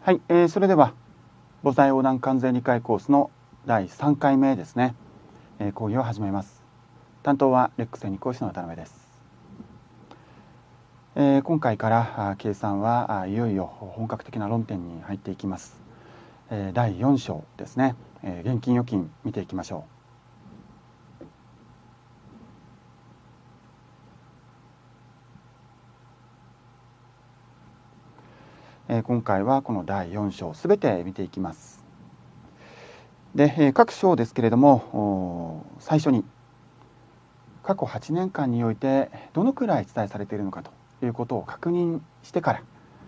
はい、それでは母体横断完全理解コースの第3回目ですね、講義を始めます。担当はレックス2講師の渡辺です。今回から計算はいよいよ本格的な論点に入っていきます。第4章ですね、現金預金見ていきましょう。今回はこの第4章すべて見ていきます。で、各章ですけれども、最初に過去8年間においてどのくらい伝えされているのかということを確認してから、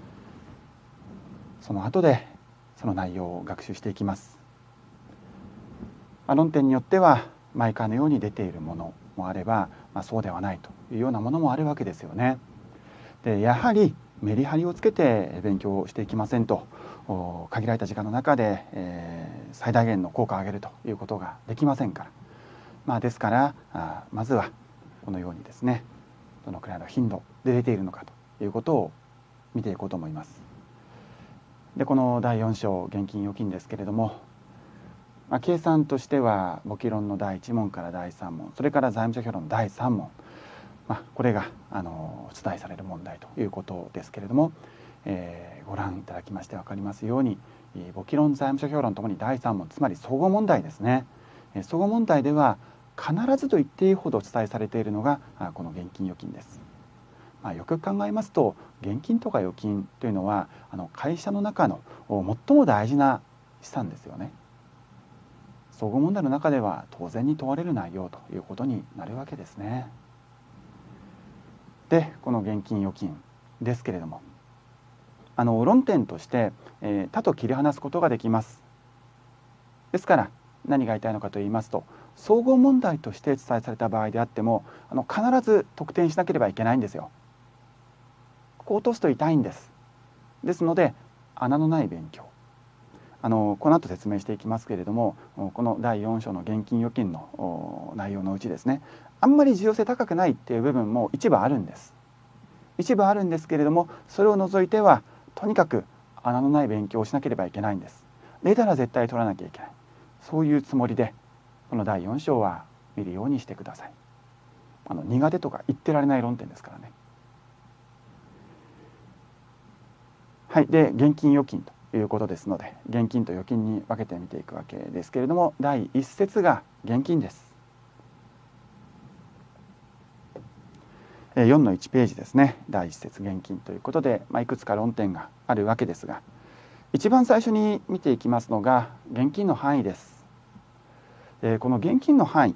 その後でその内容を学習していきます。論点によっては毎回のように出ているものもあれば、そうではないというようなものもあるわけですよね。で、やはりメリハリをつけて勉強していきませんと、限られた時間の中で、最大限の効果を上げるということができませんから、ですからまずはこのようにですね、どのくらいの頻度で出ているのかということを見ていこうと思います。で、この第4章現金預金ですけれども、計算としては簿記論の第1問から第3問、それから財務諸表論の第3問、これが出題される問題ということですけれども、ご覧いただきまして分かりますように、簿記論財務諸表論ともに第3問、つまり総合問題ですね。総合問題では必ずと言っていいほど伝えされているのがこの現金預金です。よく考えますと、現金とか預金というのは会社の中の最も大事な資産ですよね。総合問題の中では当然に問われる内容ということになるわけですね。で、この現金預金ですけれども、論点として他と切り離すことができます。ですから何が言いたいのかと言いますと、総合問題として伝えされた場合であっても必ず得点しなければいけないんですよ。ここを落とすと痛いんです。ですので穴のない勉強、この後説明していきますけれども、この第4章の現金預金の内容のうちですね、あんまり重要性高くないっていう部分も一部あるんです。一部あるんですけれども、それを除いてはとにかく穴のない勉強をしなければいけないんです。出たら絶対取らなきゃいけない、そういうつもりでこの第4章は見るようにしてください。苦手とか言ってられない論点ですからね。はい、で現金預金ということですので、現金と預金に分けて見ていくわけですけれども、第1節が現金です。4の1ページですね。第1節現金ということで、いくつか論点があるわけですが、一番最初に見ていきますのが現金の範囲です。この現金の範囲、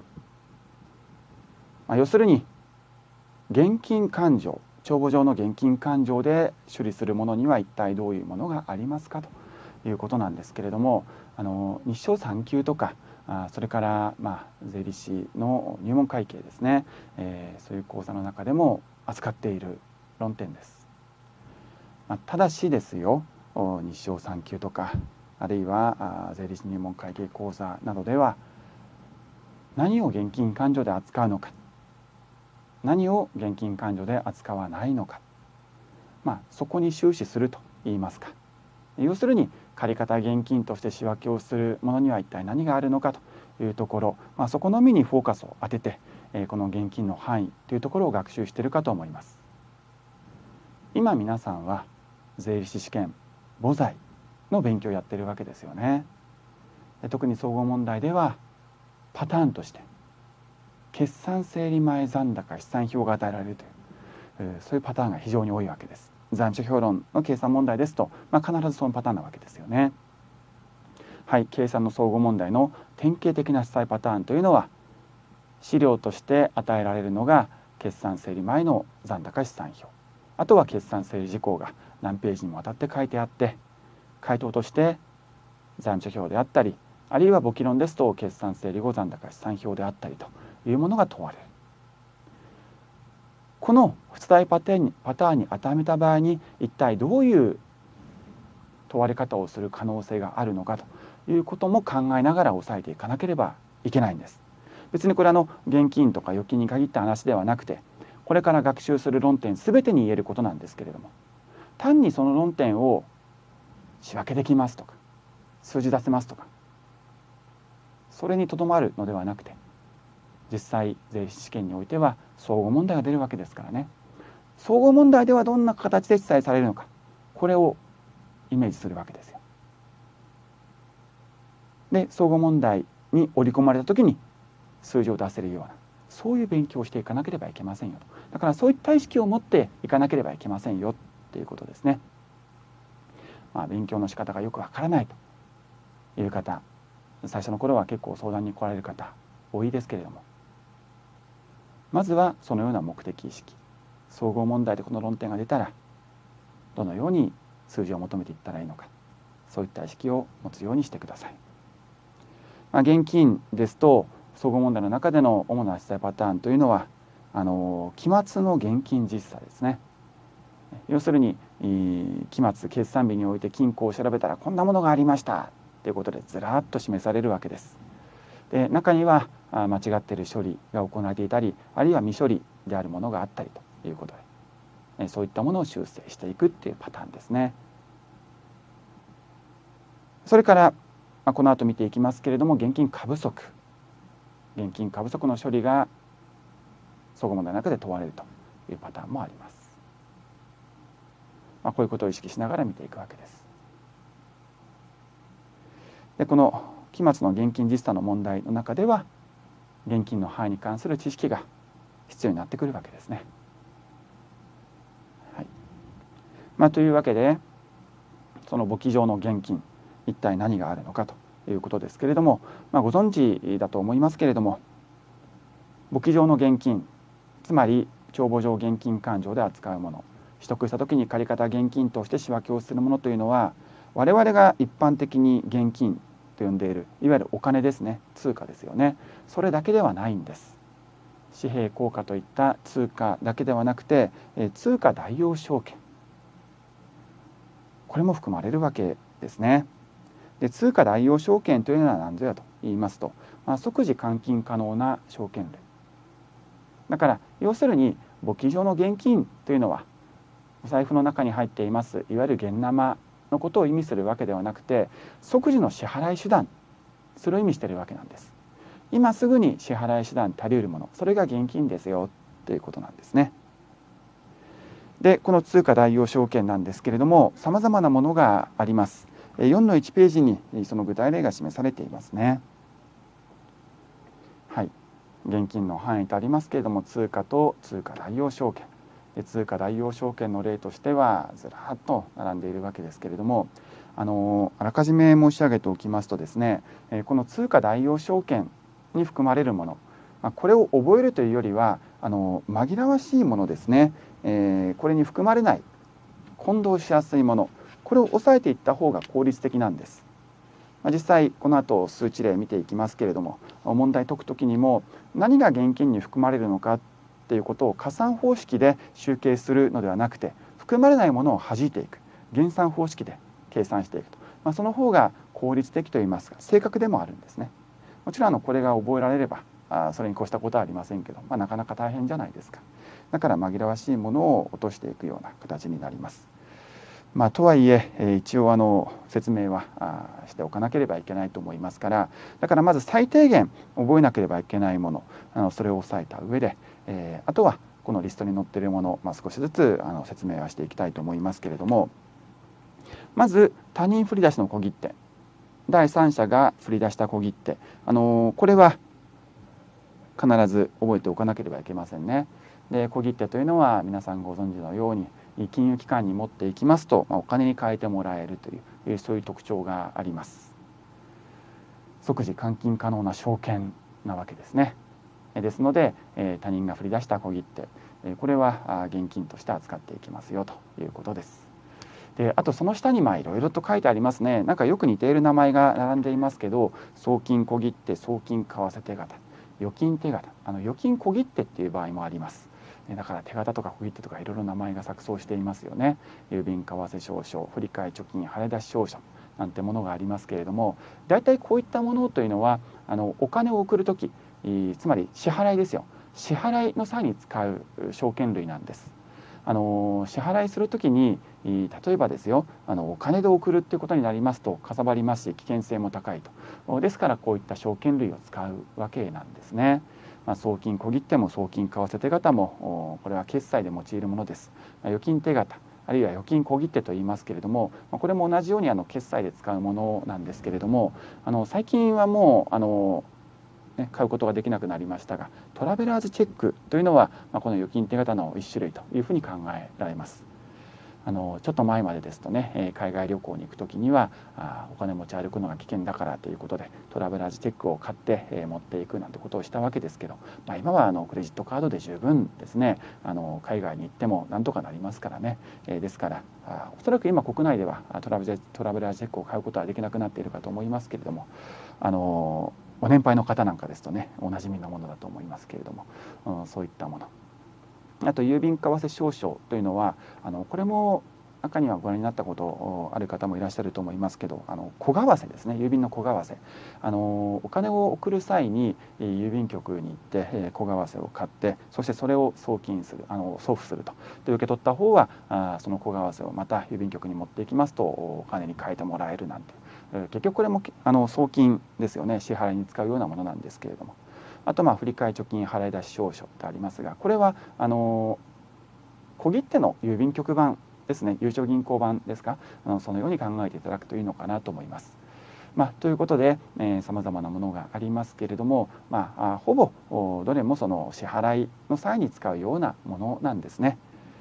要するに現金勘定、帳簿上の現金勘定で処理するものには一体どういうものがありますかということなんですけれども、日商3級とかそれから税理士の入門会計ですね、そういう講座の中でも扱っている論点です。ただしですよ、日商3級とかあるいは税理士入門会計講座などでは何を現金勘定で扱うのか、何を現金勘定で扱わないのか、そこに終始するといいますか、要するに借方現金として仕分けをするものには一体何があるのかというところ、そこのみにフォーカスを当てて、この現金の範囲というところを学習しているかと思います。今皆さんは税理士試験母財の勉強をやっているわけですよね。特に総合問題ではパターンとして決算整理前残高試算表が与えられるという、そういうパターンが非常に多いわけです。財務諸表論の計算問題ですと、必ずそのパターンなわけですよね。はい、計算の総合問題の典型的な出題パターンというのは、資料として与えられるのが決算整理前の残高試算表、あとは決算整理事項が何ページにもわたって書いてあって、回答として財務諸表であったり、あるいは簿記論ですと決算整理後残高試算表であったりというものが問われる。この出題パターンに当てはめた場合に一体どういう問われ方をする可能性があるのかということも考えながら押さえていかなければいけないんです。別にこれ現金とか預金に限った話ではなくて、これから学習する論点全てに言えることなんですけれども、単にその論点を仕分けできますとか数字出せますとか、それにとどまるのではなくて、実際税理士試験においては総合問題が出るわけですからね。総合問題ではどんな形で出題されるのか、これをイメージするわけですよ。で総合問題に織り込まれた時に数字を出せるような、そういう勉強をしていかなければいけませんよと。だからそういった意識を持っていかなければいけませんよっていうことですね。勉強の仕方がよくわからないという方、最初の頃は結構相談に来られる方多いですけれども、まずはそのような目的意識、総合問題でこの論点が出たらどのように数字を求めていったらいいのか、そういった意識を持つようにしてください。現金ですと総合問題の中での主な出題パターンというのは期末の現金実際ですね。要するに期末決算日において金庫を調べたらこんなものがありましたということでずらっと示されるわけです。で中には間違っている処理が行われていたり、あるいは未処理であるものがあったりということで、そういったものを修正していくっていうパターンですね。それからこの後見ていきますけれども、現金過不足の処理が総合問題の中で問われるというパターンもあります。こういうことを意識しながら見ていくわけです。でこの期末の現金実際の問題の中では現金の範囲に関する知識が必要になってくるわけですね。というわけでその簿記上の現金、一体何があるのかということですけれども、ご存知だと思いますけれども、簿記上の現金、つまり帳簿上現金勘定で扱うもの、取得した時に借方現金として仕分けをするものというのは、我々が一般的に現金と呼んでいるいわゆるお金ですね、通貨ですよね。それだけではないんです。紙幣硬貨といった通貨だけではなくて、通貨代用証券、これも含まれるわけですね。で通貨代用証券というのは何ぞやと言いますと、即時換金可能な証券類だから、要するに簿記上の現金というのはお財布の中に入っていますいわゆる現生のことを意味するわけではなくて、即時の支払い手段、それを意味しているわけなんです。今すぐに支払い手段足りうるもの、それが現金ですよということなんですね。でこの通貨代用証券なんですけれども、さまざまなものがあります。4の1ページにその具体例が示されていますね。現金の範囲とありますけれども、通貨と通貨代用証券、通貨代用証券の例としてはずらっと並んでいるわけですけれども、あらかじめ申し上げておきますとですね、この通貨代用証券に含まれるもの、これを覚えるというよりは紛らわしいものですね、これに含まれない混同しやすいもの、これを押さえていった方が効率的なんです。実際この後数値例見ていきますけれども、問題解くときにも何が現金に含まれるのかっていうことを加算方式で集計するのではなくて、含まれないものを弾いていく減算方式で計算していくと、その方が効率的といいますか正確でもあるんですね。もちろんこれが覚えられればそれに越したことはありませんけど、なかなか大変じゃないですか。だから紛らわしいものを落としていくような形になります。とはいえ一応説明はしておかなければいけないと思いますから、だからまず最低限覚えなければいけないもの、それを押さえた上で、あとはこのリストに載っているもの、少しずつ説明はしていきたいと思いますけれども、まず他人振り出しの小切手、第三者が振り出した小切手、これは必ず覚えておかなければいけませんね。で小切手というのは皆さんご存知のように金融機関に持っていきますと、お金に変えてもらえるというそういう特徴があります。即時換金可能な証券なわけですね。ですので他人が振り出した小切手、これは現金として扱っていきますよということです。であとその下にいろいろと書いてありますね。なんかよく似ている名前が並んでいますけど、送金小切手、送金為替手形、預金手形、預金小切手っていう場合もあります。だから手形とか小切手とかいろいろ名前が錯綜していますよね。郵便為替証書、振替貯金払出証書なんてものがありますけれども、だいたいこういったものというのはお金を送るとき、つまり支払いですよ、支払いの際に使う証券類なんです。 支払いするときに例えばですよ、お金で送るっていうことになりますとかさばりますし危険性も高いと。ですからこういった証券類を使うわけなんですね。送金小切手も送金為替手形もこれは決済で用いるものです。預金手形あるいは預金小切手と言いますけれども、これも同じように決済で使うものなんですけれども、最近はもう買うことができなくなりましたが、トラベラーズチェックというのは、この預金手形の一種類というふうに考えられます。ちょっと前までですとね、海外旅行に行く時にはお金持ち歩くのが危険だからということでトラベラーズチェックを買って持っていくなんてことをしたわけですけど、今はクレジットカードで十分ですね、海外に行ってもなんとかなりますからね。ですからおそらく今国内ではトラベラーズチェックを買うことはできなくなっているかと思いますけれども、ご年配の方なんかですとねおなじみのものだと思いますけれども、そういったもの、あと郵便為替証書というのはこれも中にはご覧になったことある方もいらっしゃると思いますけど、小為替ですね、郵便の小為替、お金を送る際に郵便局に行って小為替を買って、そしてそれを送金する送付すると。で受け取った方はその小為替をまた郵便局に持っていきますとお金に変えてもらえるなんていう、結局これも送金ですよね、支払いに使うようなものなんですけれども。あと振替貯金払い出し証書ってありますが、これは小切手の郵便局版ですね、ゆうちょ銀行版ですか、そのように考えていただくといいのかなと思います。ということでさまざまなものがありますけれども、ほぼどれもその支払いの際に使うようなものなんですね。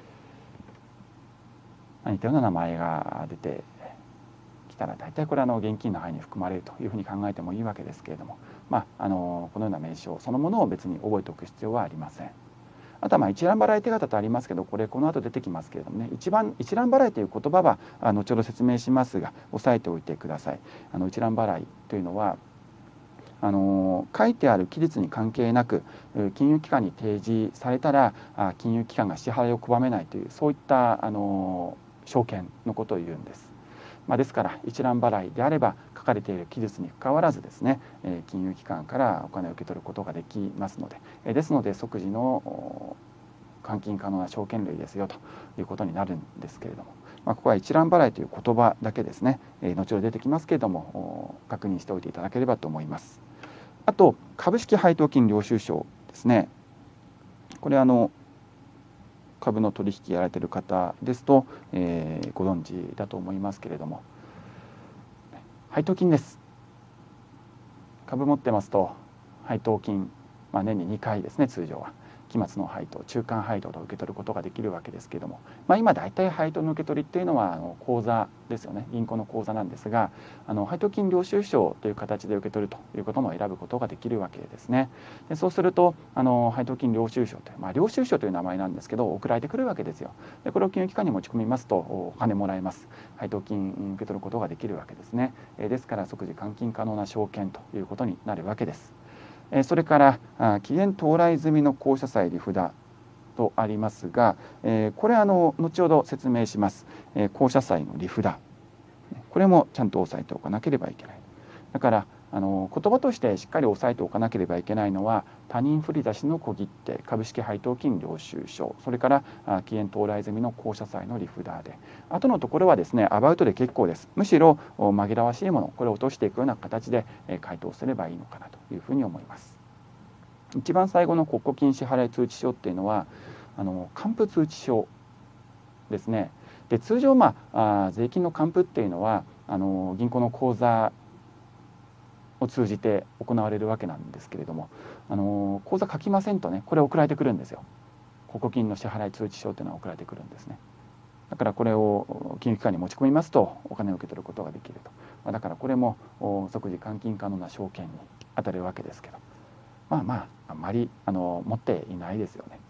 似たような名前が出てきたら大体これ現金の範囲に含まれるというふうに考えてもいいわけですけれども、このような名称そのものを別に覚えておく必要はありません。あとは一覧払い手形とありますけど、これこの後出てきますけれどもね、一覧払いという言葉は後ほど説明しますが押さえておいてください。一覧払いというのは書いてある期日に関係なく金融機関に提示されたら金融機関が支払いを拒めないという、そういった証券のことを言うんです。ですから一覧払いであれば書かれている期日にかかわらずですね、金融機関からお金を受け取ることができますので、ですので即時の換金可能な証券類ですよということになるんですけれども、ここは一覧払いという言葉だけですね、後ほど出てきますけれども確認しておいていただければと思います。あと株式配当金領収書ですね。これ株の取引やられている方ですと、ご存知だと思いますけれども、配当金です。株持ってますと配当金、年に2回ですね、通常は期末の配当、中間配当と受け取ることができるわけですけれども、今だいたい配当の受け取りっていうのは口座ですよね、銀行の口座なんですが、配当金領収書という形で受け取るということも選ぶことができるわけですね。でそうすると配当金領収書という、領収書という名前なんですけど送られてくるわけですよ。でこれを金融機関に持ち込みますとお金もらえます。配当金受け取ることができるわけですね。ですから即時換金可能な証券ということになるわけです。それから期限到来済みの公社債利札とありますが、これ後ほど説明します。公社債の利札、これもちゃんと押さえておかなければいけない。だから言葉としてしっかり押さえておかなければいけないのは他人振り出しの小切手、株式配当金領収書、それから期限到来済みの公社債の利札で、あとのところはですねアバウトで結構です。むしろ紛らわしいもの、これを落としていくような形で回答すればいいのかなというふうに思います。一番最後の国庫金支払い通知書っていうのは還付通知書ですね。で通常税金の還付っていうのは銀行の口座を通じて行われるわけなんですけれども、口座書きませんとね、これ送られてくるんですよ。国庫金の支払い通知書っていうのは送られてくるんですね。だからこれを金融機関に持ち込みますとお金を受け取ることができると。だからこれも即時換金可能な証券に当たるわけですけど、あんまり持っていないですよね。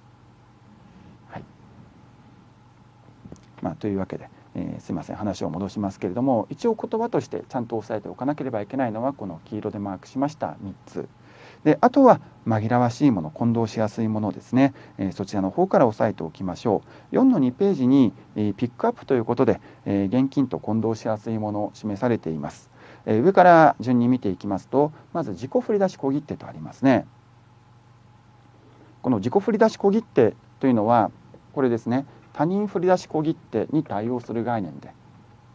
はい。というわけで、すいません話を戻しますけれども、一応言葉としてちゃんと押さえておかなければいけないのはこの黄色でマークしました3つで、あとは紛らわしいもの、混同しやすいものですね、そちらの方から押さえておきましょう。4の2ページにピックアップということで現金と混同しやすいもの示されています。上から順に見ていきますと、まず自己振り出し小切手とありますね。この自己振り出し小切手というのはこれですね、 他人振り出し小切手に対応する概念で、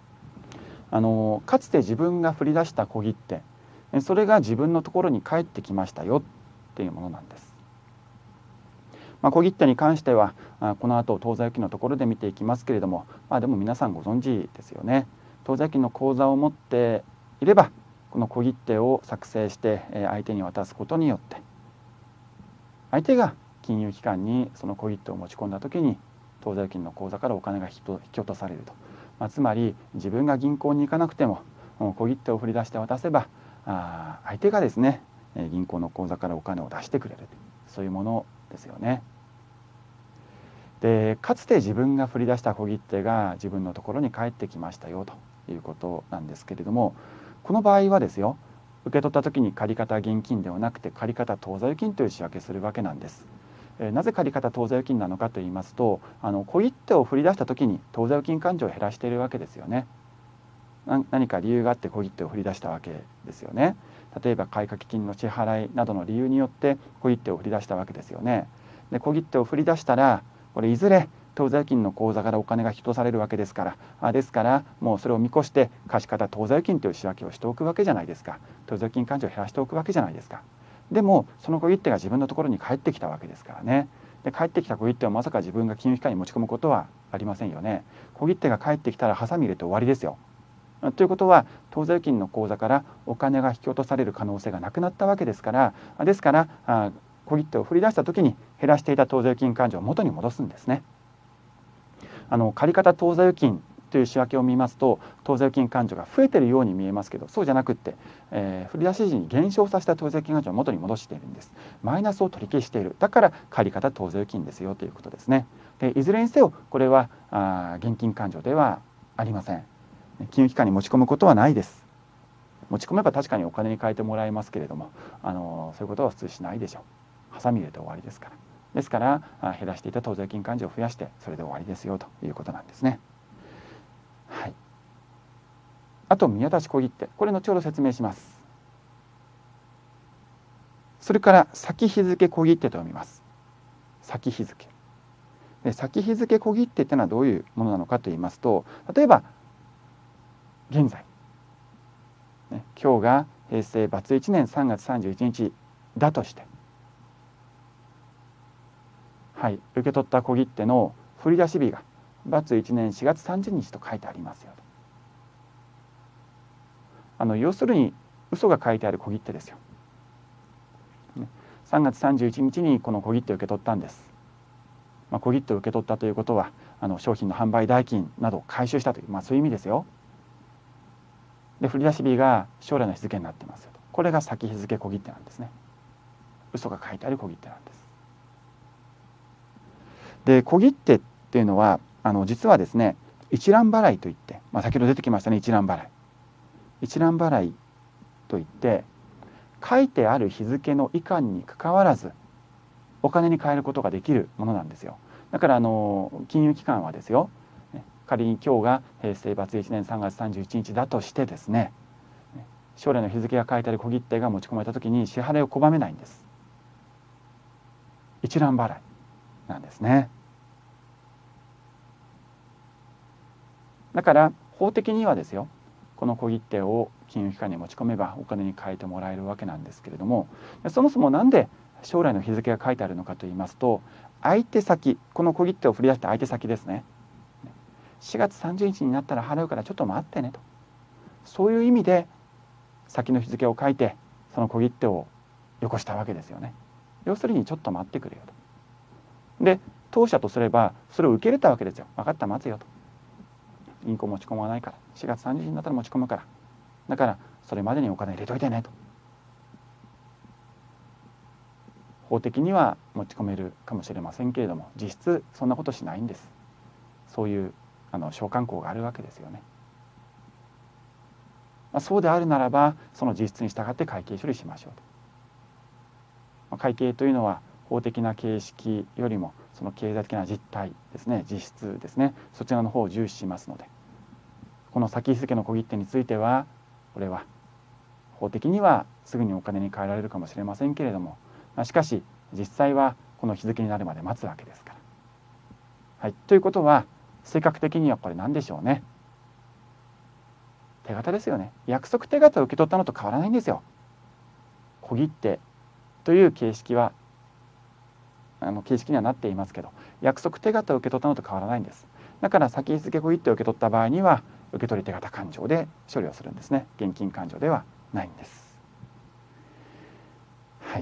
かつて自分が振り出した小切手、それが自分のところに返ってきましたよっていうものなんです。小切手に関してはこの後当座預金のところで見ていきますけれども、でも皆さんご存知ですよね。当座預金の口座を持っていればこの小切手を作成して相手に渡すことによって相手が金融機関にその小切手を持ち込んだ時に当座預金の口座からお金が引き落とされると、つまり自分が銀行に行かなくても小切手を振り出して渡せば相手がですね銀行の口座からお金を出してくれる、そういうものですよね。でかつて自分が振り出した小切手が自分のところに返ってきましたよということなんですけれども、この場合はですよ、受け取った時に借方現金ではなくて借方当座預金という仕分けするわけなんです。なぜ借方当座預金なのかと言いますと、小切手を振り出した時に当座預金勘定を減らしているわけですよね。何か理由があって小切手を振り出したわけですよね。例えば買掛金の支払いなどの理由によって小切手を振り出したわけですよね。で小切手を振り出したらこれいずれ当座預金の口座からお金が引き落とされるわけですからもうそれを見越して貸方当座預金という仕分けをしておくわけじゃないですか。当座預金勘定を減らしておくわけじゃないですか。でもその小切手が自分のところに返ってきたわけですからね。で返ってきた小切手をまさか自分が金融機関に持ち込むことはありませんよね。小切手が返ってきたらハサミ入れて終わりですよ。ということは当座預金の口座からお金が引き落とされる可能性がなくなったわけですから小切手を振り出した時に減らしていた当座預金勘定を元に戻すんですね。借方当座預金という仕分けを見ますと当座預金勘定が増えているように見えますけど、そうじゃなくって、振り出し時に減少させた当座預金勘定を元に戻しているんです。マイナスを取り消している。だから借方当座預金ですよということですね。でいずれにせよこれは現金勘定ではありません。金融機関に持ち込むことはないです。持ち込めば確かにお金に変えてもらえますけれどもそういうことは普通しないでしょう。ハサミ入れて終わりですから。ですから減らしていた当座預金勘定を増やしてそれで終わりですよということなんですね。はい、あと見渡し小切手、これ後ほど説明します。それから先日付小切手と読みます。先日付で先日付小切手というのはどういうものなのかといいますと、例えば現在、今日が平成バツ1年3月31日だとして、受け取った小切手の振り出し日がバツ1年4月30日と書いてありますよと。要するに嘘が書いてある小切手ですよ。3月31日にこの小切手を受け取ったんです。小切手を受け取ったということは商品の販売代金などを回収したという、そういう意味ですよ。で振り出し日が将来の日付になってますよと。これが先日付小切手なんですね。嘘が書いてある小切手なんです。で小切手っていうのは実はですね一覧払いといって、先ほど出てきましたね、一覧払いといって書いてある日付の以下にかかわらずお金に換えることができるものなんですよ。だから金融機関はですよ、仮に今日が平成バツ1年3月31日だとしてですね、将来の日付が書いてある小切手が持ち込まれた時に支払いを拒めないんです。一覧払いなんですね。だから法的にはですよ、この小切手を金融機関に持ち込めばお金に換えてもらえるわけなんですけれども、そもそもなんで将来の日付が書いてあるのかといいますと、相手先、この小切手を振り出した相手先ですね、4月30日になったら払うからちょっと待ってねと、そういう意味で先の日付を書いてその小切手をよこしたわけですよね。要するにちょっと待ってくれよと。で当社とすればそれを受け入れたわけですよ。分かった、待つよと。銀行持ち込まないから、4月30日になったら持ち込むから、だからそれまでにお金入れといてねと。法的には持ち込めるかもしれませんけれども、実質そんなことしないんです。そういう償還行があるわけですよね。そうであるならばその実質に従って会計処理しましょうと。会計というのは法的な形式よりもその経済的な実態ですね、実質ですね、そちらの方を重視しますので、この先日付の小切手についてはこれは法的にはすぐにお金に換えられるかもしれませんけれども、しかし実際はこの日付になるまで待つわけですから、 はい、ということは性格的にはこれ何でしょうね。手形ですよね。約束手形を受け取ったのと変わらないんですよ。小切手という形式は形式にはなっていますけど、約束手形を受け取ったのと変わらないんです。だから先付小切手を受け取った場合には受取手形勘定で処理をするんですね。現金勘定ではないんです。はい。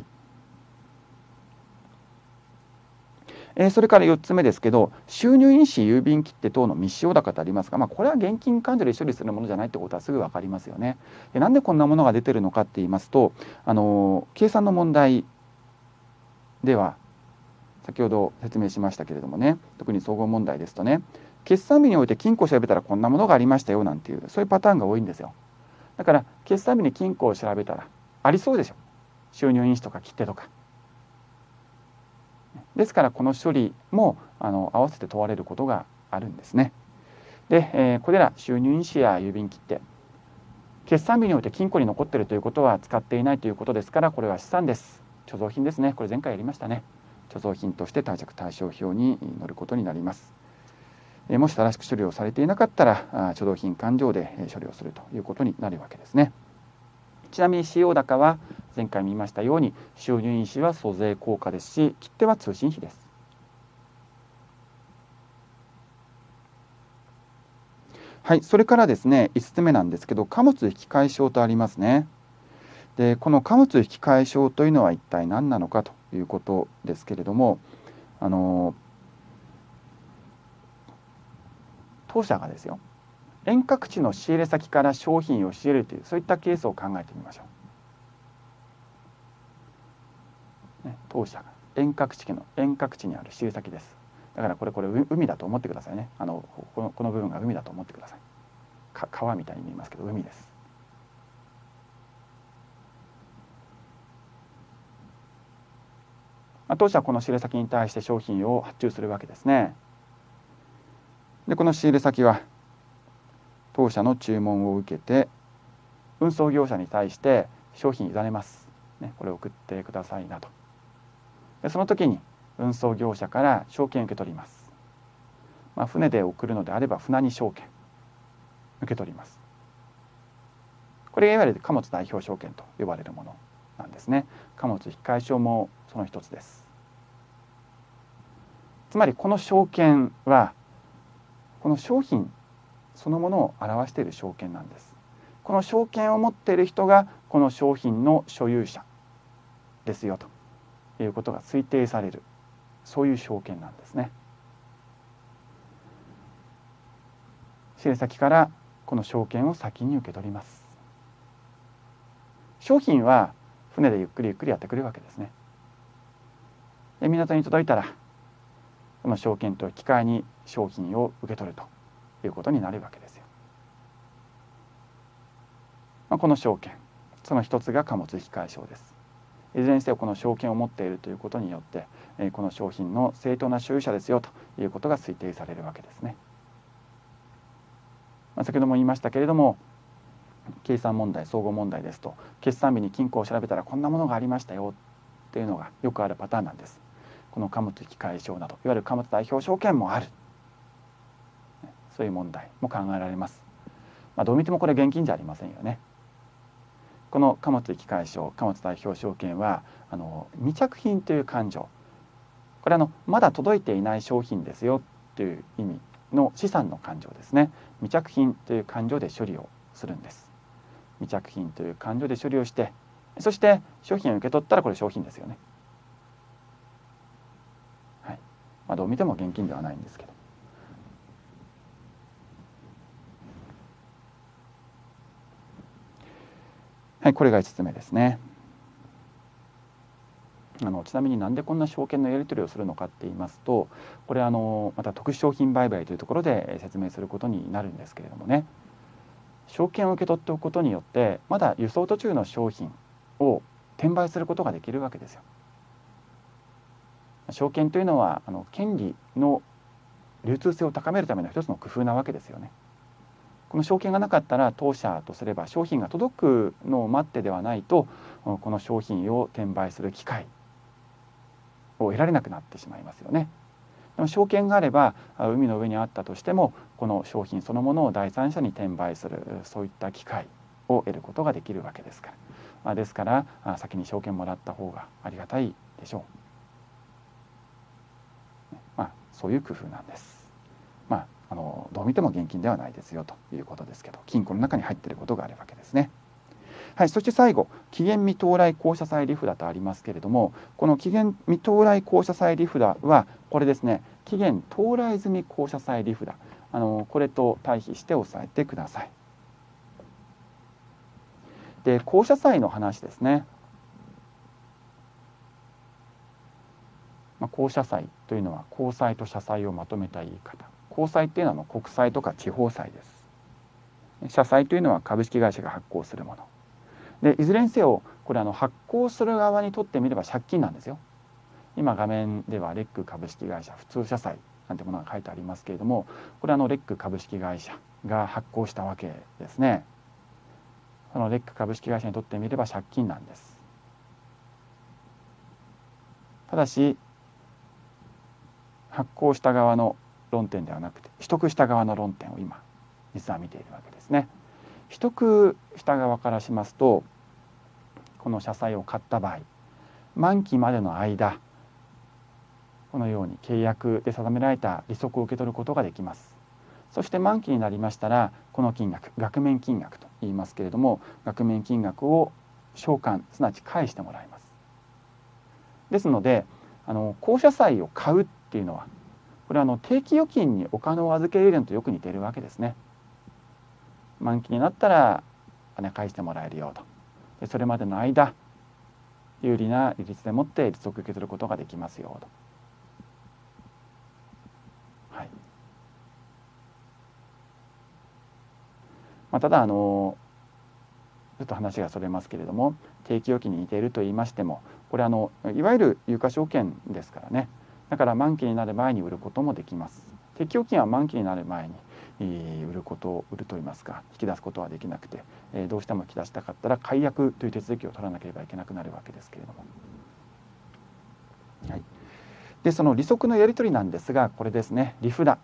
それから4つ目ですけど、収入印紙郵便切手等の未使用高とありますが、これは現金勘定で処理するものじゃないってことはすぐ分かりますよね。なんでこんなものが出てるのかって言いますと、計算の問題では先ほど説明しましたけれどもね、特に総合問題ですとね、決算日において金庫を調べたらこんなものがありましたよなんていう、そういうパターンが多いんですよ。だから決算日に金庫を調べたらありそうでしょ、収入印紙とか切手とか。ですからこの処理も合わせて問われることがあるんですね。で、これら収入印紙や郵便切手、決算日において金庫に残っているということは使っていないということですから、これは資産です。貯蔵品ですね。これ前回やりましたね。貯蔵品として貸借対照表に載ることになります。もし正しく処理をされていなかったら貯蔵品勘定で処理をするということになるわけですね。ちなみに使用高は前回見ましたように、収入印紙は租税効果ですし、切手は通信費です。はい、それからですね、5つ目なんですけど、貨物引換証とありますね。で、この貨物引換証というのは一体何なのかということですけれども、当社がですよ、遠隔地の仕入れ先から商品を仕入れるという、そういったケースを考えてみましょう。当社が遠隔地にある仕入れ先です。だからこれ海だと思ってくださいね。この部分が海だと思ってください。川みたいに見えますけど海です。当社はこの仕入れ先に対して商品を発注するわけですね。で、この仕入れ先は当社の注文を受けて運送業者に対して商品委ねます。これを送ってくださいなと。で、その時に運送業者から証券を受け取ります。船で送るのであれば船荷証券受け取ります。これがいわゆる貨物代表証券と呼ばれるものなんですね。貨物引換証もその一つです。つまりこの証券はこの商品そのものを表している証券なんです。この証券を持っている人がこの商品の所有者ですよということが推定される、そういう証券なんですね。仕入れ先からこの証券を先に受け取ります。商品は船でゆっくりやってくるわけですね。で、港に届いたらこの証券と引き換えに商品を受け取るということになるわけですよ。この証券、その一つが貨物引換証です。いずれにせよこの証券を持っているということによってこの商品の正当な所有者ですよということが推定されるわけですね。先ほども言いましたけれども、計算問題、総合問題ですと決算日に金庫を調べたらこんなものがありましたよっていうのがよくあるパターンなんです。この貨物引換証などいわゆる貨物代表証券もある、そういう問題も考えられます。どう見てもこれ現金じゃありませんよね。この貨物引換証、貨物代表証券は未着品という勘定、これまだ届いていない商品ですよという意味の資産の勘定ですね。未着品という勘定で処理をするんです。未着品という勘定で処理をして、そして商品を受け取ったらこれ商品ですよね。はい。どう見ても現金ではないんですけど。はい、これが5つ目ですね。ちなみになんでこんな証券のやり取りをするのかって言いますと、これまた特殊商品売買というところで説明することになるんですけれどもね、証券を受け取っておくことによってまだ輸送途中の商品を転売することができるわけですよ。証券というのは権利の流通性を高めるための一つの工夫なわけですよね。この証券がなかったら当社とすれば商品が届くのを待ってではないとこの商品を転売する機会を得られなくなってしまいますよね。 でも証券があれば海の上にあったとしてもこの商品そのものを第三者に転売するそういった機会を得ることができるわけですから、ですから先に証券もらった方がありがたいでしょう。そういう工夫なんです。どう見ても現金ではないですよということですけど、金庫の中に入っていることがあるわけですね。はい、そして最後、期限未到来降車債利札とありますけれども、この期限未到来降車債利札はこれですね、期限到来済み降車債利札、これと対比して押さえてください。で、降車債の話ですね。降車債というのは公債と社債をまとめた言い方。公債っていうのは国債とか地方債です。社債というのは株式会社が発行するもの。でいずれにせよこれ発行する側にとってみれば借金なんですよ。今画面ではレック株式会社普通社債なんてものが書いてありますけれども、これレック株式会社が発行したわけですね。そのレック株式会社にとってみれば借金なんです。ただし発行した側の論点ではなくて取得した側の論点を今実は見ているわけですね。取得した側からしますと、この社債を買った場合満期までの間このように契約で定められた利息を受け取ることができます。そして満期になりましたらこの金額、額面金額と言いますけれども、額面金額を償還すなわち返してもらいます。ですので公社債を買うっていうのはこれは定期預金にお金を預け入れるのとよく似ているわけですね。満期になったらお金返してもらえるよと。でそれまでの間有利な利率でもって利息を受け取ることができますよと。ただちょっと話がそれますけれども、定期預金に似ていると言いましてもこれいわゆる有価証券ですからね。だから満期になる前に売ることもできます。定期預金は満期になる前に売るといいますか引き出すことはできなくて、どうしても引き出したかったら解約という手続きを取らなければいけなくなるわけですけれども、でその利息のやり取りなんですがこれですね、利札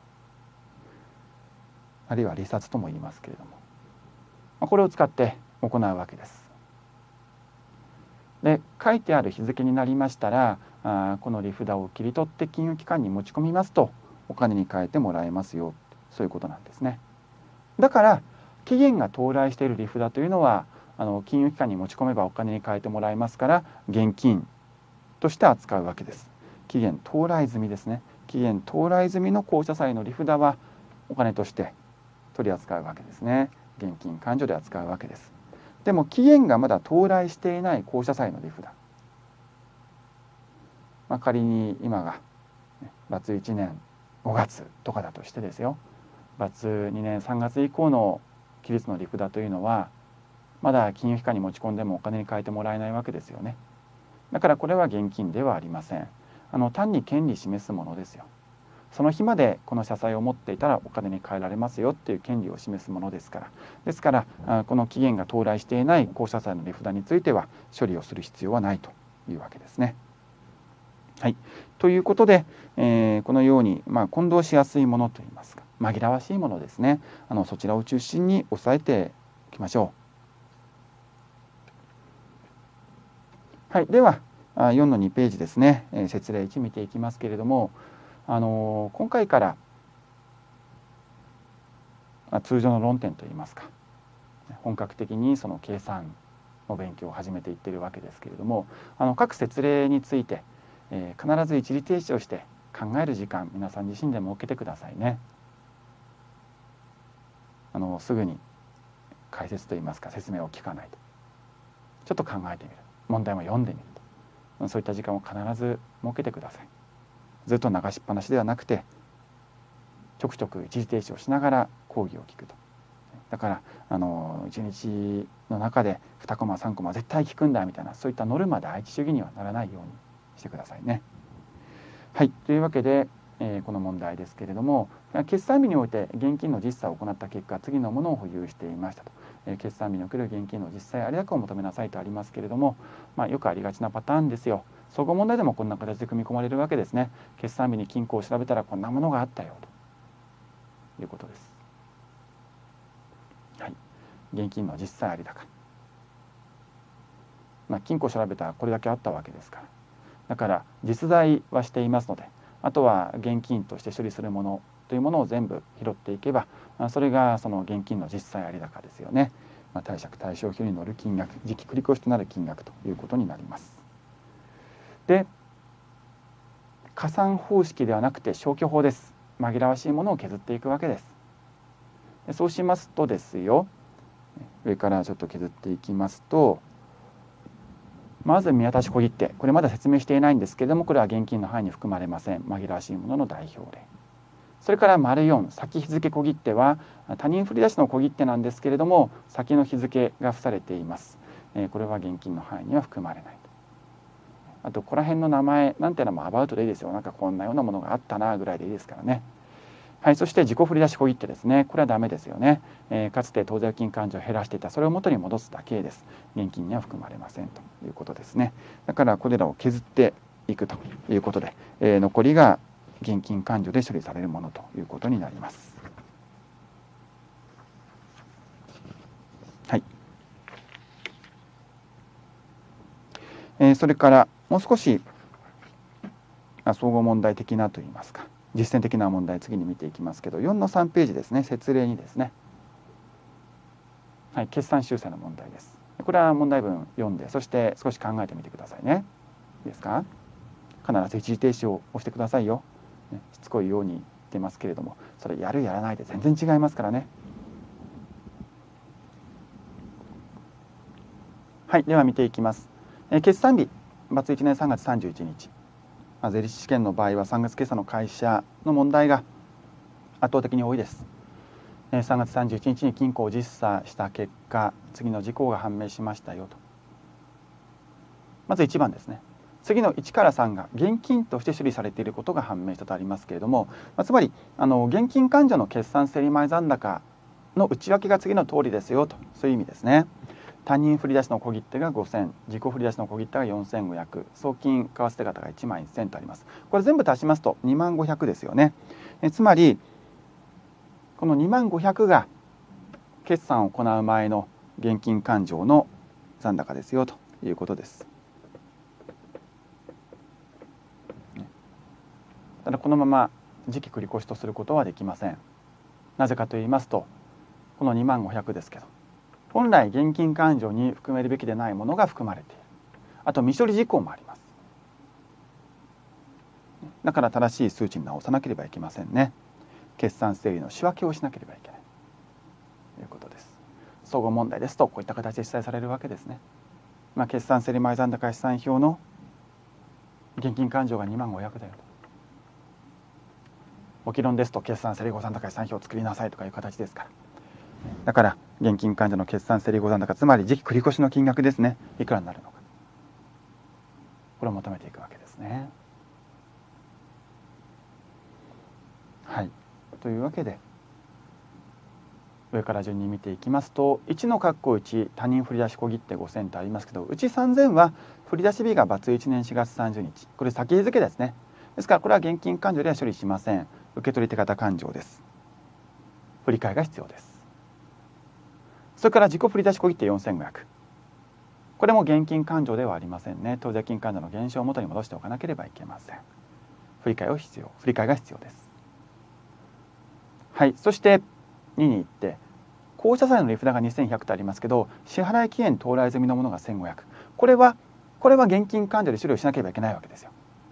あるいは利札とも言いますけれども、これを使って行うわけです。で書いてある日付になりましたらこの利札を切り取って金融機関に持ち込みますとお金に換えてもらえますよ、そういうことなんですね。だから期限が到来している利札というのは金融機関に持ち込めばお金に換えてもらえますから現金として扱うわけです。期限到来済みですね。期限到来済みの公社債の利札はお金として取り扱うわけですね。現金勘定で扱うわけです。でも期限がまだ到来していない公社債の利札、仮に今がバツ1年5月とかだとしてですよ、バツ2年3月以降の期日の利札というのはまだ金融機関に持ち込んでもお金に換えてもらえないわけですよね。だからこれは現金ではありません。単に権利示すものですよ。その日までこの社債を持っていたらお金に換えられますよっていう権利を示すものですから、ですからこの期限が到来していない公社債の利札については処理をする必要はないというわけですね。はい、ということで、このように、混同しやすいものといいますか紛らわしいものですね、そちらを中心に押さえておきましょう。はい、では4の2ページですね、説例1見ていきますけれども、今回から通常の論点といいますか本格的にその計算の勉強を始めていっているわけですけれども、各説例について、必ず一時停止をして考える時間皆さん自身で設けてくださいね。すぐに解説といいますか説明を聞かないと、ちょっと考えてみる、問題も読んでみると、そういった時間を必ず設けてください。ずっと流しっぱなしではなくてちょくちょく一時停止をしながら講義を聞くと。だから1日の中で2コマ3コマ絶対聞くんだみたいな、そういったノルマ第一主義にはならないようにしてくださいね。はい、というわけで、この問題ですけれども、決算日において現金の実際を行った結果次のものを保有していましたと、決算日における現金の実際あり高を求めなさいとありますけれども、よくありがちなパターンですよ。 総合問題でもこんな形で組み込まれるわけですね。決算日に金庫を調べたらこんなものがあったよということです。はい、現金の実際有高、金庫を調べたらこれだけあったわけですから、だから実在はしていますので、あとは現金として処理するものというものを全部拾っていけば、それがその現金の実際有高ですよね。貸借対照表に乗る金額、時期繰越となる金額ということになります。で、加算方式ではなくて消去法です。紛らわしいものを削っていくわけです。そうしますとですよ、上からちょっと削っていきますと、まず見渡し小切手、これまだ説明していないんですけれども、これは現金の範囲に含まれません。紛らわしいものの代表例。それから丸4、先日付小切手は他人振り出しの小切手なんですけれども、先の日付が付されています。これは現金の範囲には含まれないと。あとここら辺の名前なんていうのもアバウトでいいですよ。なんかこんなようなものがあったなぐらいでいいですからね。はい、そして自己振り出し小切手ですね。これはダメですよね。かつて当座預金勘定を減らしていた、それを元に戻すだけです。現金には含まれませんということですね。だからこれらを削っていくということで、残りが現金勘定で処理されるものということになります。はい。それからもう少し総合問題的なといいますか、実践的な問題、次に見ていきますけど、4の3ページですね、説例にですね、はい、決算修正の問題です。これは問題文読んで、そして少し考えてみてくださいね。いいですか？必ず一時停止を押してくださいよ。しつこいように言ってますけれども、それやるやらないで全然違いますからね。はい、では見ていきます。決算日、バツ1年3月31日。税理士試験の場合は3月決算の会社の問題が圧倒的に多いです。3月31日に金庫を実査した結果、次の事項が判明しましたよと。まず1番ですね。次の1から3が現金として処理されていることが判明したとありますけれども、つまり現金勘定の決算競り前残高の内訳が次の通りですよと、そういう意味ですね。他人振り出しの小切手が5000、自己振り出しの小切手が4500、送金為替手形が1万1000とあります。これ全部足しますと2万500ですよね。つまりこの2万500が決算を行う前の現金勘定の残高ですよということです。ただこのまま時期繰り越しとすることはできません。なぜかと言いますと、この2万500ですけど、本来現金勘定に含めるべきでないものが含まれている。あと未処理事項もあります。だから正しい数値に直さなければいけませんね。決算整理の仕分けをしなければいけないということです。総合問題ですとこういった形で記載されるわけですね。決算整理前残高試算表の現金勘定が2万500だよと。ご議論ですと決算整理後残高試算表を作りなさいとかいう形ですから。だから現金勘定の決算整理後残高、つまり時期繰り越しの金額ですね、いくらになるのか、これを求めていくわけですね。はい、というわけで上から順に見ていきますと、1の括弧1他人振り出し小切手5000とありますけど、うち3000は振り出し日がバツ1年4月30日、これ先日付ですね。ですからこれは現金勘定では処理しません。受取手形勘定です。振り替えが必要です。それから自己振り出し小切手4500、これも現金勘定ではありませんね。当座金勘定の減少を元に戻しておかなければいけません。振り替えが必要です。はい、そして2に行って、降車債の利札が2100とありますけど、支払い期限到来済みのものが1500、これは現金勘定で処理をしなければいけないわけですよ。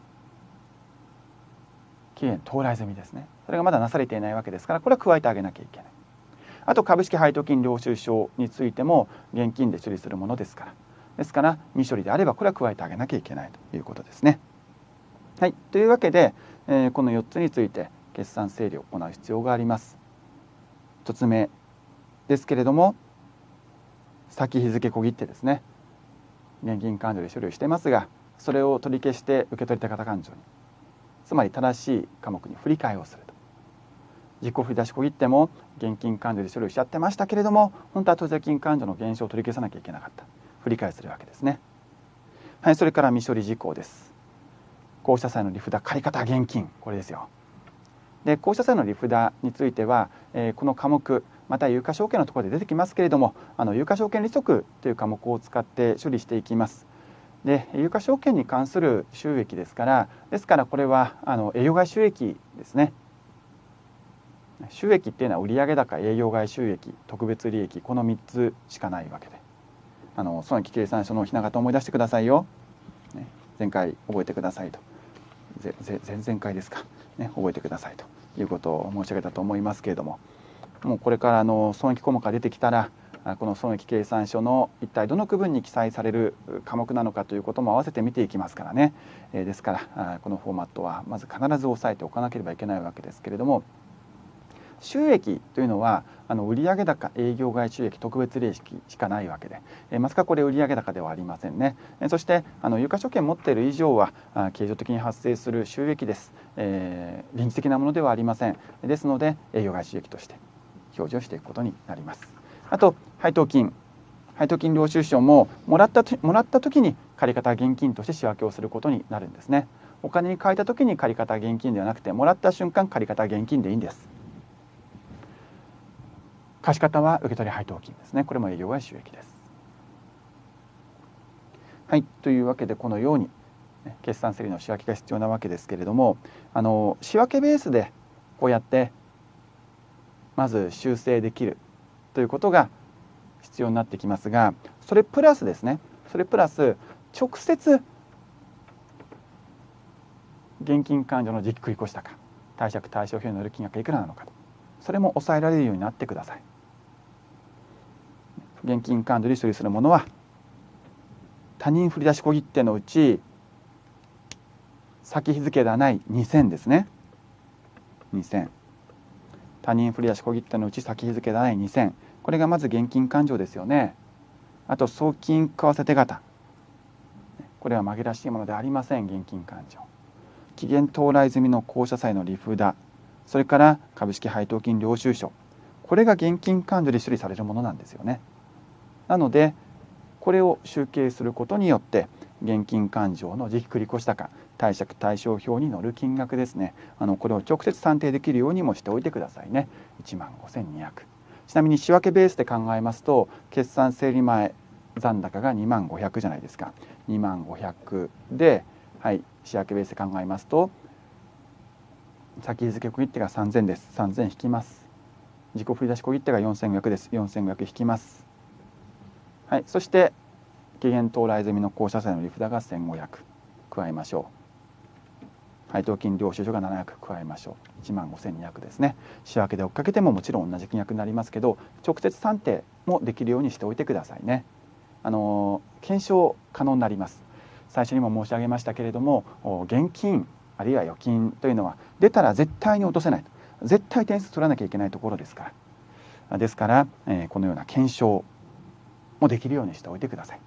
期限到来済みですね。それがまだなされていないわけですから、これは加えてあげなきゃいけない。あと株式配当金領収書についても現金で処理するものですから、未処理であればこれは加えてあげなきゃいけないということですね。はい、というわけで、この4つについて決算整理を行う必要があります。1つ目ですけれども、先日付小切手ですね。現金勘定で処理をしていますが、それを取り消して受取手形勘定に、つまり正しい科目に振り替えをすると。自己振り出し小切手も現金勘定で処理をしちゃってましたけれども、本当は当座金勘定の減少を取り消さなきゃいけなかった。振り替えするわけですね。はい、それから未処理事項です。 公社債の利札借方現金、これですよ。で公社債の利札については、この科目また有価証券のところで出てきますけれども、有価証券利息という科目を使って処理していきます。で有価証券に関する収益ですからこれは営業外収益ですね。収益っていうのは売上高、営業外収益、特別利益、この3つしかないわけで、損益計算書のひな形思い出してくださいよ、ね、前回覚えてくださいと、前々回ですか、ね、覚えてくださいということを申し上げたと思いますけれども、もうこれから損益項目が出てきたら、この損益計算書の一体どの区分に記載される科目なのかということも合わせて見ていきますからね。ですからこのフォーマットはまず必ず押さえておかなければいけないわけですけれども、収益というのは売上高、営業外収益、特別利益しかないわけで、まさかこれ売上高ではありませんね。そして有価証券持っている以上は経常的に発生する収益です。臨時的なものではありません。ですので営業外収益として表示をしていくことになります。あと配当金領収書ももらった時に借方現金として仕分けをすることになるんですね。お金に換えた時に借方現金ではなくて、もらった瞬間借方現金でいいんです。貸方は受取配当金ですね。これも営業外収益です。はい、というわけでこのように決算整理の仕分けが必要なわけですけれども、仕分けベースでこうやってまず修正できるということが必要になってきますが、それプラスですね、直接現金勘定の実期繰越高、貸借対照表に載る金額がいくらなのかと、それも抑えられるようになってください。現金勘定で処理するものは他人振出小切手のうち先日付ではない2000ですね。2000、他人振出小切手のうち先日付ではない2000、これがまず現金勘定ですよね。あと送金為替手形、これは紛らわしいものでありません。現金勘定、期限到来済みの公社債の利札、それから株式配当金領収書、これが現金勘定で処理されるものなんですよね。なのでこれを集計することによって現金勘定の実期繰越高、貸借対照表に載る金額ですね、これを直接算定できるようにもしておいてくださいね。15,200。ちなみに仕分けベースで考えますと、決算整理前残高が25,000じゃないですか。25,000で、はい、仕分けベースで考えますと先付小切手が3000です。3000引きます。自己振出小切手が4500です。4500引きます。はい、そして期限到来済みの公社債の利札が1500加えましょう。配当金領収書が700加えましょう。15,200ですね。仕分けで追っかけてももちろん同じ金額になりますけど、直接算定もできるようにしておいてくださいね。検証可能になります。最初にも申し上げましたけれども、現金あるいは預金というのは出たら絶対に落とせないと、絶対点数取らなきゃいけないところですから、このような検証もできるようにしておいてください。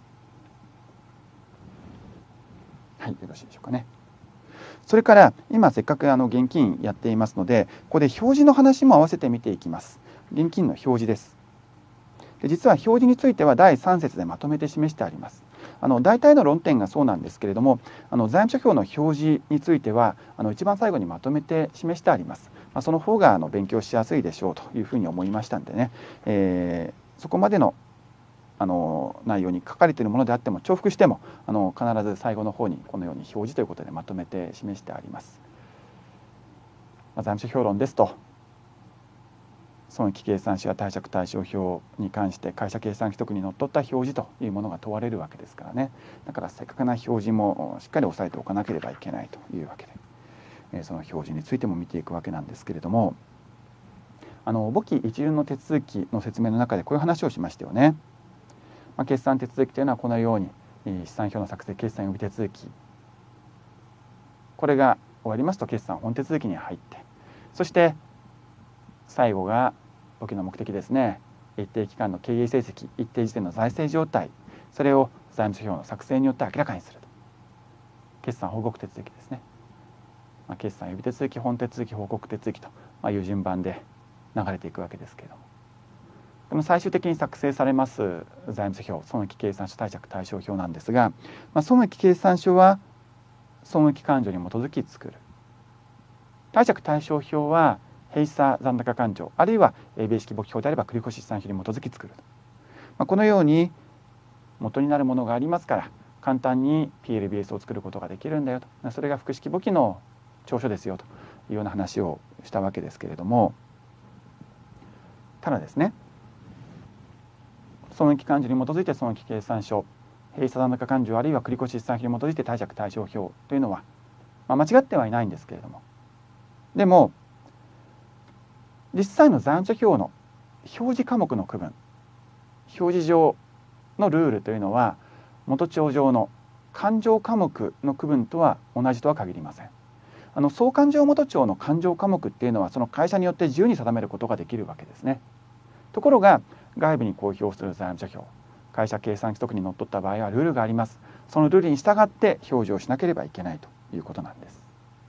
はい、よろしいでしょうかね。それから今せっかく現金やっていますので、ここで表示の話も合わせて見ていきます。現金の表示です。で実は表示については第3節でまとめて示してあります。大体の論点がそうなんですけれども、財務諸表の表示については一番最後にまとめて示してあります。その方が勉強しやすいでしょうというふうに思いましたんでね、そこまでの内容に書かれているものであっても重複しても必ず最後の方にこのように表示ということでまとめて示してあります。財務諸評論ですと、損益計算書や貸借対照表に関して会社計算規則にのっとった表示というものが問われるわけですからね。だからせっかくな表示もしっかり押さえておかなければいけないというわけで、その表示についても見ていくわけなんですけれども、簿記一巡の手続きの説明の中でこういう話をしましたよね。決算手続きというのはこのように資産表の作成、決算予備手続き、これが終わりますと決算本手続きに入って、そして最後が簿記の目的ですね。一定期間の経営成績、一定時点の財政状態、それを財務諸表の作成によって明らかにすると。決算報告手続きですね。決算予備手続き、本手続き、報告手続きという順番で流れていくわけですけれども、でも最終的に作成されます財務諸表、損益計算書貸借対照表なんですが、損益計算書は損益勘定に基づき作る。貸借対照表は閉鎖残高勘定あるいは英米式簿記法であれば繰越資産表に基づき作る。このように元になるものがありますから簡単に PLBS を作ることができるんだよと、それが複式簿記の長所ですよというような話をしたわけですけれども、ただですね、損益勘定に基づいて損益計算書、閉鎖残高勘定あるいは繰越資産表に基づいて貸借対照表というのは、間違ってはいないんですけれども、でも実際の残貯表の表示科目の区分、表示上のルールというのは元帳上の勘定科目の区分とは同じとは限りません。総勘定元帳の勘定科目っていうのはその会社によって自由に定めることができるわけですね。ところが外部に公表する財務諸表、会社計算規則にのっとった場合はルールがあります。そのルールに従って表示をしなければいけないということなんです。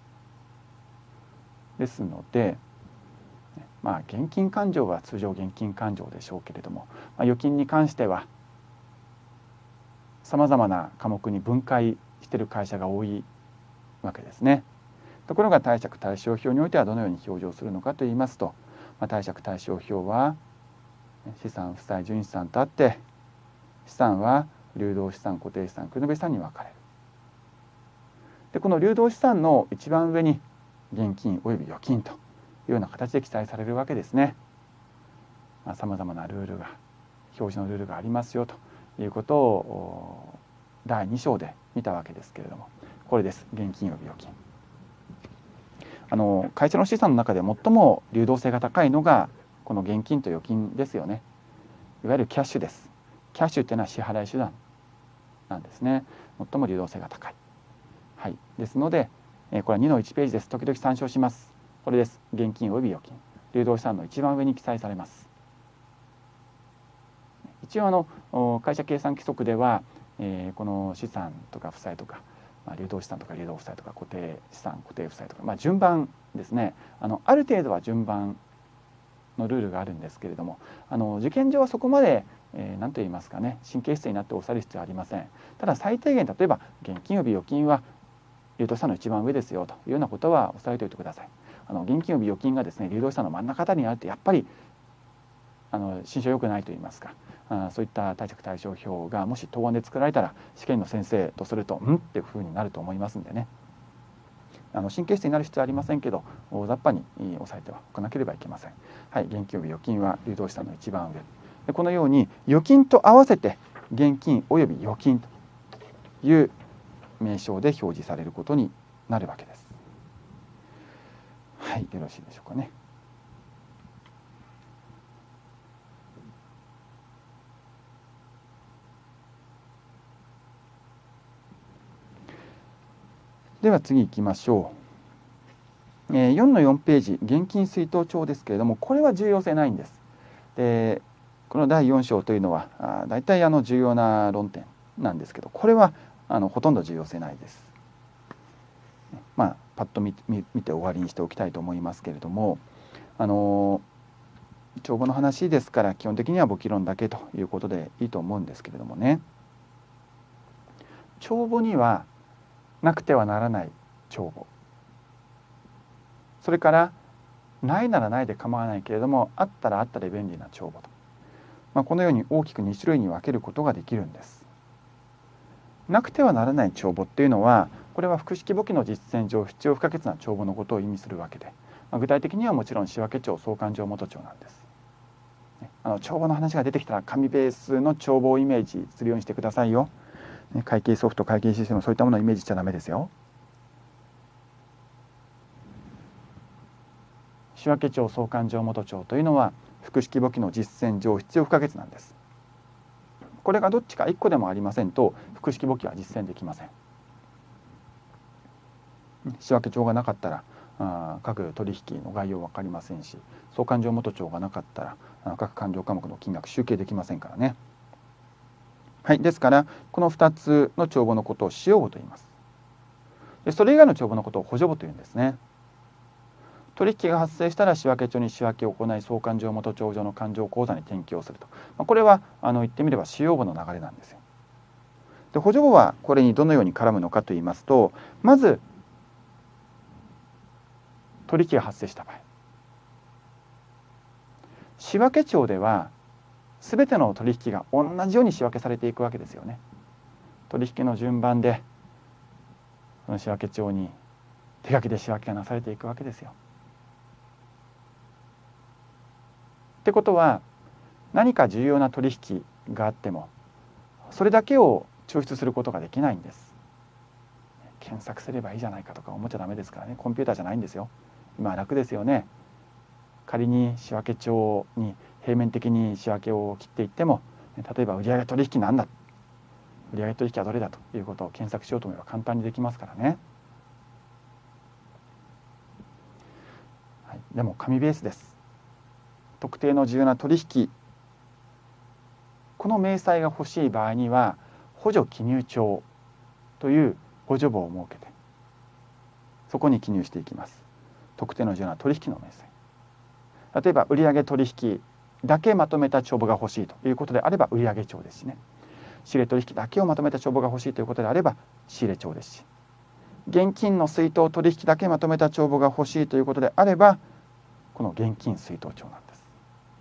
ですので、現金勘定は通常現金勘定でしょうけれども、預金に関してはさまざまな科目に分解している会社が多いわけですね。ところが貸借対照表においてはどのように表示をするのかといいますと、貸借対照表は資産負債純資産とあって、資産は流動資産固定資産繰延資産に分かれる。でこの流動資産の一番上に現金および預金というような形で記載されるわけですね。さまざまなルールが表示のルールがありますよということを第2章で見たわけですけれども、これです。現金および預金。会社の資産の中で最も流動性が高いのがこの現金と預金ですよね。いわゆるキャッシュです。キャッシュっていうのは支払い手段なんですね。最も流動性が高い。はい、ですのでこれは2の1ページです。時々参照します。これです。現金および預金。流動資産の一番上に記載されます。一応会社計算規則では、この資産とか負債とか、流動資産とか流動負債とか固定資産固定負債とか、順番ですね、ある程度は順番のルールがあるんですけれども、受験上はそこまで何と言いますかね、神経質になって押さえる必要はありません。ただ最低限、例えば現金および預金は流動資産の一番上ですよというようなことは押さえておいてください。現金および預金がですね流動資産の真ん中あたりにあるとやっぱり心象良くないと言いますか、そういった貸借対照表がもし答案で作られたら試験の先生とするとっていうふうになると思いますんでね、神経質になる必要はありませんけど大雑把に押さえてはおかなければいけません。はい、現金および預金は流動資産の一番上で、このように預金と合わせて現金および預金という名称で表示されることになるわけです。はい、よろしいでしょうかね。では次行きましょう。4の4ページ、現金出納帳ですけれども、これは重要性ないんです。でこの第4章というのは大体重要な論点なんですけど、これはほとんど重要性ないです。パッと見て終わりにしておきたいと思いますけれども、帳簿の話ですから基本的には簿記論だけということでいいと思うんですけれどもね、帳簿にはなくてはならない帳簿、それからないならないで構わないけれどもあったらあったで便利な帳簿と、このように大きく2種類に分けることができるんです。なくてはならない帳簿っていうのは、これは複式簿記の実践上必要不可欠な帳簿のことを意味するわけで、具体的にはもちろん仕分帳、総勘定元帳なんです。帳簿の話が出てきたら紙ベースの帳簿をイメージするようにしてくださいよ。会計ソフト、会計システム、そういったものをイメージしちゃダメですよ。仕分帳、総勘定元帳というのは複式簿記の実践上必要不可欠なんです。これがどっちか1個でもありませんと複式簿記は実践できません。仕分帳がなかったら各取引の概要分かりませんし、総勘定元帳がなかったら各勘定科目の金額集計できませんからね。はい、ですからこの2つの帳簿のことを使用簿と言います。でそれ以外の帳簿のことを補助簿というんですね。取引が発生したら仕分帳に仕分けを行い、総勘定元帳上の勘定口座に転記をすると、これは言ってみれば使用簿の流れなんですよ。 で補助簿はこれにどのように絡むのかといいますと、まず取引が発生した場合、仕分帳では全ての取引が同じように仕分けされていくわけですよね。取引の順番でその仕分帳に手書きで仕分けがなされていくわけですよ。ってことは、何か重要な取引があってもそれだけを抽出することができないんです。検索すればいいじゃないかとか思っちゃダメですからね。コンピューターじゃないんですよ。今は楽ですよね。仮に仕分帳に平面的に仕分けを切っていっても、例えば売上取引なんだ、売上取引はどれだということを検索しようと思えば簡単にできますからね。はい、でも紙ベースです。特定の重要な取引、この明細が欲しい場合には補助記入帳という補助簿を設けて、そこに記入していきます。特定の重要な取引の明細、例えば売上取引だけまとめた帳簿が欲しいということであれば売上帳ですしね、仕入れ取引だけをまとめた帳簿が欲しいということであれば仕入れ帳ですし、現金の出納取引だけまとめた帳簿が欲しいということであればこの現金出納帳なんです。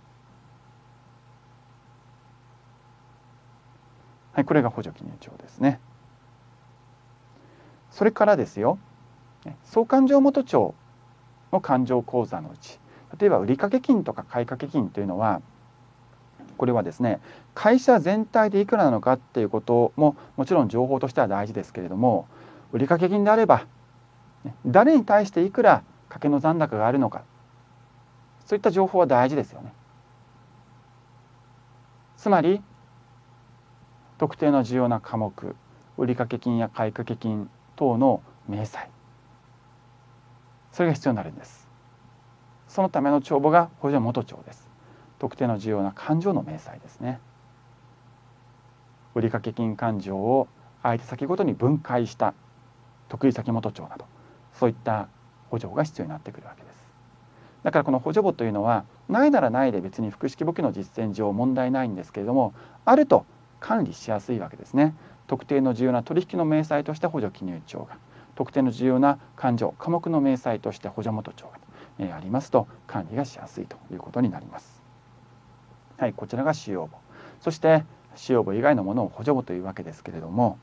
はい、これが補助記入帳ですね。それからですよ、総勘定元帳の勘定口座のうち、例えば売掛金とか買掛金というのは、これはですね、会社全体でいくらなのかっていうことももちろん情報としては大事ですけれども、売掛金であれば誰に対していくら掛けの残高があるのか、そういった情報は大事ですよね。つまり特定の重要な科目、売掛金や買掛金等の明細、それが必要になるんです。そのための帳簿が補助元帳です。特定の重要な勘定の明細ですね。売掛金勘定を相手先ごとに分解した得意先元帳など、そういった補助が必要になってくるわけです。だからこの補助簿というのはないならないで別に複式簿記の実践上問題ないんですけれども、あると管理しやすいわけですね。特定の重要な取引の明細として補助記入帳が、特定の重要な勘定科目の明細として補助元帳がありますと管理がしやすいということになります。はい、こちらが使用簿。そして使用簿以外のものを補助簿というわけですけれども、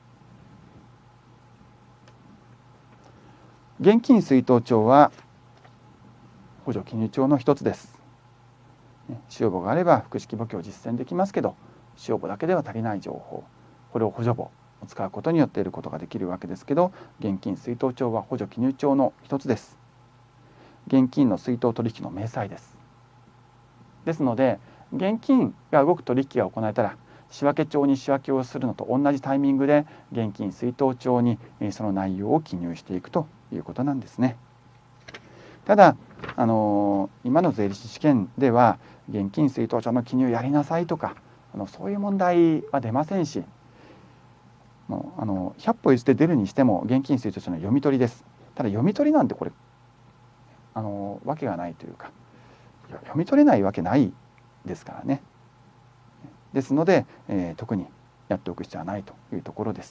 現金出納帳は補助記入帳の一つです。使用簿があれば複式簿記を実践できますけど、使用簿だけでは足りない情報、これを補助簿を使うことによって得ることができるわけですけど、現金出納帳は補助記入帳の一つです。現金の出納取引の明細です。ですので現金が動く取引が行えたら仕分帳に仕分けをするのと同じタイミングで現金出納帳にその内容を記入していくということなんですね。ただ今の税理士試験では現金出納帳の記入やりなさいとかそういう問題は出ませんし、100歩譲って出るにしても現金出納帳の読み取りです。ただ読み取りなんてこれわけがないというか、読み取れないわけないですからね。ですので、特にやっておく必要はないというところです。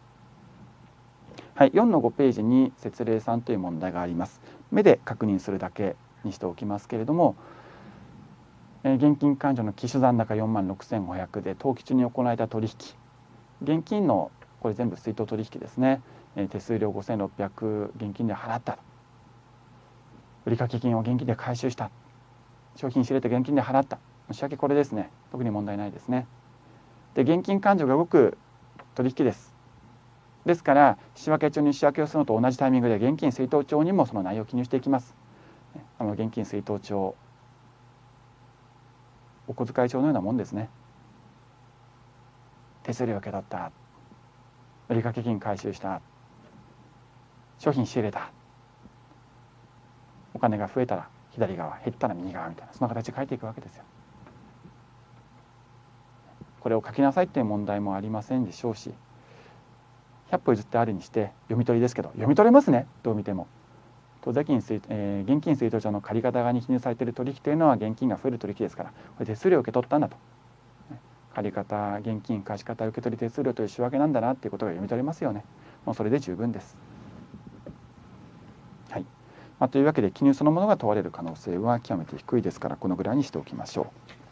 はい、4の5ページに節例3という問題があります。目で確認するだけにしておきますけれども、現金勘定の期首残高46,500で当期中に行われた取引、現金のこれ全部出納取引ですね、手数料5,600現金で払った、売掛金を現金で回収した、商品仕入れて現金で払った、仕分けこれですね。特に問題ないですね。で現金勘定が動く取引です。ですから仕分帳に仕分けをするのと同じタイミングで現金出納帳にもその内容を記入していきます。現金出納帳、お小遣い帳のようなもんですね。手数料受け取った、売掛金回収した、商品仕入れた、お金が増えたら左側、減ったら右側みたいな、その形で書いていくわけですよ。これを書きなさいっていう問題もありませんでしょうし、100歩譲ってあるにして読み取りですけど読み取れますね。どう見ても当座金現金出納帳の借方側に記入されている取引というのは現金が増える取引ですから、これ手数料を受け取ったんだと借方、現金貸方、受取手数料という仕分けなんだなっていうことが読み取れますよね。もうそれで十分です。はい。というわけで記入そのものが問われる可能性は極めて低いですから、このぐらいにしておきましょう。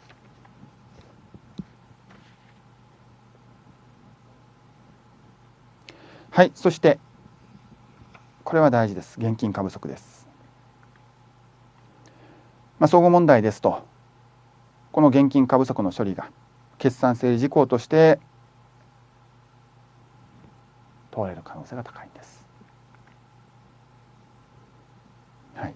はい。そしてこれは大事です。現金過不足です。総合問題ですと、この現金過不足の処理が決算整理事項として問われる可能性が高いんです。はい。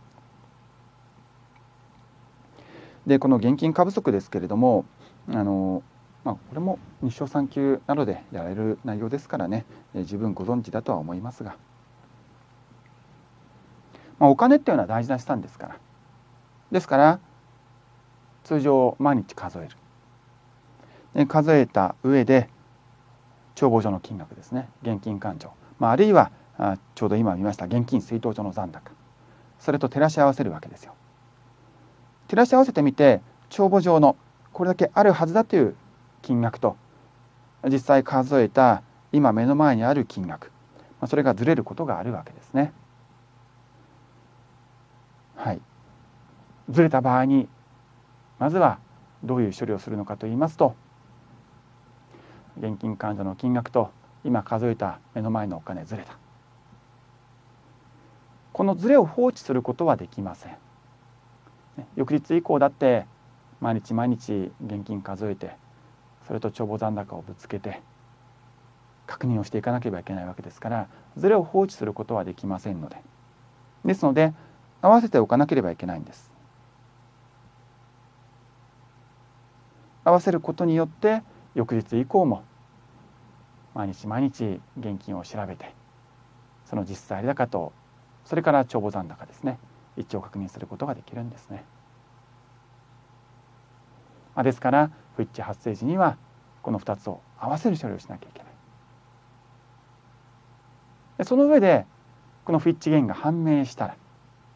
で、この現金過不足ですけれども、これも日照3級などでやられる内容ですからね、十分ご存知だとは思いますが、お金っていうのは大事な資産ですから、通常毎日数える。で、数えた上で帳簿上の金額ですね、現金勘定、あるいはちょうど今見ました現金出納上の残高、それと照らし合わせるわけですよ。照らし合わせてみて、帳簿上のこれだけあるはずだという金額と実際数えた今目の前にある金額、それがずれることがあるわけですね。はい。ずれた場合にまずはどういう処理をするのかといいますと、現金勘定の金額と今数えた目の前のお金ずれた。このずれを放置することはできません。翌日以降だって毎日毎日現金数えて、それと帳簿残高をぶつけて確認をしていかなければいけないわけですから、ずれを放置することはできませんので、ですので合わせておかなければいけないんです。合わせることによって翌日以降も毎日毎日現金を調べて、その実際高とそれから帳簿残高ですね、一致を確認することができるんですね。ですから不一致発生時にはこの2つを合わせる処理をしなきゃいけない。その上でこの不一致原因が判明したら、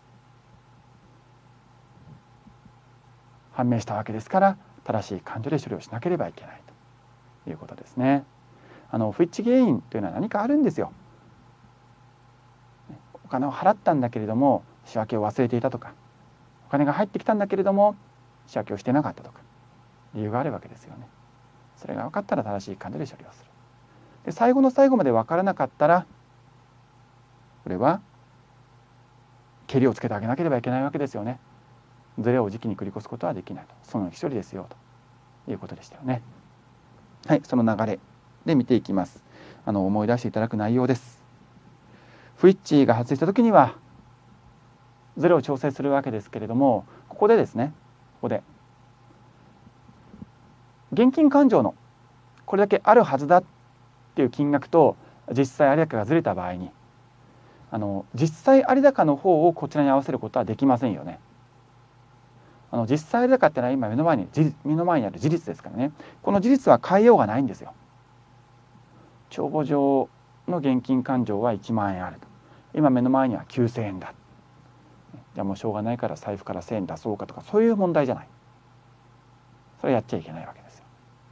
判明したわけですから正しい勘定で処理をしなければいけないということですね。不一致原因というのは何かあるんですよ。お金を払ったんだけれども仕分けを忘れていたとか、お金が入ってきたんだけれども仕分けをしてなかったとか、理由があるわけですよね。それが分かったら正しい勘定で処理をする。で、最後の最後まで分からなかったら、これはけりをつけてあげなければいけないわけですよね。ずれを時期に繰り越すことはできないと、その処理ですよということでしたよね。はい、その流れで見ていきます。思い出していただく内容です。不一致が発生した時にはずれを調整するわけですけれども、ここでですね、現金勘定のこれだけあるはずだっていう金額と実際有高がずれた場合に、実際有高の方をこちらに合わせることはできませんよね。実際有高ってのは今目の前にある事実ですからね。この事実は変えようがないんですよ。帳簿上の現金勘定は1万円あると、今目の前には9000円だ。じゃあもうしょうがないから財布から1000円出そうかとか、そういう問題じゃない。それやっちゃいけないわけですよ。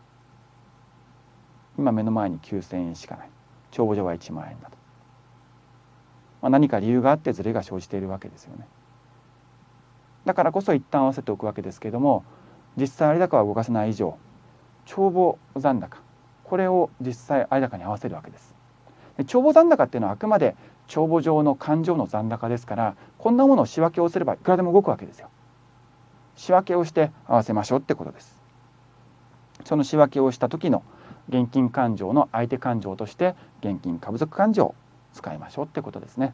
今目の前に9000円しかない。帳簿上は1万円だと。何か理由があってズレが生じているわけですよね。だからこそ一旦合わせておくわけですけれども、実際有高は動かせない以上、帳簿残高、これを実際有高に合わせるわけです。帳簿残高っていうのはあくまで帳簿上の勘定の残高ですから、こんなものを仕分けをすればいくらでも動くわけですよ。仕分けをして合わせましょうってことです。その仕分けをした時の現金勘定の相手勘定として現金過不足勘定を使いましょうってことですね。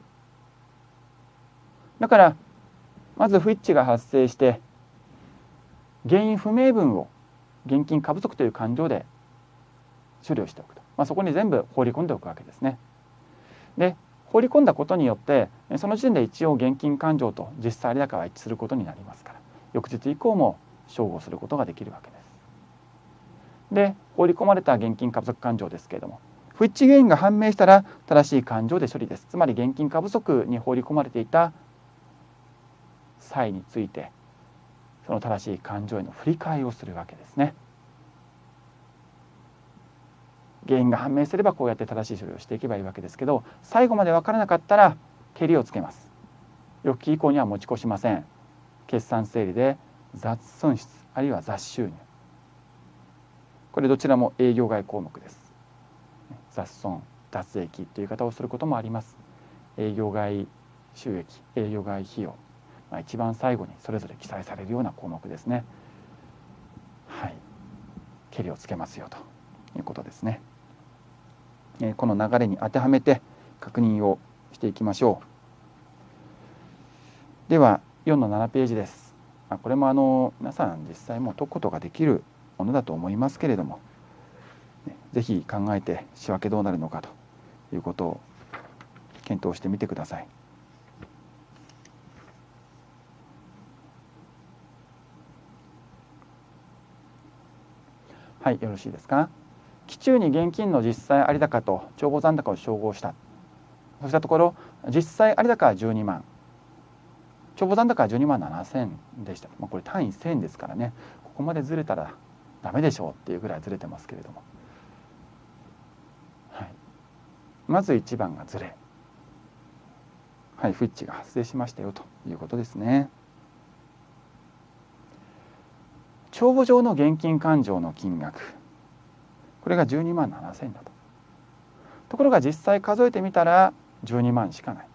だからまず不一致が発生して原因不明分を現金過不足という勘定で処理をしておくと、そこに全部放り込んでおくわけですね。で、放り込んだことによってその時点で一応現金勘定と実際有高は一致することになりますから、翌日以降も照合することができるわけです。で、放り込まれた現金過不足勘定ですけれども、不一致原因が判明したら正しい勘定で処理です。つまり現金過不足に放り込まれていた際についてその正しい勘定への振り替えをするわけですね。 原因が判明すればこうやって正しい処理をしていけばいいわけですけど、最後まで分からなかったらけりをつけます。翌期以降には持ち越しません。決算整理で雑損失あるいは雑収入、これどちらも営業外項目です。雑損脱益という言い方をすることもあります。営業外収益、営業外費用、一番最後にそれぞれ記載されるような項目ですね。はい、けりをつけますよということですね。この流れに当てはめて確認をしていきましょう。では4の7ページです。これも皆さん実際も解くことができるものだと思いますけれども、ぜひ考えて仕分けどうなるのかということを検討してみてください。はい、よろしいですか。期中に現金の実際有高と帳簿残高を照合した。そうしたところ実際有高は12万、帳簿残高は12万7000でした。これ単位1000ですからね、ここまでずれたらダメでしょうっていうぐらいずれてますけれども、はい、まず1番がずれ、はい、不一致が発生しましたよということですね。帳簿上の現金勘定の金額、これが12万7000だと。ところが実際数えてみたら12万しかない。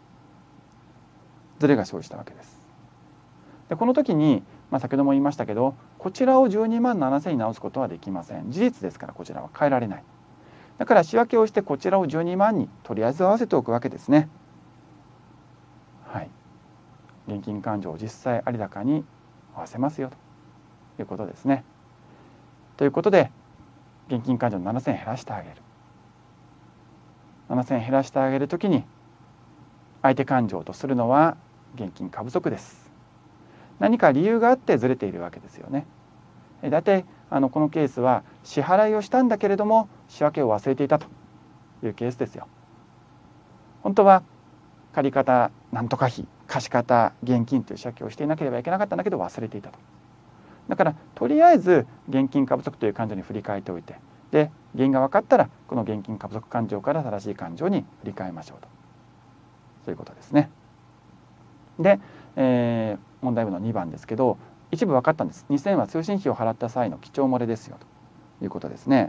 ズレが生じたわけです。でこの時に、先ほども言いましたけど、こちらを12万7000に直すことはできません。事実ですからこちらは変えられない。だから仕分けをしてこちらを12万にとりあえず合わせておくわけですね。はい、現金勘定を実際有高に合わせますよということですね。ということで現金勘定の7000減らしてあげる。7000減らしてあげるときに相手勘定とするのは現金過不足です。何か理由があってずれているわけですよね。だいたいこのケースは支払いをしたんだけれども仕分けを忘れていたというケースですよ。本当は借方なんとか費、貸方現金という仕分けをしていなければいけなかったんだけど忘れていたと。だからとりあえず現金過不足という勘定に振り替えておいて、で原因が分かったらこの現金過不足勘定から正しい勘定に振り替えましょうと、そういうことですね。で、問題文の2番ですけど、一部分かったんです。2000は通信費を払った際の記帳漏れですよということですね。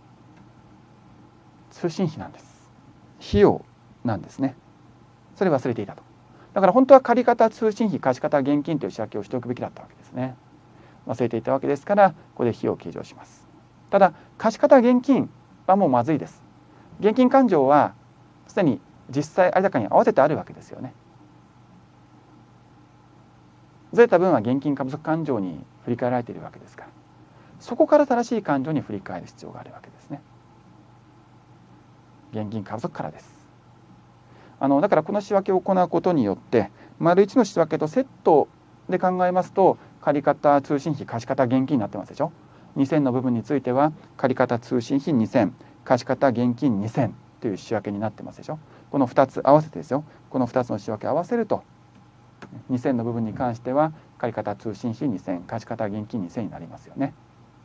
通信費なんです。費用なんですね。それ忘れていたと。だから本当は借方通信費貸方現金という仕分けをしておくべきだったわけですね。忘れていたわけですからここで費用を計上します。ただ貸方現金はもうまずいです。現金勘定はすでに実際有高に合わせてあるわけですよね。ずれた分は現金過不足勘定に振り替えられているわけですから、そこから正しい勘定に振り替える必要があるわけですね。現金過不足からです。だからこの仕分けを行うことによって丸1の仕分けとセットで考えますと、借方通信費貸方現金になってますでしょ。2000の部分については借方通信費2000、貸方現金2000という仕分けになってますでしょ。この2つ合わせてですよ、この2つの仕分けを合わせると2000の部分に関しては借方通信費2000、貸方現金2000になりますよね。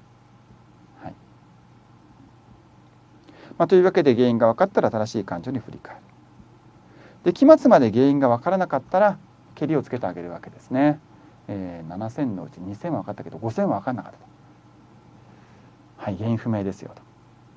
はい、というわけで原因が分かったら正しい勘定に振り替える。で期末まで原因が分からなかったらけりをつけてあげるわけですね。7000のうち2000は分かったけど5000は分からなかったと。はい、原因不明ですよと。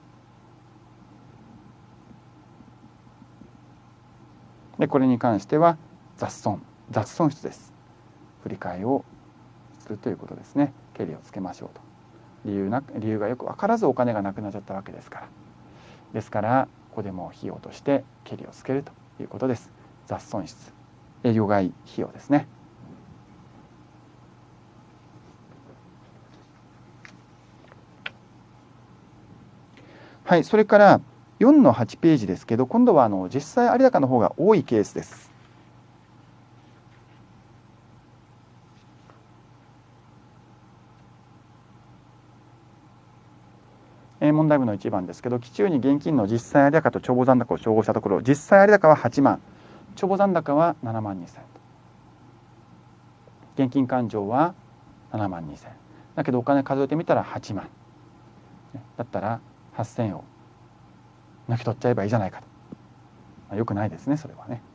でこれに関しては雑損失です。振り替えをするということですね。けりをつけましょうと。理由がよく分からずお金がなくなっちゃったわけですから。ですからここでも費用としてけりをつけるということです。雑損失、営業外費用ですね。はい、それから4の8ページですけど、今度は実際有高の方が多いケースです。問題文の1番ですけど、期中に現金の実際有高と帳簿残高を照合したところ、実際有高は8万、帳簿残高は7万2000、現金勘定は7万2000だけどお金数えてみたら8万だったら8000を抜き取っちゃえばいいじゃないかと、よくないですね。それはね、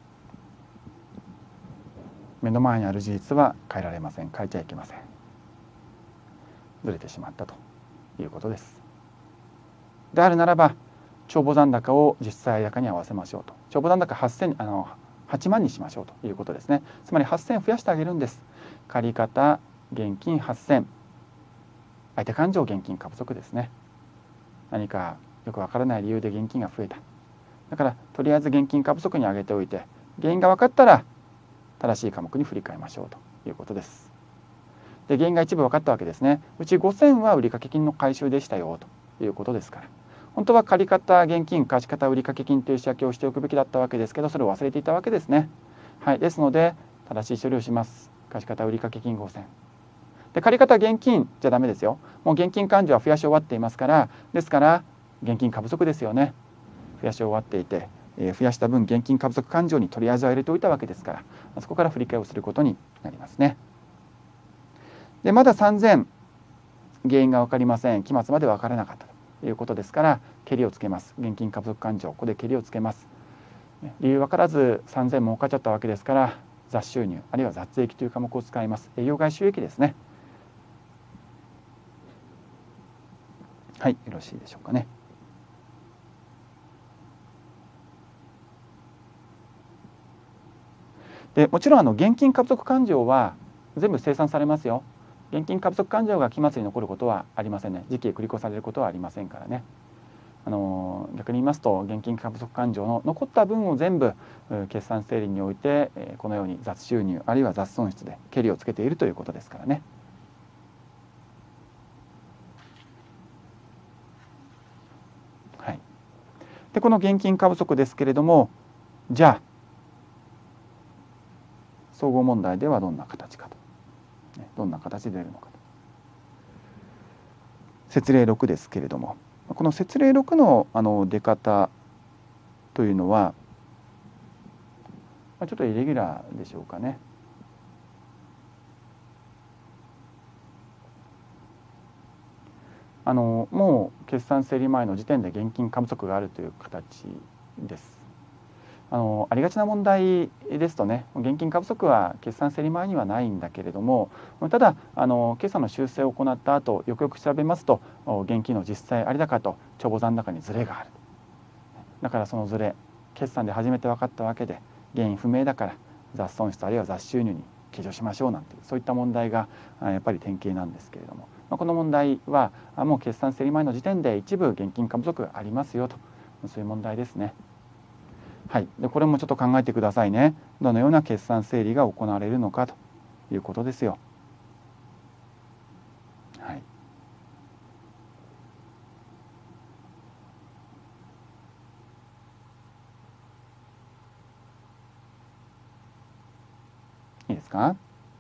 目の前にある事実は変えられません。変えちゃいけません。ずれてしまったということです。であるならば帳簿残高を実際高に合わせましょうと。帳簿残高8万にしましょうということですね。つまり8000増やしてあげるんです。借方現金8000、相手勘定現金過不足ですね。何かよくわからない理由で現金が増えた。だからとりあえず現金過不足に上げておいて、原因が分かったら正しい科目に振り替えましょうということです。で、原因が一部分かったわけですね。うち5000は売掛金の回収でしたよということですから、本当は借方現金貸方売掛金という仕分けをしておくべきだったわけですけど、それを忘れていたわけですね。はい、ですので正しい処理をします。貸方売掛金5000で、借方現金じゃダメですよ。もう現金勘定は増やし終わっていますから、ですから現金過不足ですよね。増やし終わっていて、増やした分現金過不足勘定にとりあえずは入れておいたわけですから、そこから振り替えをすることになりますね。で、まだ3000原因が分かりません。期末まで分からなかったということですから、けりをつけます。現金過不足勘定、ここでけりをつけます。理由分からず3000儲かっちゃったわけですから、雑収入あるいは雑益という科目を使います。営業外収益ですね。はい、よろしいでしょうかね。で、もちろん現金過不足勘定は全部精算されますよ。現金過不足勘定が期末に残ることはありませんね。時期へ繰り越されることはありませんからね。逆に言いますと、現金過不足勘定の残った分を全部決算整理においてこのように雑収入あるいは雑損失でけりをつけているということですからね。はい、でこの現金過不足ですけれども、じゃあ総合問題ではどんな形かと、どんな形で出るのかと。節例6ですけれども、この節例6の出方というのはちょっとイレギュラーでしょうかね。もう決算整理前の時点で現金過不足があるという形です。ありがちな問題ですとね、現金過不足は決算整理前にはないんだけれども、ただ決算の修正を行った後よくよく調べますと、現金の実際有高と帳簿残高にズレがある。だからそのズレ、決算で初めて分かったわけで、原因不明だから雑損失あるいは雑収入に計上しましょうなんていう、そういった問題がやっぱり典型なんですけれども、この問題はもう決算整理前の時点で一部現金過不足がありますよと、そういう問題ですね。はい、でこれもちょっと考えてくださいね。どのような決算整理が行われるのかということですよ。はい、いいですか。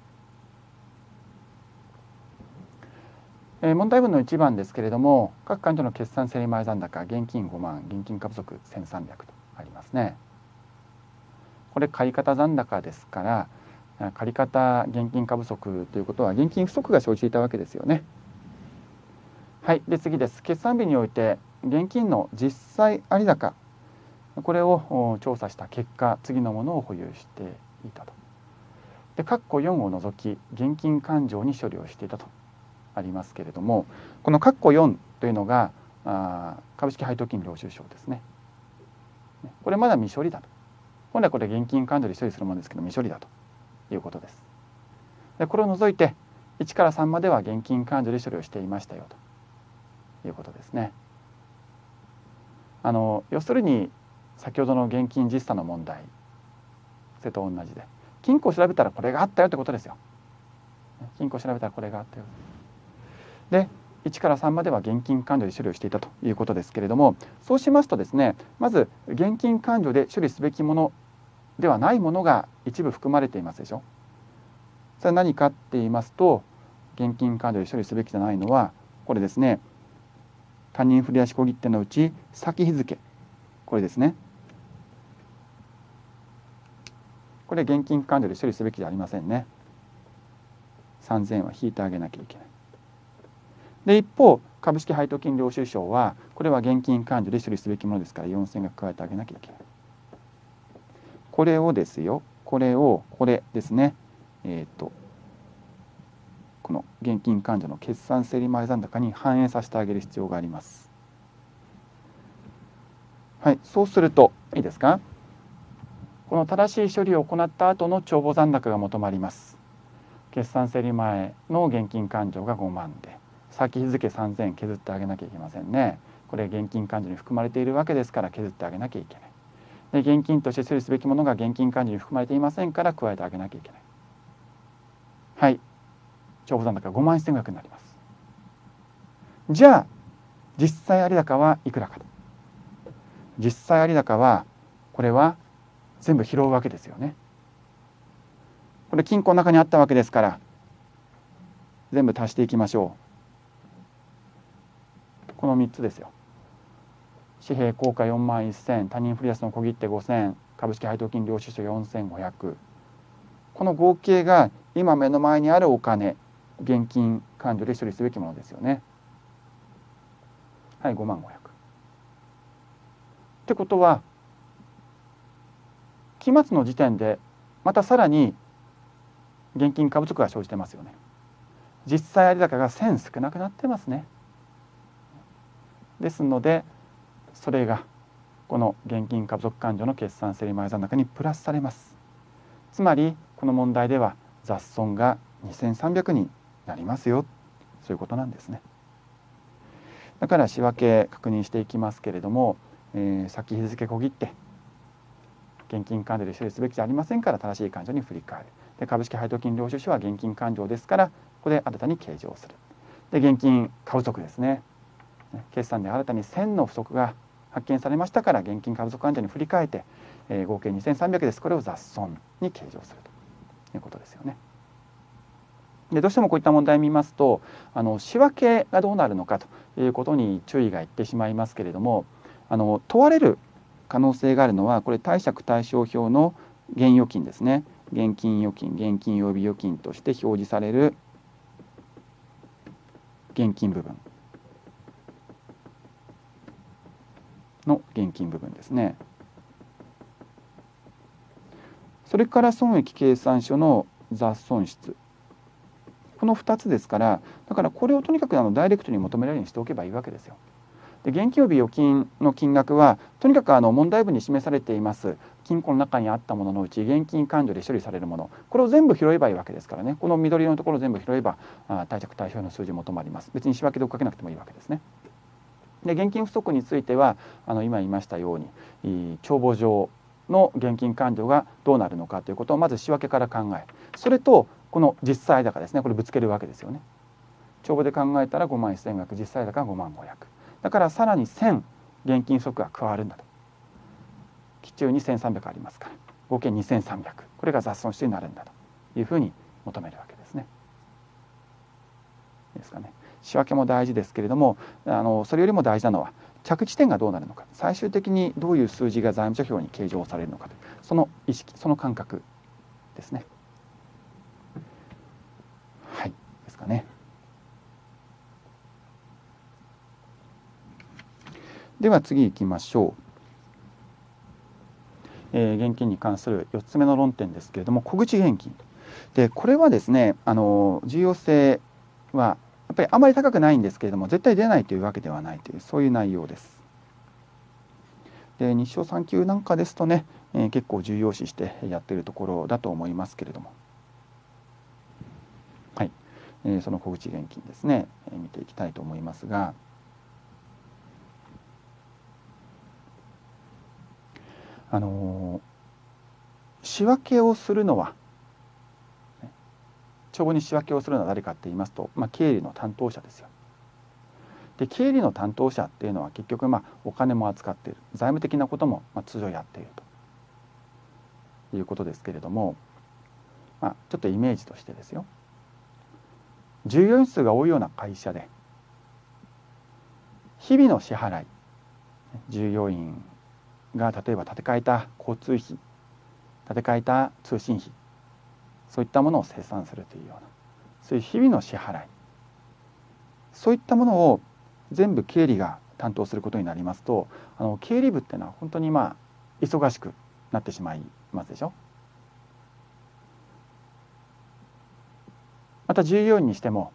問題文の1番ですけれども、各勘定の決算整理前残高現金5万、現金過不足1300とありますね。これ借方残高ですから、借方現金過不足ということは現金不足が生じていたわけですよね。はい、で次です。決算日において現金の実際有高、これを調査した結果、次のものを保有していたと。で、括弧4を除き現金勘定に処理をしていたとありますけれども、この括弧4というのが株式配当金領収書ですね。これまだ未処理だと。本来これ現金勘定で処理するものですけど未処理だということです。でこれを除いて1から3までは現金勘定で処理をしていましたよということですね。要するに先ほどの現金実差の問題、それと同じで、金庫を調べたらこれがあったよということですよ。金庫を調べたらこれがあったよ。で1から3までは現金勘定で処理をしていたということですけれども、そうしますとですね、まず現金勘定で処理すべきものではないものが一部含まれていますでしょ。それは何かって言いますと、現金勘定で処理すべきじゃないのはこれですね。他人振り出し小切手のうち先日付、これですね。これ現金勘定で処理すべきじゃありませんね。3000円は引いてあげなきゃいけない。 で一方株式配当金領収書はこれは現金勘定で処理すべきものですから4000円が加えてあげなきゃいけない。これをですよ、これですね、この現金勘定の決算整理前残高に反映させてあげる必要があります。はい、そうするといいですか、この正しい処理を行った後の帳簿残高が求まります。決算整理前の現金勘定が5万で、先日付3000円削ってあげなきゃいけませんね。これ現金勘定に含まれているわけですから削ってあげなきゃいけない。で現金として処理すべきものが現金勘定に含まれていませんから加えてあげなきゃいけない。はい、帳簿残高5万1000額になります。じゃあ実際有高はいくらかと。実際有高はこれは全部拾うわけですよね。これ金庫の中にあったわけですから全部足していきましょう。この3つですよ。紙幣硬貨4万1000、他人振り出しの小切手5000、株式配当金領収書4500、この合計が今目の前にあるお金、現金勘定で処理すべきものですよね。はい、5万500。ってことは期末の時点でまたさらに現金過不足が生じてますよね。実際有高が1000少なくなってますね。ですのでそれがこの現金過不足勘定の決算整理前残高にプラスされます。つまりこの問題では雑損が2300になりますよ、そういうことなんですね。だから仕分け確認していきますけれども、先日付小切手現金勘定で処理すべきじゃありませんから正しい勘定に振り替える。で株式配当金領収書は現金勘定ですからここで新たに計上する。で現金過不足ですね。決算で新たに1000の不足が発見されましたから現金過不足勘定に振り替えて、合計2300です。これを雑損に計上するということですよね。でどうしてもこういった問題を見ますと仕分けがどうなるのかということに注意がいってしまいますけれども、問われる可能性があるのはこれ貸借対照表の現預金ですね。現金預金、現金予備預金として表示される現金部分の現金部分ですね。それから損益計算書の雑損失、この2つですから、だからこれをとにかくダイレクトに求められるようにしておけばいいわけですよ。で現金予備預金の金額はとにかく問題文に示されています金庫の中にあったもののうち現金勘定で処理されるもの、これを全部拾えばいいわけですからね。この緑色のところを全部拾えば貸借対照表の数字求まります。別に仕分けで追っかけなくてもいいわけですね。で現金不足については今言いましたように帳簿上の現金勘定がどうなるのかということをまず仕分けから考え、それとこの実際高ですね、これぶつけるわけですよね。帳簿で考えたら5万1000額、実際高が5万500だからさらに1000現金不足が加わるんだと。期中に1300ありますから合計2300、これが雑損失になるんだというふうに求めるわけですね。いいですかね。仕分けも大事ですけれどもそれよりも大事なのは着地点がどうなるのか、最終的にどういう数字が財務諸表に計上されるのかというその意識、その感覚ですね。はい、ですかね。では次行きましょう。現金に関する4つ目の論点ですけれども、小口現金で、これはですね重要性はやっぱりあまり高くないんですけれども絶対出ないというわけではないというそういう内容です。で日商3級なんかですとね、結構重要視してやっているところだと思いますけれども、はい、その小口現金ですね、見ていきたいと思いますが、仕分けをするのは帳簿に仕分けをするのは誰かって言いますと、経理の担当者ですよ。で経理の担当者っていうのは結局お金も扱っている、財務的なことも通常やっているということですけれども、ちょっとイメージとしてですよ、従業員数が多いような会社で日々の支払い、従業員が例えば建て替えた交通費、建て替えた通信費、そういったものを清算するというようなそういう日々の支払い、 そういったものを全部経理が担当することになりますと、経理部っていうのは本当に忙しくなってしまいますでしょ。また従業員にしても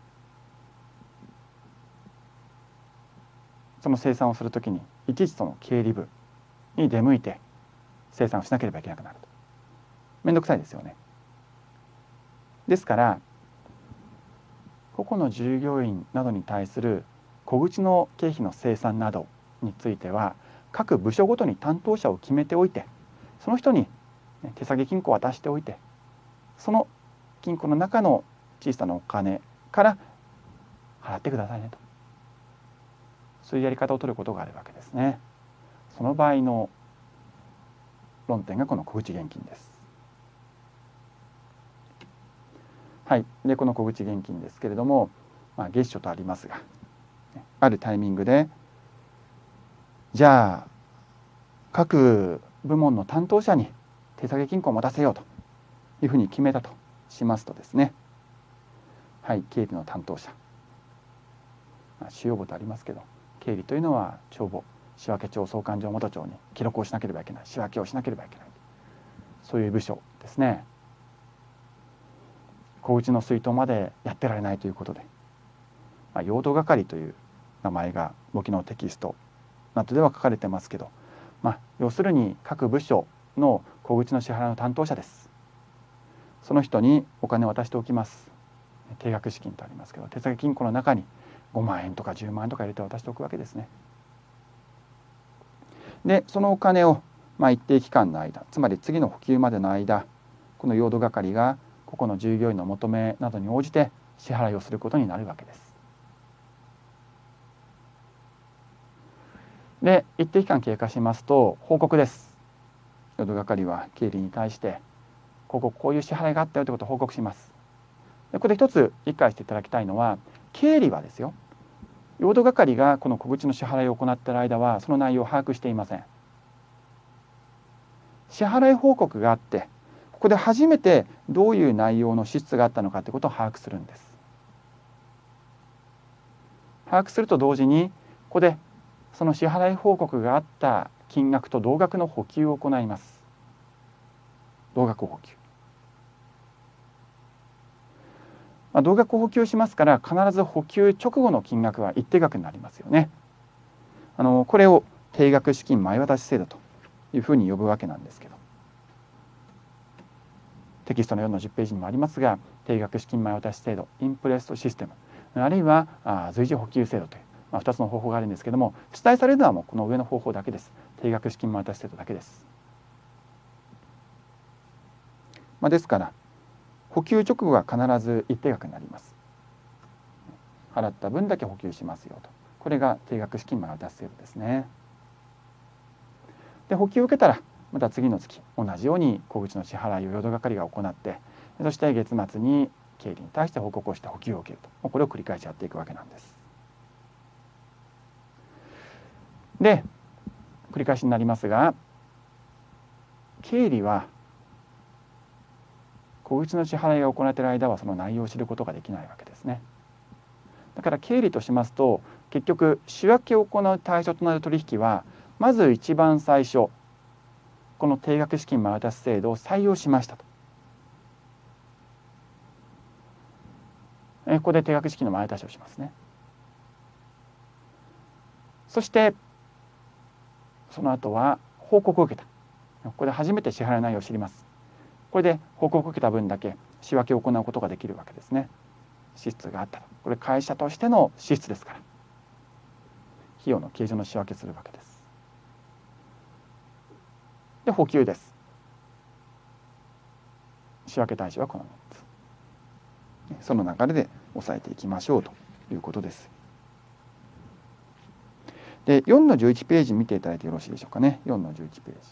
その生産をするときにいちいちその経理部に出向いて生産をしなければいけなくなると、めんどくさいですよね。ですから個々の従業員などに対する小口の経費の生産などについては各部署ごとに担当者を決めておいて、その人に手提げ金庫を渡しておいて、その金庫の中の小さなお金から払ってくださいねと、そういうやり方を取ることがあるわけですね。その場合の論点がこの小口現金です。はい、でこの小口現金ですけれども、月初とありますが、あるタイミングでじゃあ各部門の担当者に手提げ金庫を持たせようというふうに決めたとしますとですね、はい、経理の担当者、主要部とありますけど、経理というのは帳簿、仕分帳、総勘定元帳に記録をしなければいけない、仕分けをしなければいけない、そういう部署ですね。小口の出納までやってられないということで、用途係という名前が簿記のテキストなどでは書かれてますけど、要するに各部署の小口の支払いの担当者です。その人にお金を渡しておきます。定額資金とありますけど、手提げ金庫の中に5万円とか10万円とか入れて渡しておくわけですね。でそのお金を一定期間の間、つまり次の補給までの間、この用途係が個々の従業員の求めなどに応じて支払いをすることになるわけです。で一定期間経過しますと報告です。用途係は経理に対してこういう支払いがあったよということを報告します。でここで一つ理解していただきたいのは、経理はですよ、用途係がこの小口の支払いを行っている間はその内容を把握していません。支払い報告があって、ここで初めてどういう内容の支出があったのかということを把握するんです。把握すると同時に、ここでその支払い報告があった金額と同額の補給を行います。同額補給。同額補給しますから、必ず補給直後の金額は一定額になりますよね。これを定額資金前渡し制度というふうに呼ぶわけなんですけど、テキストの4の10ページにもありますが、定額資金前渡し制度、インプレストシステム、あるいは随時補給制度という、2つの方法があるんですけども、主体されるのはもうこの上の方法だけです。定額資金前渡し制度だけです。ですから補給直後は必ず一定額になります。払った分だけ補給しますよと、これが定額資金前渡し制度ですね。で補給を受けたらまた次の月同じように小口の支払いを用途係が行って、そして月末に経理に対して報告をして補給を受けると、これを繰り返しやっていくわけなんです。で繰り返しになりますが、経理は小口の支払いが行われている間はその内容を知ることができないわけですね。だから経理としますと、結局仕分けを行う対象となる取引はまず一番最初この定額資金前渡し制度を採用しましたと。ここで定額資金の前渡しをしますね。そしてその後は報告を受けた。ここで初めて支払い内容を知ります。これで報告を受けた分だけ仕分けを行うことができるわけですね。支出があったと。これ会社としての支出ですから、費用の計上の仕分けするわけです。で補給です。仕分け対象はこの3つ。その流れで押さえていきましょうということです。で4の11ページ見ていただいてよろしいでしょうかね。4の11ページ。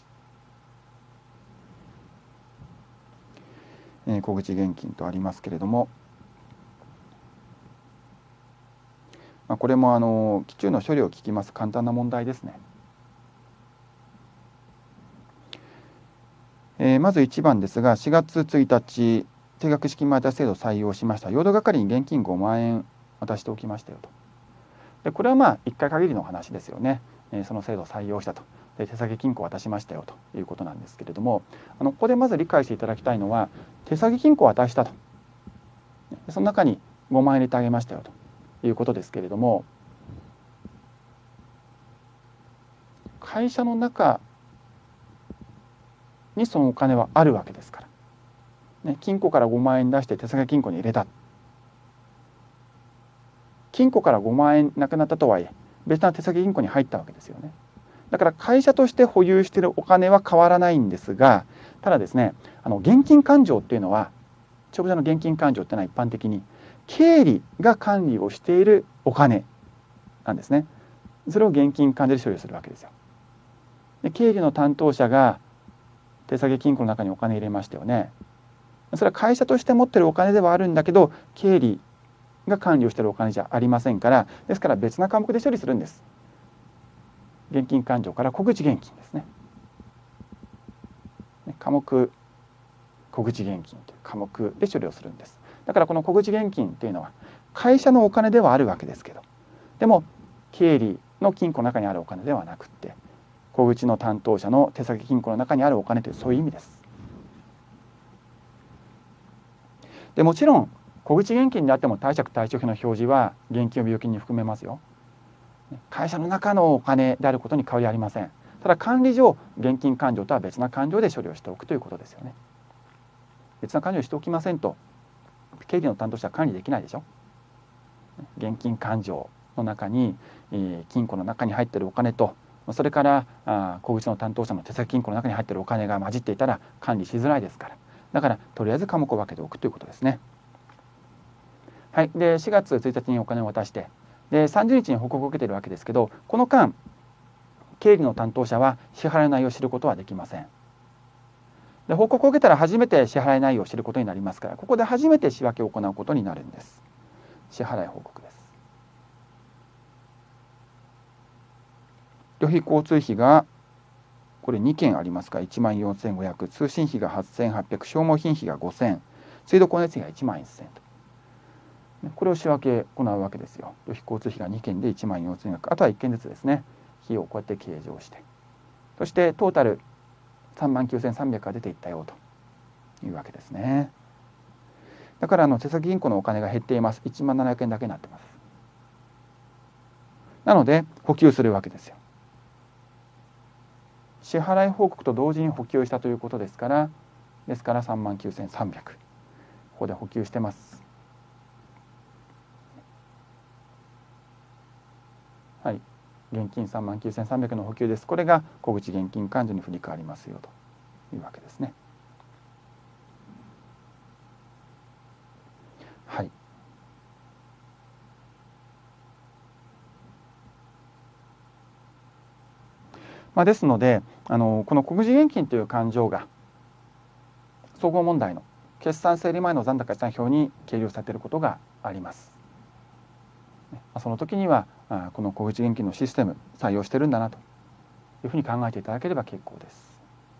小口現金とありますけれども、これも期中の処理を聞きます簡単な問題ですね。まず1番ですが、4月1日定額資金前渡し制度を採用しました。用途係に現金5万円渡しておきましたよと。 でこれはまあ1回限りの話ですよね。その制度を採用したと。で手提げ金庫を渡しましたよということなんですけれども、ここでまず理解していただきたいのは、手提げ金庫を渡したと、その中に5万円入れてあげましたよということですけれども、会社の中にそのお金はあるわけですから、ね、金庫から5万円出して手提げ金庫に入れた。金庫から5万円なくなったとはいえ、別な手提げ金庫に入ったわけですよね。だから会社として保有しているお金は変わらないんですが、ただですね、現金勘定っていうのは、帳簿上の現金勘定っていうのは一般的に経理が管理をしているお金なんですね。それを現金勘定で処理するわけですよ。で経理の担当者が手提げ金庫の中にお金入れましたよね。それは会社として持っているお金ではあるんだけど、経理が管理をしているお金じゃありませんから、ですから別な科目で処理するんです。現金勘定から小口現金ですね。科目小口現金という科目で処理をするんです。だからこの小口現金っていうのは会社のお金ではあるわけですけど、でも経理の金庫の中にあるお金ではなくって、小口の担当者の手提げ金庫の中にあるお金という、そういう意味です。でもちろん小口現金であっても貸借対照表の表示は現金を預金に含めますよ。会社の中のお金であることに変わりありません。ただ管理上、現金勘定とは別な勘定で処理をしておくということですよね。別な勘定をしておきませんと、経理の担当者は管理できないでしょ。現金勘定の中に、金庫の中に入っているお金と、それから小口の担当者の手先金庫の中に入っているお金が混じっていたら管理しづらいですから、だからとりあえず科目を分けておくということですね。はい、で4月1日にお金を渡して、で30日に報告を受けているわけですけど、この間経理の担当者は支払い内容を知ることはできません。で報告を受けたら初めて支払い内容を知ることになりますから、ここで初めて仕分けを行うことになるんです。支払い報告です。旅費交通費がこれ2件ありますが14,500、通信費が8,800、消耗品費が5,000、水道光熱費が11,000と、これを仕分け行うわけですよ。旅費交通費が2件で14,500、あとは1件ずつですね、費用をこうやって計上して、そしてトータル39,300が出ていったよというわけですね。だから手先銀行のお金が減っています。17,000円だけになってます。なので補給するわけですよ。支払い報告と同時に補給したということですから、39,300、ここで補給してます。はい、現金39,300の補給です。これが小口現金勘定に振り替わりますよというわけですね。はい。ですのでこの小口現金という勘定が総合問題の決算整理前の残高試算表に計上されていることがあります。その時にはこの小口現金のシステム採用してるんだなというふうに考えていただければ結構です。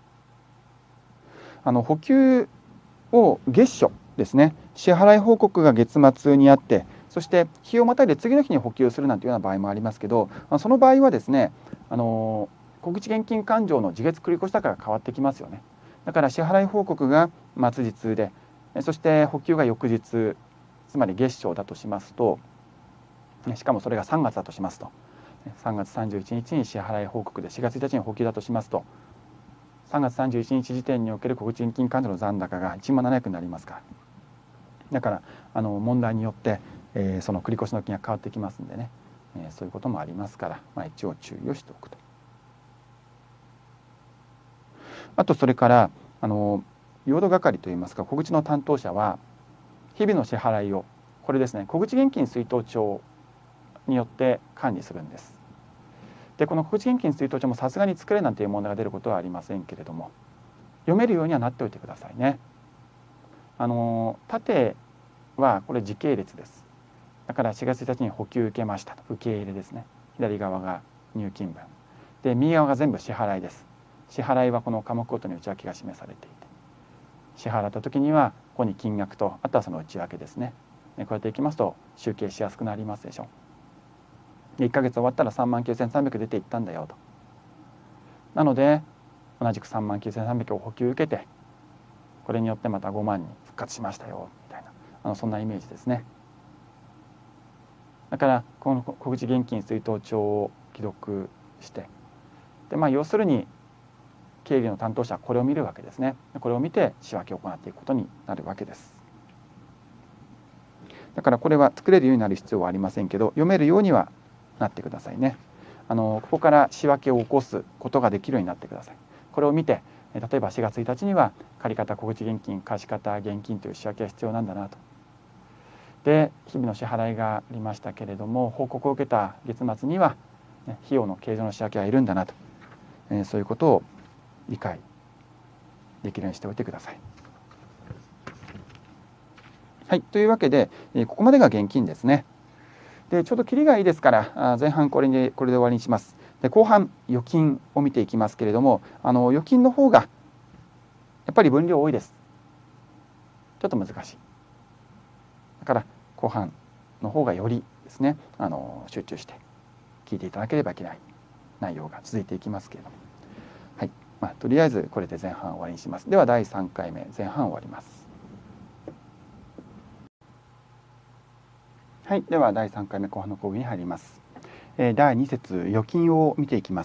補給を月初ですね、支払い報告が月末にあって、そして日をまたいで次の日に補給するなんていうような場合もありますけど、その場合はですね、小口現金勘定の次月繰越高が変わってきますよね。だから支払い報告が末日で、そして補給が翌日、つまり月初だとしますと、しかもそれが3月だとしますと、3月31日に支払い報告で4月1日に補給だとしますと、3月31日時点における小口現金勘定の残高が17,000になりますから、だから問題によって、その繰越の金が変わってきますんでね、そういうこともありますから、一応注意をしておくと。あとそれから用土係といいますか、小口の担当者は日々の支払いを、これですね、小口現金出納帳によって管理するんです。でこの小口現金出納帳もさすがに作れなんていう問題が出ることはありませんけれども、読めるようにはなっておいてくださいね。縦はこれ時系列です。だから4月1日に補給受けましたと、受け入れですね。左側が入金分で、右側が全部支払いです。支払いはこの科目ごとに内訳が示されていて、支払った時にはここに金額と、あとはその内訳ですね。こうやっていきますと集計しやすくなりますでしょで1ヶ月終わったら39,300出ていったんだよと。なので同じく39,300を補給受けて、これによってまた5万に復活しましたよみたいな、そんなイメージですね。だからこの小口現金出納帳を記録して、で要するに経理の担当者はこれを見るわけですね。これを見て仕分けを行っていくことになるわけです。だからこれは作れるようになる必要はありませんけど、読めるようにはなってくださいね。ここから仕分けを起こすことができるようになってください。これを見て、例えば4月1日には借方、小口現金、貸方現金という仕分けが必要なんだなと。で日々の支払いがありましたけれども、報告を受けた月末には、費用の計上の仕分けがいるんだなと、そういうことを理解できるようにしておいてください。はい、というわけで、ここまでが現金ですね。でちょうど切りがいいですから前半これで終わりにします。で後半預金を見ていきますけれども、預金の方がやっぱり分量多いです。ちょっと難しい。だから後半の方がよりですね集中して聞いていただければいけない内容が続いていきますけれども、はい、とりあえずこれで前半終わりにします。では第3回目前半終わります。はい、では第3回目後半の講義に入ります。第2節預金を見ていきます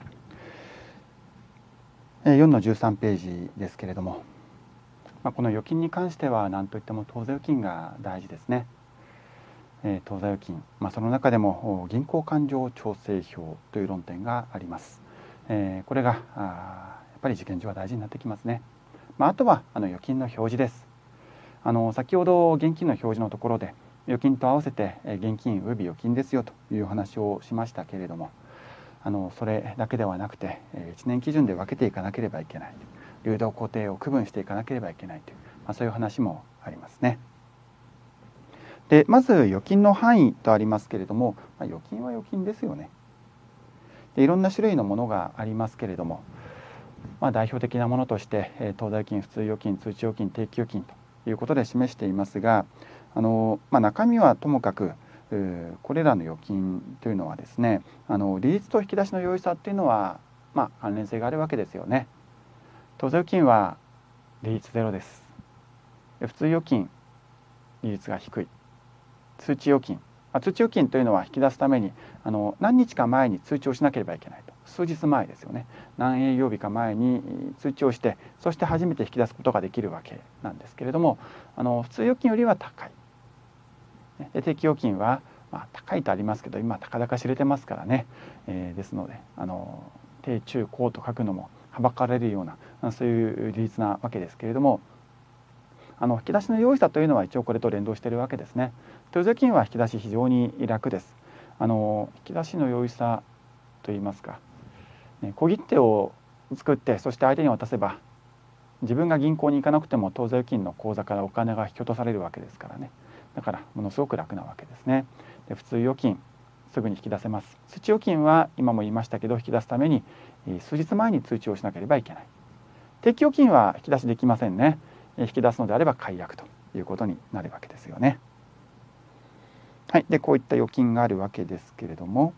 。4の13ページですけれども、この預金に関しては何といっても当座預金が大事ですね。当座預金、その中でも銀行勘定調整表という論点があります。これがやっぱり受験上は大事になってきますね。あとは預金の表示です。先ほど現金の表示のところで預金と合わせて現金及び預金ですよという話をしましたけれども、それだけではなくて1年基準で分けていかなければいけない、流動固定を区分していかなければいけないという、そういう話もありますね。でまず預金の範囲とありますけれども、預金は預金ですよね。でいろんな種類のものがありますけれども、代表的なものとして当座預金、普通預金、通知預金、定期預金ということで示していますが、中身はともかくこれらの預金というのはですね、利率と引き出しの容易さっていうのは関連性があるわけですよね。当座預金は利率ゼロです。普通預金利率が低い。通知預金、通知預金というのは引き出すために何日か前に通知をしなければいけないと。数日前ですよね。何営業日か前に通知をして、そして初めて引き出すことができるわけなんですけれども、普通預金よりは高い。で定期預金は、高いとありますけど今高々知れてますからね、ですので低中高と書くのもはばかられるようなそういう利率なわけですけれども、引き出しの容易さというのは一応これと連動しているわけですね。当座預金は引き出し非常に楽です。引き出しの容易さといいますか、小切手を作ってそして相手に渡せば自分が銀行に行かなくても当座預金の口座からお金が引き落とされるわけですからね。だからものすごく楽なわけですね。で普通預金すぐに引き出せます。通知預金は今も言いましたけど引き出すために数日前に通知をしなければいけない。定期預金は引き出しできませんね。引き出すのであれば解約ということになるわけですよね。はい、でこういった預金があるわけですけれども、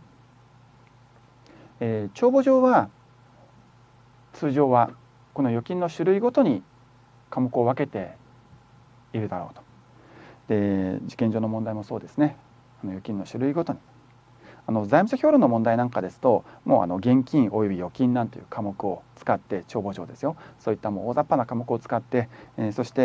帳簿上は通常はこの預金の種類ごとに科目を分けているだろうと。で受験上の問題もそうですね。預金の種類ごとに財務諸表論の問題なんかですともう現金および預金なんという科目を使って帳簿上ですよ、そういったもう大雑把な科目を使って、そして、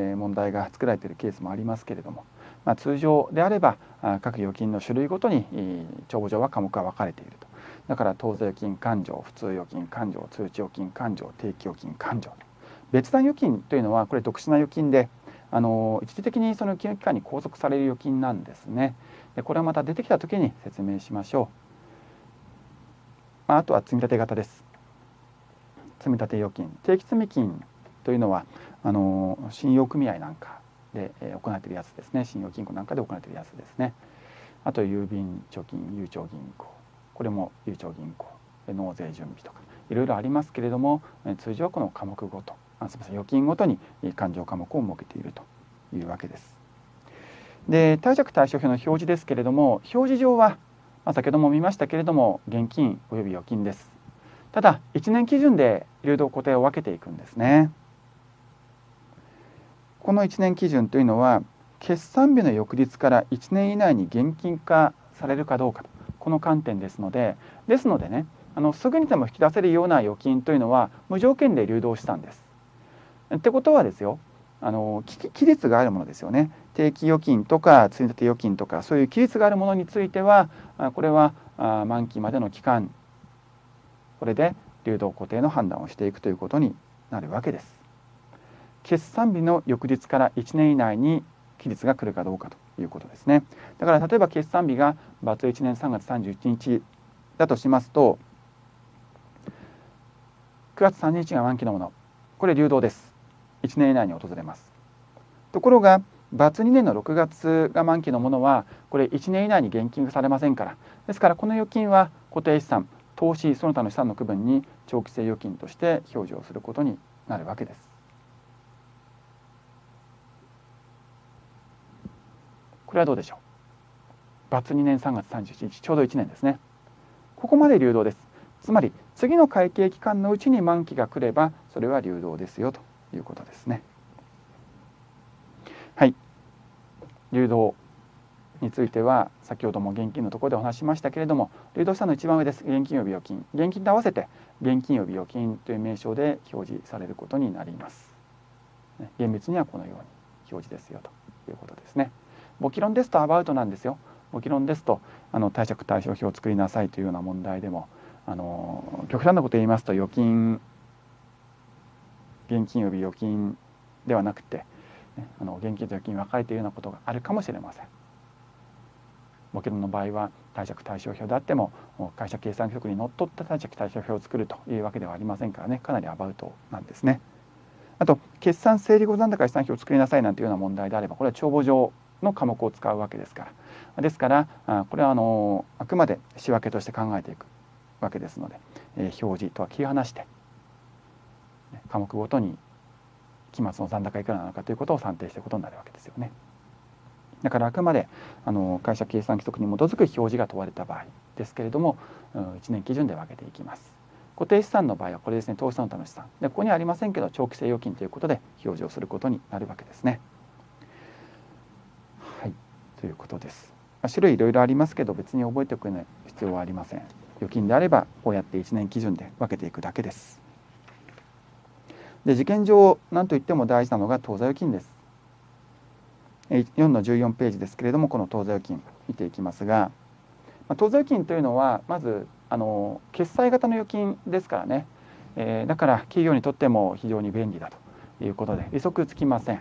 問題が作られているケースもありますけれども、通常であれば各預金の種類ごとに帳簿上は科目が分かれていると。だから当座預金勘定、普通預金勘定、通知預金勘定、定期預金勘定、別段預金というのはこれ特殊な預金で一時的にその金融機関に拘束される預金なんですね。でこれはまた出てきた時に説明しましょう。あとは積立型です。積立預金、定期積金というのは信用組合なんかで行っているやつですね。信用金庫なんかで行っているやつですね。あと郵便貯金、ゆうちょ銀行、これもゆうちょ銀行、納税準備とかいろいろありますけれども、通常はこの科目ごと、預金ごとに勘定科目を設けているというわけです。で貸借対照表の表示ですけれども、表示上は先ほども見ましたけれども現金および預金です。ただ1年基準で流動固定を分けていくんですね。この1年基準というのは決算日の翌日から1年以内に現金化されるかどうかと、この観点ですのでね、すぐにでも引き出せるような預金というのは無条件で流動資産です。ってことはですよ、期日があるものですよね。定期預金とか積立預金とかそういう期日があるものについてはこれは満期までの期間、これで流動固定の判断をしていくということになるわけです。決算日の翌日から1年以内に期日が来るかどうかということですね。だから例えば決算日がバツ1年3月31日だとしますと、9月30日が満期のもの、これ流動です。1年以内に訪れます。ところがバツ2年の6月が満期のものはこれ1年以内に現金化されませんから、ですからこの預金は固定資産、投資その他の資産の区分に長期性預金として表示をすることになるわけです。これはどうでしょう。バツ2年3月31日、ちょうど1年ですね。ここまで流動です。つまり次の会計期間のうちに満期が来ればそれは流動ですよということですね。はい、流動については先ほども現金のところでお話ししましたけれども、流動資産の一番上です。現金及び預金、現金と合わせて現金及び預金という名称で表示されることになります。厳密にはこのように表示ですよということですね。簿記論ですとアバウトなんですよ。簿記論ですと貸借対照表を作りなさいというような問題でも極端なことを言いますと預金、現金及び預金ではなくて、現金と預金分かれているようなことがあるかもしれません。簿記論の場合は貸借対照表であっても会社計算規則にのっとった貸借対照表を作るというわけではありませんからね、かなりアバウトなんですね。あと決算整理後残高資産表を作りなさいなんていうような問題であればこれは帳簿上の科目を使うわけですから、ですからこれはあくまで仕分けとして考えていくわけですので、表示とは切り離して科目ごとに期末の残高いくらなのかということを算定していくことになるわけですよね。だからあくまで会社計算規則に基づく表示が問われた場合ですけれども、1年基準で分けていきます。固定資産の場合はこれですね、投資その他の資産で、ここにはありませんけど長期性預金ということで表示をすることになるわけですね。はい、ということです。種類いろいろありますけど別に覚えておく必要はありません。預金であればこうやって1年基準で分けていくだけです。で、事件上何といっても大事なのが当座預金です。4の14ページですけれども、この当座預金見ていきますが、当座預金というのはまず決済型の預金ですからね、だから企業にとっても非常に便利だということで利息つきません。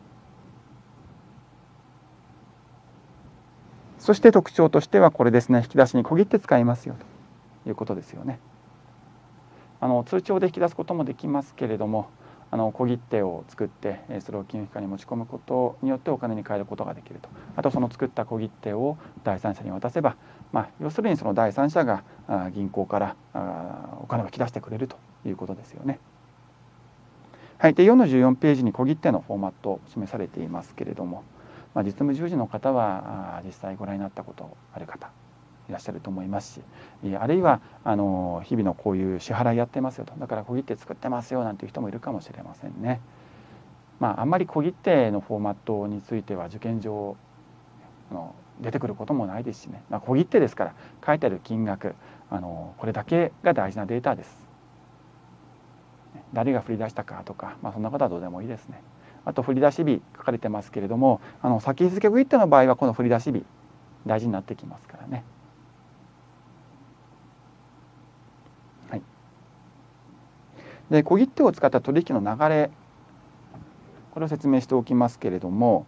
そして特徴としてはこれですね、引き出しに小切手使いますよということですよね。通帳で引き出すこともできますけれども、小切手を作ってそれを金融機関に持ち込むことによってお金に換えることができると。あとその作った小切手を第三者に渡せば、要するにその第三者が銀行からお金を引き出してくれるということですよね。はい、で4の14ページに小切手のフォーマット示されていますけれども、実務従事の方は実際ご覧になったことある方いらっしゃると思いますし、あるいは日々のこういう支払いやってますよと、だから小切手作ってますよなんていう人もいるかもしれませんね。あんまり小切手のフォーマットについては受験上出てくることもないですしね、小切手ですから書いてある金額これだけが大事なデータです。誰が振り出したかとか、そんなことはどうでもいいですね。あと振り出し日書かれてますけれども、先付小切手の場合はこの振り出し日大事になってきますからね。はい、で小切手を使った取引の流れ、これを説明しておきますけれども、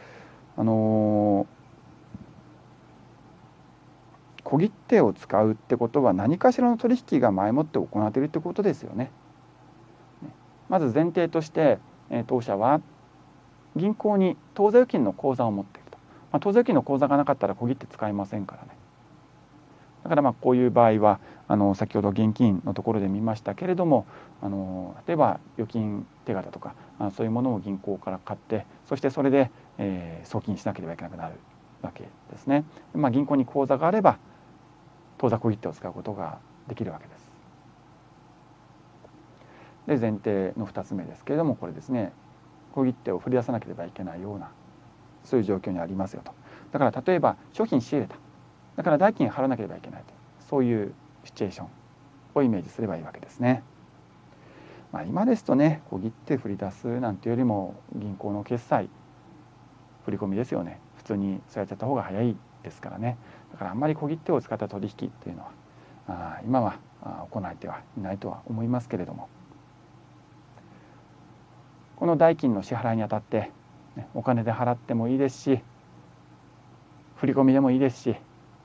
小切手を使うってことは何かしらの取引が前もって行われているってことですよね。まず前提として当社は銀行に当座預金の口座を持っていると、当座預金の口座がなかったら小切手使えませんからね。だからこういう場合は先ほど現金のところで見ましたけれども、例えば預金手形とかそういうものを銀行から買って、そしてそれで送金しなければいけなくなるわけですね。銀行に口座があれば当座小切手を使うことができるわけです。で前提の2つ目ですけれども、これですね、小切手を振り出さなければいけないようなそういう状況にありますよと。だから例えば商品仕入れた、だから代金払わなければいけないと、そういうシチュエーションをイメージすればいいわけですね。今ですとね、小切手振り出すなんていうよりも銀行の決済振り込みですよね。普通にそうやっちゃった方が早いですからね。だからあんまり小切手を使った取引っていうのは今は行えてはいないとは思いますけれども、この代金の支払いにあたって、お金で払ってもいいですし、振り込みでもいいですし、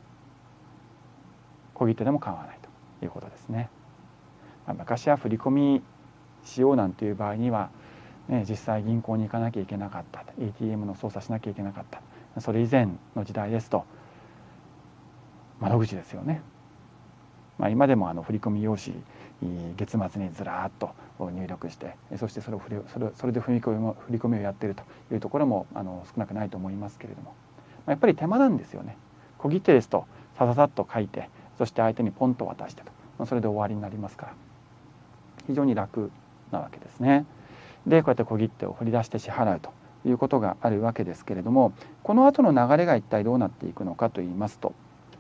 小切手でも構わないということですね。昔は振り込みしようなんていう場合には、実際銀行に行かなきゃいけなかった、 ATM の操作しなきゃいけなかった。それ以前の時代ですと窓口ですよね。今でも振り込み用紙月末にずらーっと入力して、そしてそれで振り込みをやっているというところも少なくないと思いますけれども、やっぱり手間なんですよね。小切手ですとさささっと書いて、そして相手にポンと渡してと、それで終わりになりますから非常に楽なわけですね。でこうやって小切手を振り出して支払うということがあるわけですけれども、この後の流れが一体どうなっていくのかといいますと、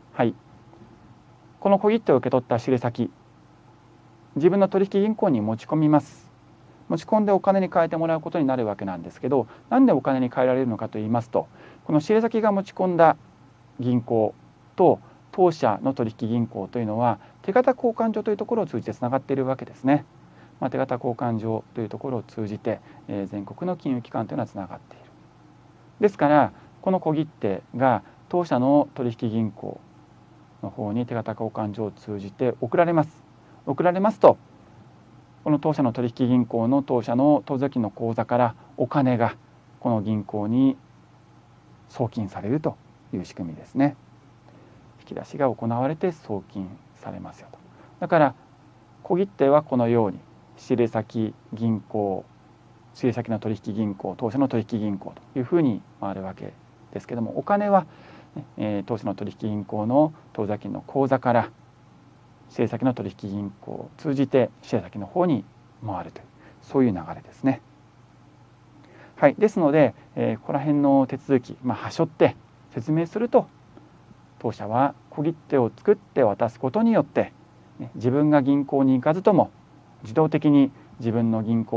この小切手を受け取った仕入れ先、自分の取引銀行に持ち込みます。持ち込んでお金に変えてもらうことになるわけなんですけど、なんでお金に変えられるのかといいますと、この仕入れ先が持ち込んだ銀行と当社の取引銀行というのは手形交換所というところを通じてつながっているわけですね。手形交換所というところを通じて、全国の金融機関というのはつながっている。ですからこの小切手が当社の取引銀行の方に手形交換所を通じて送られます。送られますと、この当社の取引銀行の当社の当座金の口座からお金がこの銀行に送金されるという仕組みですね。引き出しが行われて送金されますよと。だから小切手はこのように仕入れ先銀行、仕入れ先の取引銀行、当社の取引銀行というふうに回るわけですけども、お金は、当社の取引銀行の当座金の口座から仕入れ先の取引銀行を通じて仕入れ先の方に回るという、そういう流れですね。ですので、ここら辺の手続き、はしょって説明すると、当社は小切手を作って渡すことによって、自分が銀行に行かずとも自動的に自分の取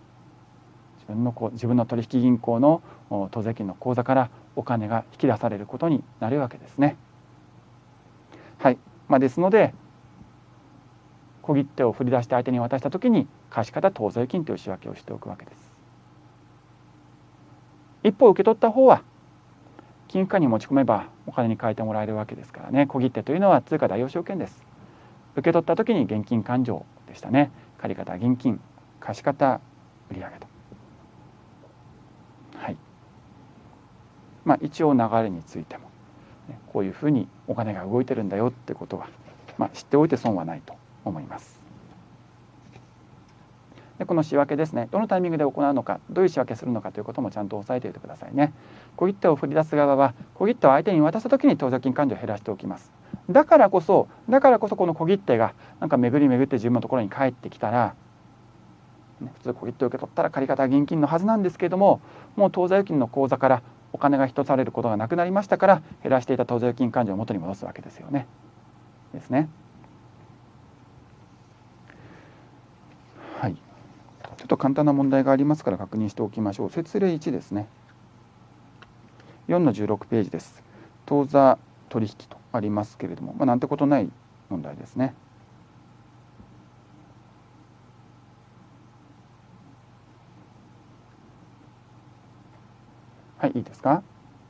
引銀行の当座金の口座からお金が引き出されることになるわけですね。ですので小切手を振り出して相手に渡したときに貸方当座預金という仕分けをしておくわけです。一方受け取った方は金融機関に持ち込めばお金に換えてもらえるわけですからね。小切手というのは通貨代用証券です。受け取った時に現金勘定でしたね。借方現金、貸方売上と。一応流れについてもこういうふうにお金が動いてるんだよってことは、知っておいて損はないと思います。でこの仕分けですね、どのタイミングで行うのか、どういう仕分けするのかということもちゃんと押さえておいてくださいね。小切手を振り出す側は小切手を相手に渡した時に当座金勘定を減らしておきます。だからこそこの小切手が巡り巡って自分のところに返ってきたら、普通小切手を受け取ったら借方現金のはずなんですけれども、もう当座預金の口座からお金が引き落とされることがなくなりましたから、減らしていた当座預金勘定を元に戻すわけですよね。ですね。ちょっと簡単な問題がありますから確認しておきましょう。説例1ですね。4の16ページです。当座取引とありますけれども、なんてことない問題ですね。いいですか。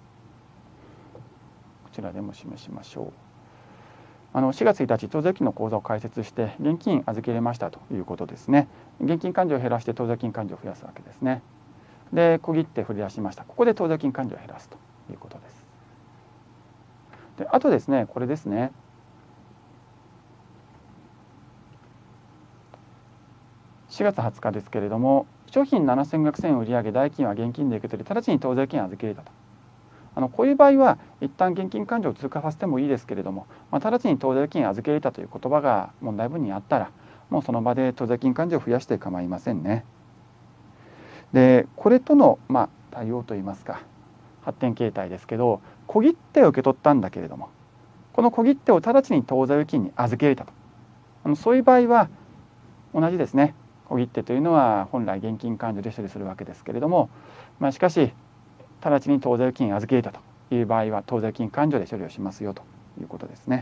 こちらでも示しましょう。4月1日当座預金の口座を開設して現金預け入れましたということですね。現金勘定を減らして当座金勘定を増やすわけですね。で小切手振り出しました。ここで当座金勘定を減らすということです。であとですね、これですね。4月20日ですけれども、商品7500円売上代金は現金で受け取り、直ちに当座預金を預け入れたと。 こういう場合は一旦現金勘定を通過させてもいいですけれども、直ちに当座預金預け入れたという言葉が問題文にあったら、もうその場で当座預金勘定を増やして構いませんね。でこれとの、対応といいますか発展形態ですけど、小切手を受け取ったんだけれども、この小切手を直ちに当座預金に預け入れたと、そういう場合は同じですね。小切手というのは本来現金勘定で処理するわけですけれども、しかし直ちに当座預金に預け入れたという場合は当座預金勘定で処理をしますよということですね。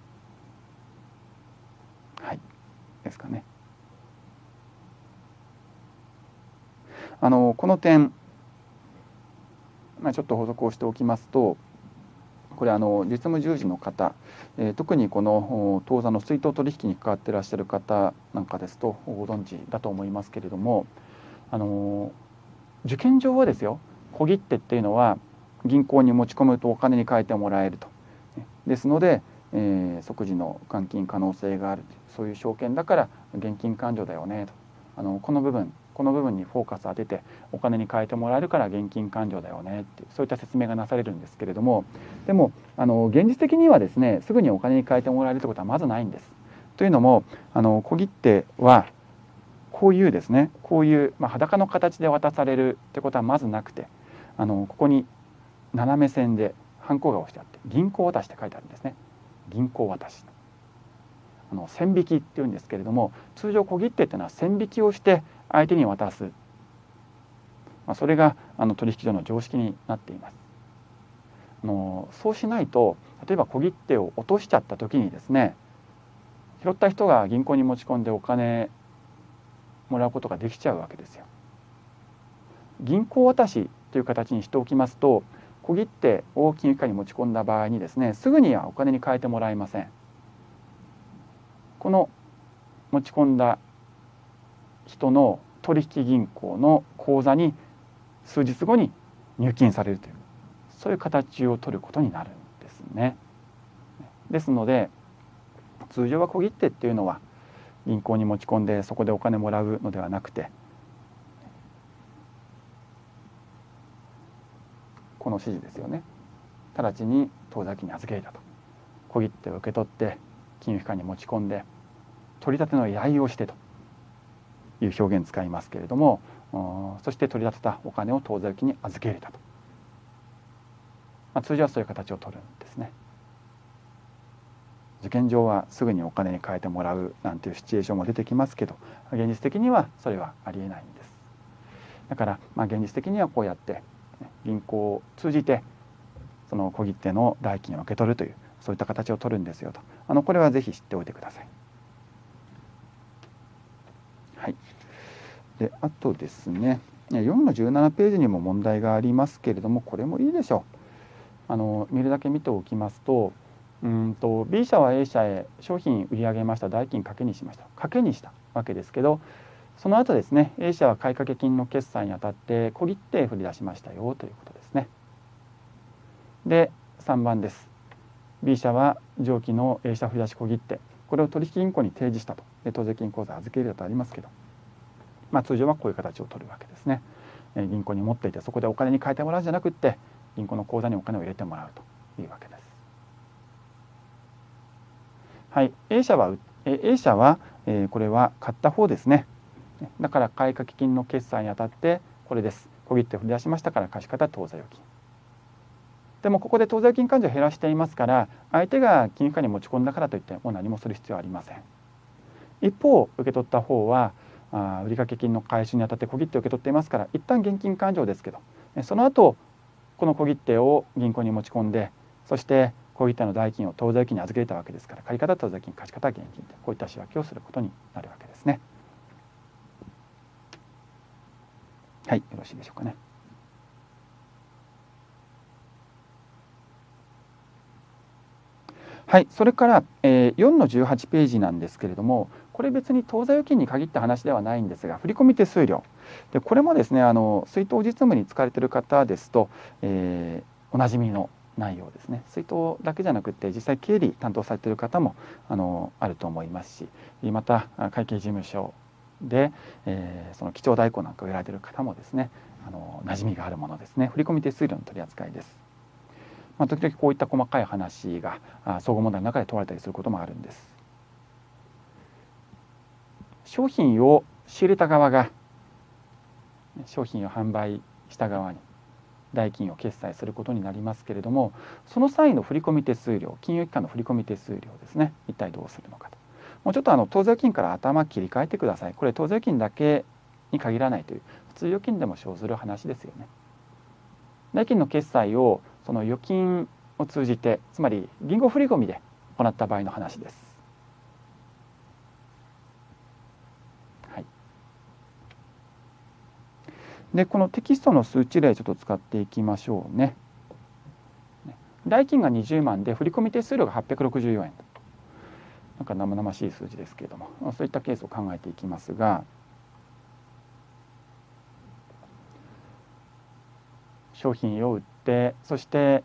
はい、ですかね。この点、ちょっと補足をしておきますと、これ実務従事の方、特にこの当座の出納取引に関わっていらっしゃる方なんかですとご存知だと思いますけれども、受験上はですよ、小切手っていうのは銀行に持ち込むとお金に換えてもらえると。ですので、即時の換金可能性がある、そういう証券だから現金勘定だよねと、この部分にフォーカスを当ててお金に換えてもらえるから現金勘定だよねっていう、そういった説明がなされるんですけれども、でも現実的にはですね、すぐにお金に換えてもらえるということはまずないんです。というのも小切手はこういうですね、こういう、裸の形で渡されるってことはまずなくて、ここに斜め線でハンコが押してあって銀行渡しって書いてあるんですね。銀行渡し、線引きっていうんですけれども、通常小切手っていうのは線引きをして相手に渡す、それが取引所の常識になっています。そうしないと、例えば小切手を落としちゃった時にですね、拾った人が銀行に持ち込んでお金もらうことができちゃうわけですよ。銀行渡しという形にしておきますと、小切手を金融機関に持ち込んだ場合にですね、すぐにはお金に換えてもらえません。この持ち込んだ人の取引銀行の口座に数日後に入金されるという、そういう形を取ることになるんですね。ですので通常は小切手っていうのは銀行に持ち込んでそこでお金もらうのではなくて、この指示ですよね。直ちに当座預金に預け入れたと。小切手を受け取って金融機関に持ち込んで取り立ての依頼をしてという表現を使いますけれども、そして取り立てたお金を当座預金に預け入れたと、通常はそういう形を取るんですね。受験上はすぐにお金に換えてもらうなんていうシチュエーションも出てきますけど、現実的にはそれはありえないんです。だから現実的にはこうやって銀行を通じてその小切手の代金を受け取るという、そういった形を取るんですよと、これはぜひ知っておいてください。はい。であとですね、4の17ページにも問題がありますけれども、これもいいでしょう。見るだけ見ておきますと、B 社は A 社へ商品売り上げました、代金掛けにしました、掛けにしたわけですけど、その後ですね、A 社は買掛金の決済にあたって小切手振り出しましたよということですね。で3番です。 B 社は上記の A 社振り出し小切手、これを取引銀行に提示したと。当座金口座預け入れたとありますけど、通常はこういう形を取るわけですね。銀行に持っていてそこでお金に換えてもらうんじゃなくって、銀行の口座にお金を入れてもらうというわけです。はい、A 社はこれは買った方ですね。だから買掛金の決済にあたってこれです。小切手振り出しましたから貸方当座預金。でもここで当座預金勘定を減らしていますから、相手が金融機関に持ち込んだからといってもう何もする必要はありません。一方受け取った方は売掛金の回収にあたって小切手を受け取っていますから、一旦現金勘定ですけど、その後この小切手を銀行に持ち込んで、そして小切手の代金を当座預金に預けたわけですから、借方当座預金、貸方現金でこういった仕分けをすることになるわけですね。はい、よろしいでしょうかね。はい、それから、4の18ページなんですけれども、これ別に当座預金に限った話ではないんですが、振込手数料で、これもですね出納実務に使われている方ですと、おなじみの内容ですね。出納だけじゃなくて実際経理担当されている方もあると思いますし、また会計事務所で、その記帳代行なんかをやられている方もですね馴染みがあるものですね。振込手数料の取り扱いです。 時々こういった細かい話が総合問題の中で問われたりすることもあるんです。商品を仕入れた側が商品を販売した側に代金を決済することになりますけれども、その際の振込手数料、金融機関の振込手数料ですね、一体どうするのかと。もうちょっと当座預金から頭切り替えてください。これ当座預金だけに限らないという、普通預金でも生ずる話ですよね。代金の決済をその預金を通じて、つまり銀行振込で行った場合の話です。はい、でこのテキストの数値例ちょっと使っていきましょうね。代金が20万で振込手数料が864円。なんか生々しい数字ですけれども、そういったケースを考えていきますが、商品を売って、そして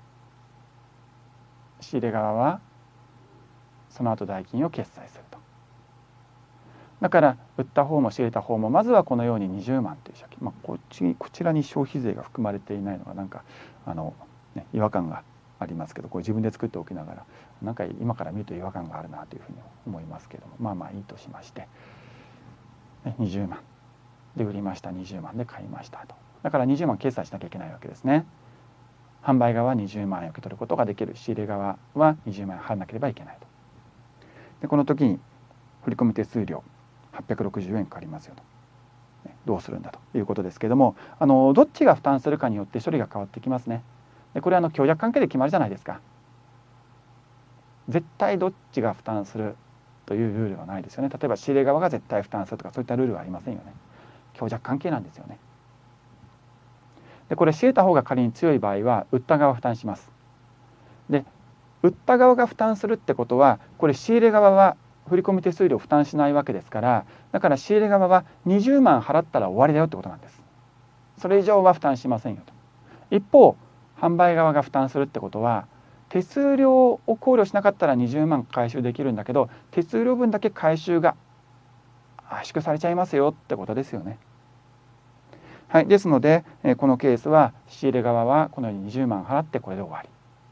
仕入れ側はその後代金を決済すると。だから売った方も仕入れた方もまずはこのように20万という借金、こちらに消費税が含まれていないのがなんか違和感がありますけど、これ自分で作っておきながらなんか今から見ると違和感があるなというふうに思いますけれども、まあいいとしまして、20万で売りました、20万で買いましたと。だから20万決済しなきゃいけないわけですね。販売側は20万円受け取ることができる、仕入れ側は20万円払わなければいけないと。でこの時に振込手数料860円かかりますよと。どうするんだということですけれども、どっちが負担するかによって処理が変わってきますね。でこれは協約関係で決まるじゃないですか。絶対どっちが負担するというルールはないですよね。例えば仕入れ側が絶対負担するとかそういったルールはありませんよね。協約関係なんですよね。でこれ仕入れた方が仮に強い場合は売った側が負担します。で売った側が負担するってことは、これ仕入れ側は振込手数料を負担しないわけですから、だから仕入れ側は20万払ったら終わりだよってことなんです。それ以上は負担しませんよと。一方販売側が負担するってことは、手数料を考慮しなかったら20万回収できるんだけど、手数料分だけ回収が圧縮されちゃいますよってことですよね。はい、ですのでこのケースは仕入れ側はこのように20万払ってこれで終わり。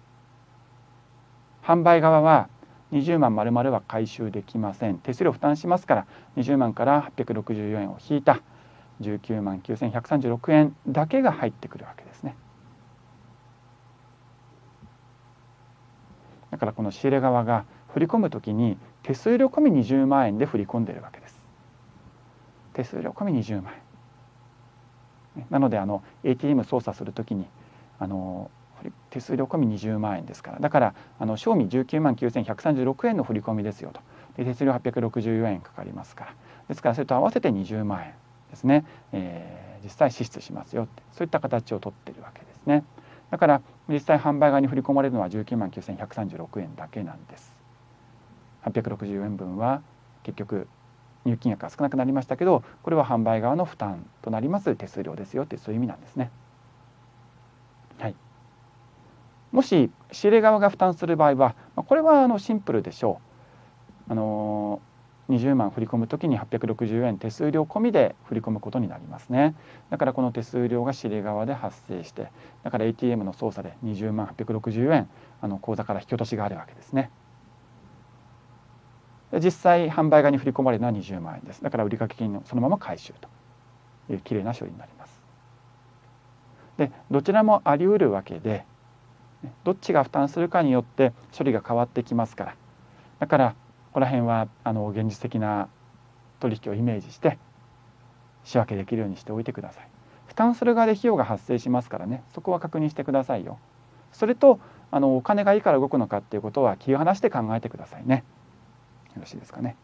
販売側は20万丸々は回収できません。手数料負担しますから、20万から864円を引いた19万9136円だけが入ってくるわけですね。だからこの仕入れ側が振り込むときに手数料込み20万円で振り込んでいるわけです。手数料込み20万円。なのでATM 操作するときに手数料込み20万円ですから、だから賞味19万9136円の振り込みですよと。で手数料864円かかりますから、ですからそれと合わせて20万円ですね、実際支出しますよって、そういった形をとっているわけですね。だから実際販売側に振り込まれるのは19万9136円だけなんです。860円分は結局入金額が少なくなりましたけど、これは販売側の負担となります手数料ですよって、そういう意味なんですね。はい、もし仕入れ側が負担する場合は、これはシンプルでしょう。20万振り込むときに860円手数料込みで振り込むことになりますね。だからこの手数料が仕入れ側で発生して、だから ATM の操作で20万860円口座から引き落としがあるわけですね。実際販売側に振り込まれるのは20万円です。だから売掛金のそのまま回収というきれいな処理になります。でどちらもあり得るわけで、どっちが負担するかによって処理が変わってきますから、だからここら辺は現実的な取引をイメージして仕分けできるようにしておいてください。負担する側で費用が発生しますからね、そこは確認してくださいよ。それとお金がいいから動くのかっていうことは気を離して考えてくださいね。よろしいですかね。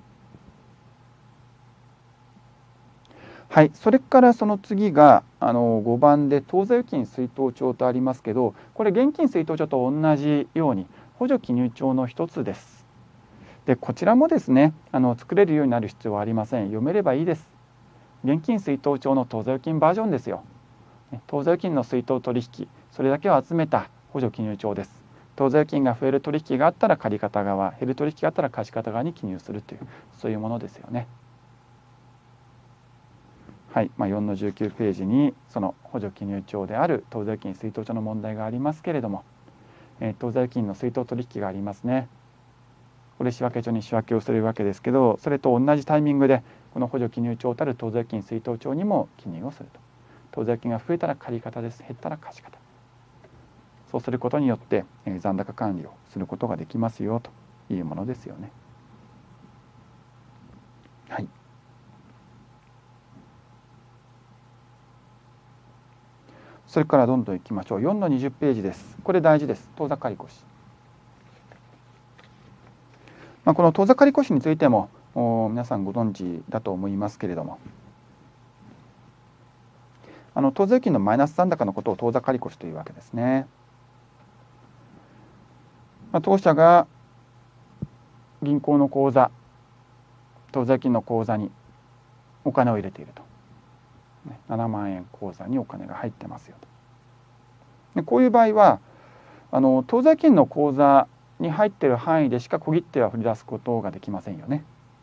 はい、それからその次が5番で当座預金出納帳とありますけど、これ現金出納帳と同じように補助記入帳の一つです。でこちらもですね作れるようになる必要はありません。読めればいいです。現金出納帳の当座預金バージョンですよ。当座預金の出納取引、それだけを集めた補助記入帳です。当座預金が増える取引があったら借方側、減る取引があったら貸方側に記入するという、そういうものですよね。 はい、4の19ページにその補助記入帳である当座預金出納帳の問題がありますけれども、当座預金の出納取引がありますね。これ仕分帳に仕分けをするわけですけど、それと同じタイミングでこの補助記入帳たる当座預金出納帳にも記入をすると。当座預金が増えたら借方です、減ったら貸方。そうすることによって残高管理をすることができますよというものですよね。はい。それからどんどんいきましょう。4の20ページです。これ大事です。当座借越。この当座借越についても皆さんご存知だと思いますけれども、当座預金のマイナス残高のことを当座借越というわけですね。当社が銀行の口座、当座預金の口座にお金を入れていると。7万円口座にお金が入ってますよと。でこういう場合は当座預金の口座に入っている範囲でしか小切手は振り出すことができませんよね。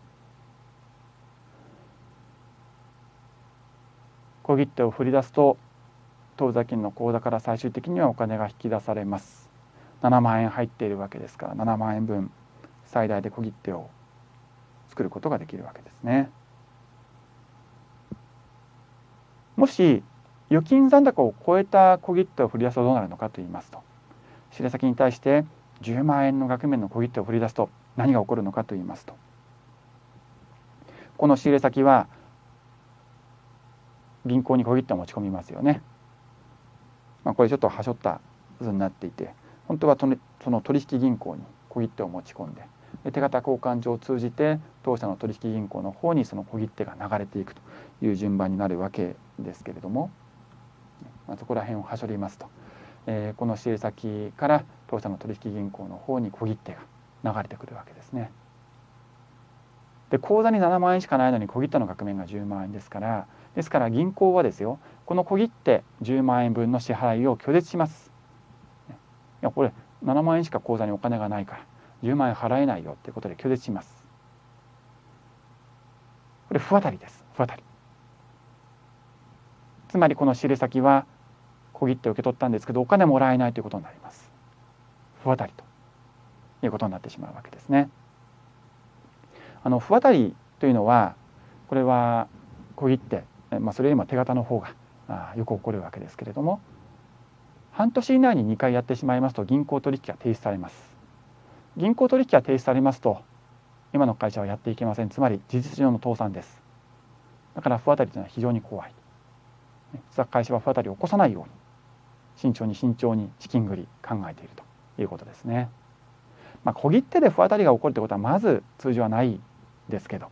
小切手を振り出すと当座金の口座から最終的にはお金が引き出されます。7万円入っているわけですから、7万円分最大で小切手を作ることができるわけですね。もし預金残高を超えた小切手を振り出すとどうなるのかといいますと、仕入れ先に対して10万円の額面の小切手を振り出すと何が起こるのかといいますと、この仕入れ先は銀行に小切手を持ち込みますよね。これちょっとはしょった図になっていて、本当はその取引銀行に小切手を持ち込んで、手形交換所を通じて当社の取引銀行の方にその小切手が流れていくという順番になるわけですけれども、そこら辺をはしょりますと、この仕入れ先から当社の取引銀行の方に小切手が流れてくるわけですね。で口座に7万円しかないのに小切手の額面が10万円ですから、銀行はですよ、この小切手10万円分の支払いを拒絶します。いやこれ7万円しか口座にお金がないから10万円払えないよということで拒絶します。これ不当たりです。不当たり。つまりこの仕入れ先は小切手を受け取ったんですけどお金もらえないということになります。不当たりということになってしまうわけですね。不当たりというのはこれは小切手、それよりも手形の方がよく起こるわけですけれども、半年以内に2回やってしまいますと銀行取引が停止されます。銀行取引が停止されますと今の会社はやっていけません。つまり事実上の倒産です。だから不当たりというのは非常に怖い。実は会社は不当たりを起こさないように慎重に資金繰り考えているということですね。小切手で不当たりが起こるということはまず通常はないですけど、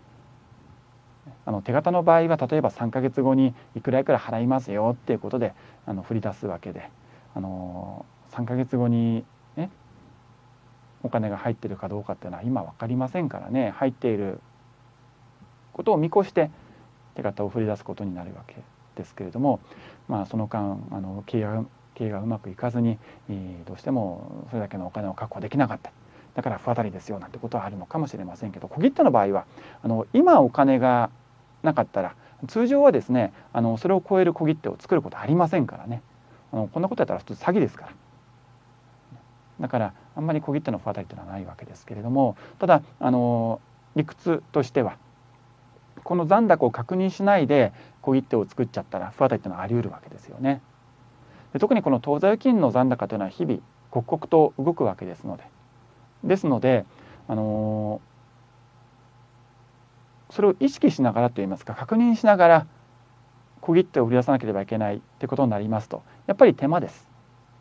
手形の場合は例えば3ヶ月後にいくらいくら払いますよっていうことで振り出すわけで、3ヶ月後にねお金が入っているかどうかっていうのは今分かりませんからね、入っていることを見越して手形を振り出すことになるわけですけれども、その間経営がうまくいかずにどうしてもそれだけのお金を確保できなかった、だから不当たりですよなんてことはあるのかもしれませんけど、小切手の場合は今お金がなかったら通常はですねそれを超える小切手を作ることありませんからね、こんなことやったら普通詐欺ですから、だからあんまり小切手の不当たりというのはないわけですけれども、ただ理屈としてはこの残高を確認しないで小切手を作っちゃったら不当たりというのはあり得るわけですよね。で特にこの当座預金の残高というのは日々刻々と動くわけですので、それを意識しながらといいますか確認しながら小切手を振り出さなければいけないということになりますとやっぱり手間です。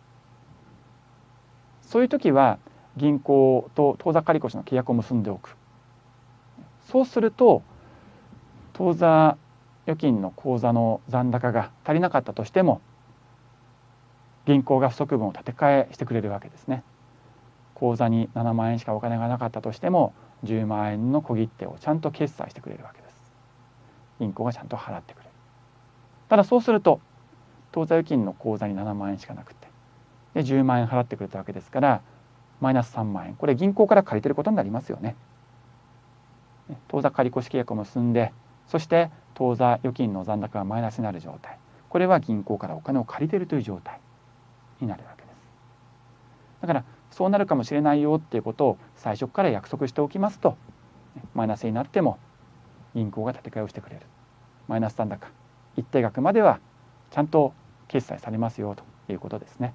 そういう時は銀行と当座借越の契約を結んでおく。そうすると当座預金の口座の残高が足りなかったとしても銀行が不足分を立て替えしてくれるわけですね。口座に7万円しかお金がなかったとしても10万円の小切手をちゃんと決済してくれるわけです。銀行がちゃんと払ってくれる。ただそうすると当座預金の口座に7万円しかなくてで10万円払ってくれたわけですからマイナス3万円、これ銀行から借りてることになりますよね。当座借越契約を結んでそして当座預金の残高がマイナスになる状態、これは銀行からお金を借りているという状態になるわけです。だからそうなるかもしれないよっていうことを最初から約束しておきますと、マイナスになっても銀行が立て替えをしてくれる。マイナス残高一定額まではちゃんと決済されますよということですね。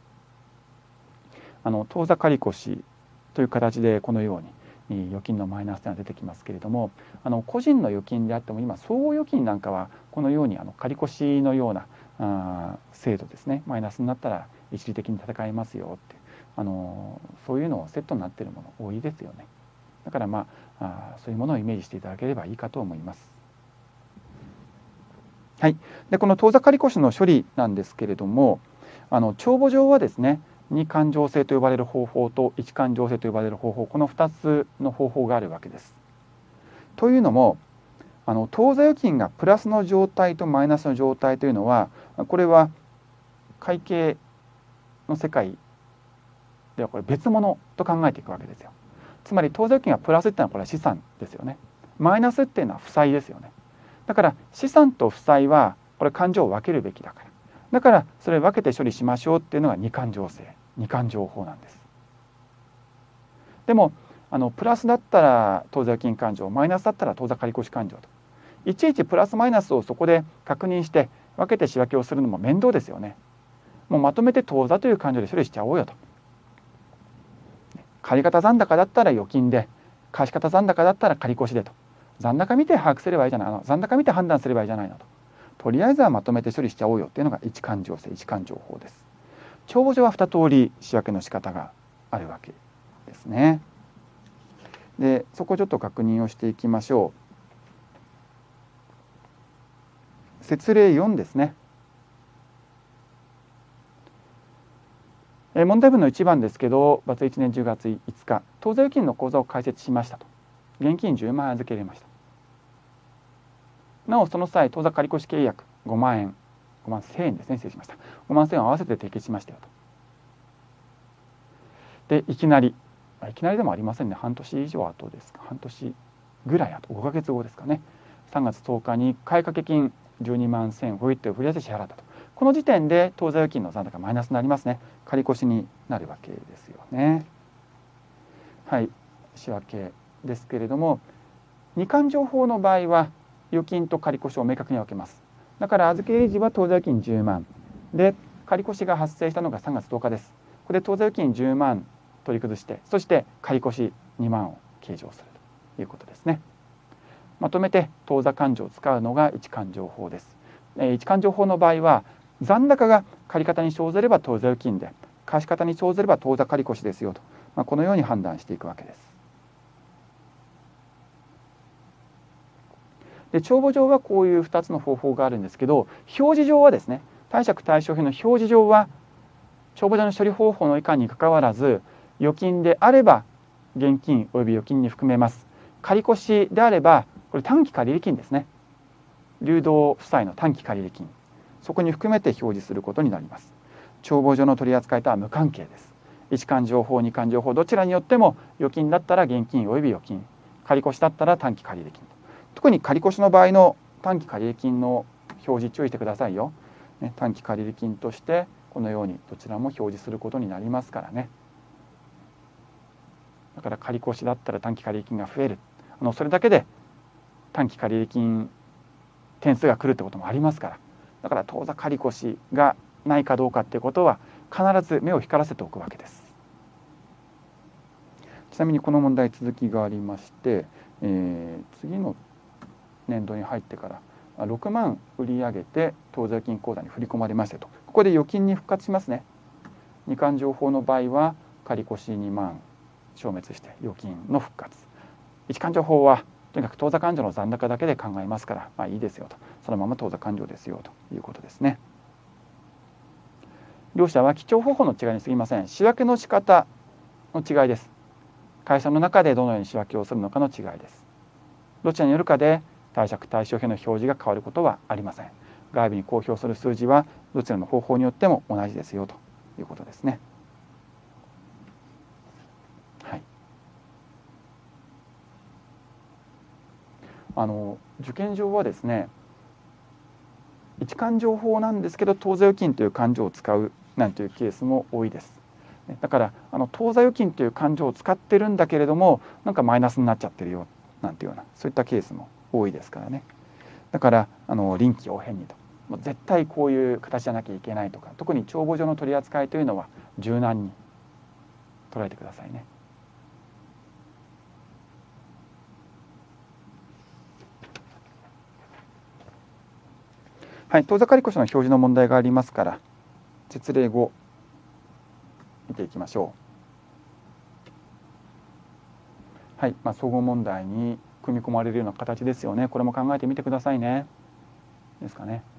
当座借越という形でこのように預金のマイナスというのが出てきますけれども、個人の預金であっても今総合預金なんかはこのように借越のような制度ですね、マイナスになったら一時的に立て替えますよってそういうのをセットになっているもの多いですよね。だからそういうものをイメージしていただければいいかと思います。はい、でこの当座借越の処理なんですけれども、帳簿上はですね、二勘定制と呼ばれる方法と一勘定制と呼ばれる方法、この2つの方法があるわけです。というのも当座預金がプラスの状態とマイナスの状態というのは、これは会計の世界ではこれ別物と考えていくわけですよ。つまり当座預金がプラスっていうのはこれは資産ですよね。マイナスっていうのは負債ですよね。だから資産と負債はこれ勘定を分けるべきだから、だからそれを分けて処理しましょうっていうのが二勘定制、二勘定法なんです。でもプラスだったら当座預金勘定、マイナスだったら当座借越勘定と、いちいちプラスマイナスをそこで確認して分けて仕分けをするのも面倒ですよね。もうまとめて当座という勘定で処理しちゃおうよと。借方残高だったら預金で、貸方残高だったら借越でと、残高見て把握すればいいじゃないの、残高見て判断すればいいじゃないのと、とりあえずはまとめて処理しちゃおうよっていうのが一勘定制、一勘定法です。帳簿上は2通り仕分けの仕方があるわけですね。でそこをちょっと確認をしていきましょう。説例4ですね。問題文の1番ですけど、バツ1年10月5日、当座預金の口座を開設しましたと。現金10万円預け入れました。なおその際、当座借越契約5万円、5万1000円ですね、失礼しました。5万1000円を合わせて締結しましたよと。でいきなりでもありませんね、半年以上後ですか、半年ぐらい後、5ヶ月後ですかね、3月10日に買掛金12万1000円を振り出して支払ったと。この時点で当座預金の残高マイナスになりますね。借越になるわけですよね。はい、仕分けですけれども、二勘定法の場合は預金と借越を明確に分けます。だから預け入れ時は当座預金10万で、借越が発生したのが3月10日です。これで当座預金10万取り崩して、そして借越2万を計上するということですね。まとめて当座勘定を使うのが一勘定法です。一勘定法の場合は残高が借方に生ずれば当座預金で、貸方に生ずれば当座借越ですよと、このように判断していくわけです。で帳簿上はこういう2つの方法があるんですけど、表示上はですね、貸借対照表の表示上は帳簿上の処理方法の以下にかかわらず、預金であれば現金および預金に含めます。借越であればこれ短期借入金ですね、流動負債の短期借入金、そこに含めて表示することになります。帳簿上の取り扱いとは無関係です。一勘定法、二勘定法、どちらによっても預金だったら現金および預金、借越だったら短期借入金。特に借越の場合の短期借入金の表示注意してくださいよ。短期借入金としてこのようにどちらも表示することになりますからね。だから借越だったら短期借入金が増える、それだけで短期借入金点数が来るってこともありますから、だから当座借越がないかどうかっていうことは必ず目を光らせておくわけです。ちなみにこの問題続きがありまして、次の年度に入ってから6万売り上げて当座預金口座に振り込まれましたと、ここで預金に復活しますね。二勘定法の場合は借越2万消滅して預金の復活、一勘定法はとにかく当座勘定の残高だけで考えますから、いいですよと、そのまま当座勘定ですよということですね。両者は記帳方法の違いに過ぎません。仕分けの仕方の違いです。会社の中でどのように仕分けをするのかの違いです。どちらによるかで貸借対照表の表示が変わることはありません。外部に公表する数字はどちらの方法によっても同じですよということですね。はい、 受験上はですね、一勘定法なんですけど当座預金という勘定を使うなんていうケースも多いです。だから当座預金という勘定を使ってるんだけれどもなんかマイナスになっちゃってるよなんていうようなそういったケースも多いですからね。だから臨機応変にと、絶対こういう形じゃなきゃいけないとか、特に帳簿上の取り扱いというのは柔軟に捉えてくださいね。はい、当座借越の表示の問題がありますから説例後見ていきましょう。はい、総合問題に組み込まれるような形ですよね。これも考えてみてくださいね。ですかね。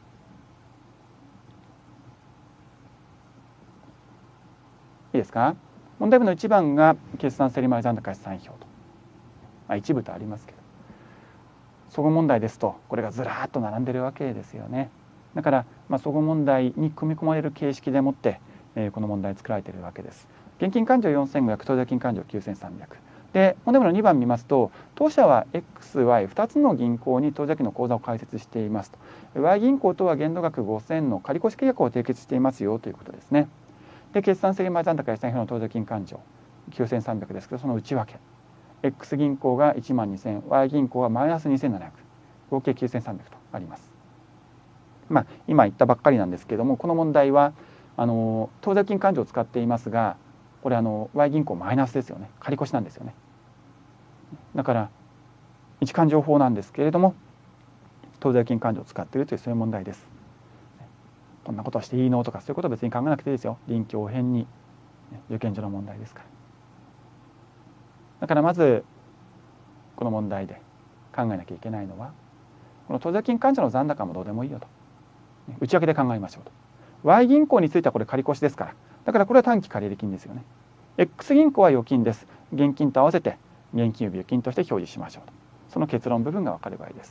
いいですか。問題文の1番が決算競り前残高資産表と、一部とありますけど、総合問題ですとこれがずらっと並んでるわけですよね。だから、総合問題に組み込まれる形式でもって、この問題作られているわけです。現金勘定4500、当座金勘定9300で、問題文の2番見ますと、当社は XY2 つの銀行に当座金の口座を開設していますと。Y 銀行とは限度額5000の借越契約を締結していますよということですね。で、決算競り前残高資産表の当座金勘定9300ですけど、その内訳。X 銀行が1万2000、Y 銀行はマイナス2700、合計9300とあります。今言ったばっかりなんですけれども、この問題は当座金勘定を使っていますが、これY 銀行マイナスですよね。借越なんですよね。だから一勘定法なんですけれども当座金勘定を使っているというそういう問題です。こんなことはしていいのとかそういうことは別に考えなくていいですよ。臨機応変に受験所の問題ですから。だからまずこの問題で考えなきゃいけないのは、この当座金勘定の残高もどうでもいいよと、内訳で考えましょうと。Y 銀行についてはこれ借越ですから、だからこれは短期借入金ですよね。X 銀行は預金です。現金と合わせて現金及び預金として表示しましょうと。その結論部分が分かる場合です。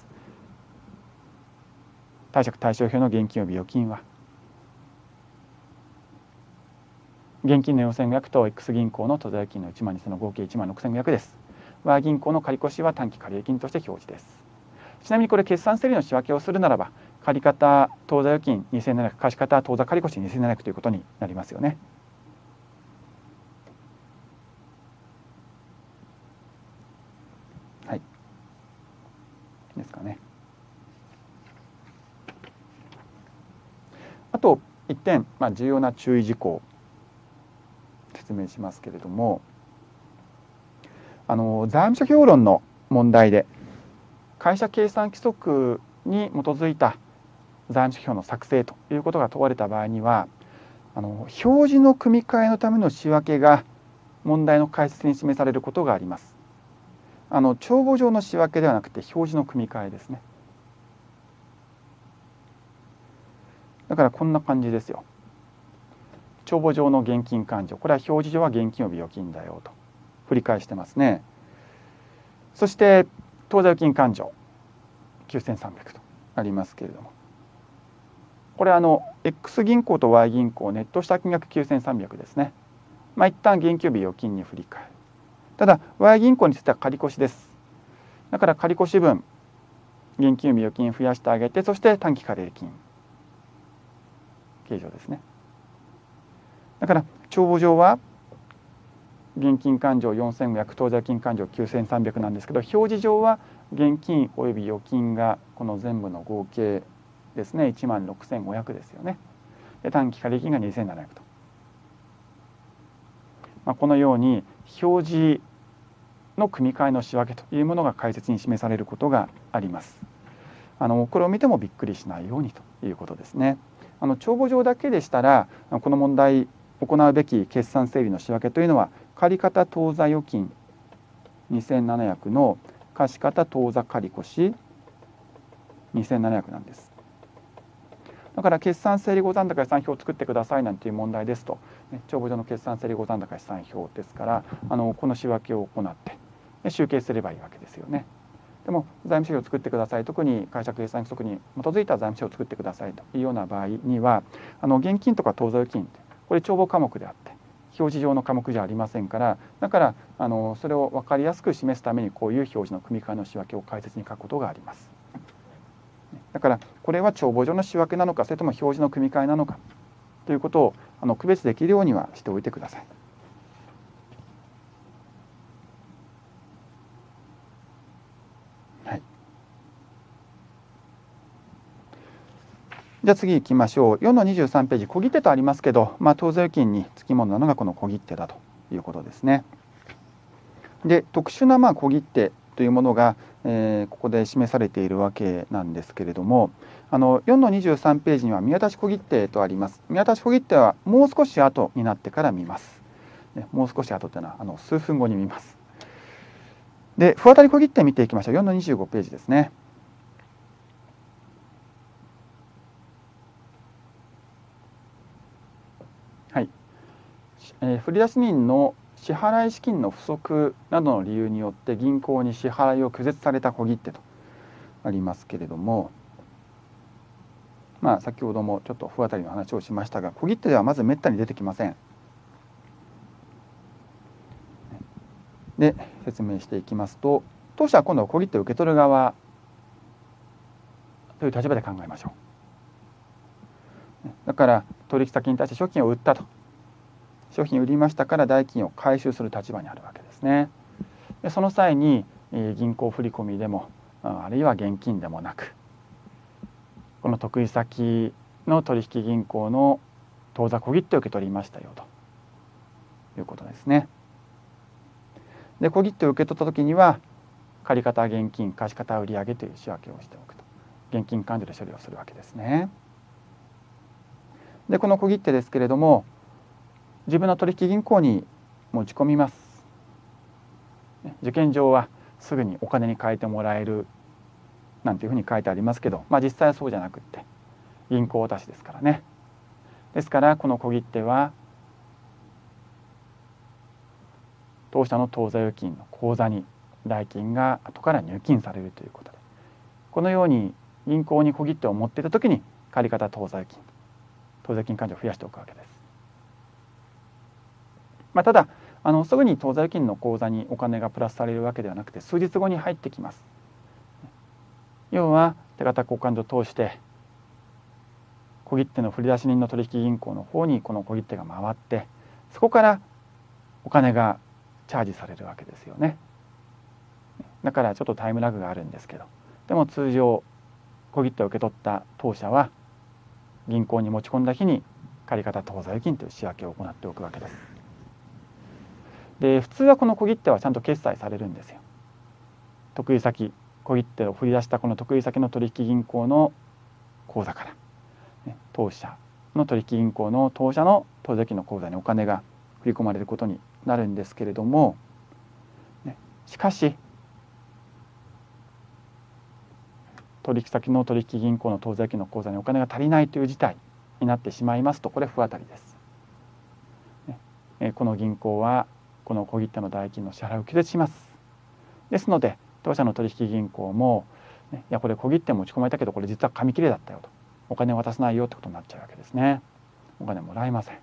貸借対照表の現金及び預金は現金の4500と X 銀行の当座預金の1万2000の合計1万6500です。Y 銀行の借越は短期借入金として表示です。ちなみにこれ決算競りの仕分けをするならば、借方当座預金2700、貸方当座借越2700ということになりますよね。はい。ですかね。あと1点、重要な注意事項説明しますけれども、財務諸評論の問題で会社計算規則に基づいた財務諸表の作成ということが問われた場合には、表示の組み替えのための仕分けが問題の解説に示されることがあります。帳簿上の仕分けではなくて表示の組み替えですね。だからこんな感じですよ。帳簿上の現金勘定、これは表示上は現金及び預金だよと振り返してますね。そして当座預金勘定9300とありますけれども、これX 銀行と Y 銀行ネットした金額9300ですね。一旦現金及び預金に振り返る。ただ Y 銀行については借越です。だから借越分現金及び預金増やしてあげて、そして短期借入金計上ですね。だから帳簿上は現金勘定4500、当座金勘定9300なんですけど、表示上は現金および預金がこの全部の合計ですね、1万6500ですよね。で短期借金が2700と、このように表示の組み替えの仕分けというものが解説に示されることがあります。これを見てもびっくりしないようにということですね。帳簿上だけでしたらこの問題行うべき決算整理の仕分けというのは、借方当座預金2700の貸方当座借越2700なんです。だから決算整理後残高資産表を作ってくださいなんていう問題ですと、帳簿上の決算整理後残高資産表ですから、この仕分けを行って集計すればいいわけですよね。でも財務諸表を作ってください、特に会社計算規則に基づいた財務諸表を作ってくださいというような場合には、現金とか当座預金これ帳簿科目であって表示上の科目じゃありませんから、だからそれを分かりやすく示すためにこういう表示の組み換えの仕分けを解説に書くことがあります。だからこれは帳簿上の仕分けなのか、それとも表示の組み換えなのかということを区別できるようにはしておいてください。はい、じゃあ次行きましょう。4の23ページ、小切手とありますけど、当座預金につきものなのがこの小切手だということですね。で、特殊な小切手というものが、ここで示されているわけなんですけれども、4の23ページには見渡し小切手とあります。見渡し小切手はもう少し後になってから見ます。もう少し後というのは数分後に見ます。で、不当たり小切手見ていきましょう。4の25ページですね。はい。振出人の支払い資金の不足などの理由によって銀行に支払いを拒絶された小切手とありますけれども、先ほどもちょっと不当たりの話をしましたが、小切手ではまずめったに出てきません。で、説明していきますと、当社は今度は小切手を受け取る側という立場で考えましょう。だから取引先に対して商品を売ったと、商品を売りましたから代金を回収する立場にあるわけですね。でその際に銀行振込でもあるいは現金でもなく、この得意先の取引銀行の当座小切手を受け取りましたよということですね。で、小切手を受け取った時には借方現金、貸方売上という仕分けをしておくと、現金勘定で処理をするわけですね。で、この小切手ですけれども、自分の取引銀行に持ち込みます。受験上はすぐにお金に変えてもらえるなんていうふうに書いてありますけど、実際はそうじゃなくって銀行渡しですからね。ですからこの小切手は当社の当座預金の口座に代金が後から入金されるということで、このように銀行に小切手を持っていた時に借方当座預金、当座預金勘定を増やしておくわけです。ただすぐに当座預金の口座にお金がプラスされるわけではなくて、数日後に入ってきます。要は手形交換所を通して小切手の振出人の取引銀行の方にこの小切手が回って、そこからお金がチャージされるわけですよね。だからちょっとタイムラグがあるんですけど、でも通常小切手を受け取った当社は銀行に持ち込んだ日に借方当座預金という仕分けを行っておくわけです。で、普通はこの小切手はちゃんと決済されるんですよ。得意先、小切手を振り出したこの得意先の取引銀行の口座から当社の取引銀行の当社の当座預金の口座にお金が振り込まれることになるんですけれども、しかし取引先の取引銀行の当座預金の口座にお金が足りないという事態になってしまいますと、これ不当たりです。この銀行はこの小切手の代金の支払いを拒絶します。ですので当社の取引銀行も、いやこれ小切手持ち込まれたけどこれ実は紙切れだったよと、お金を渡さないよってことになっちゃうわけですね。お金もらえません。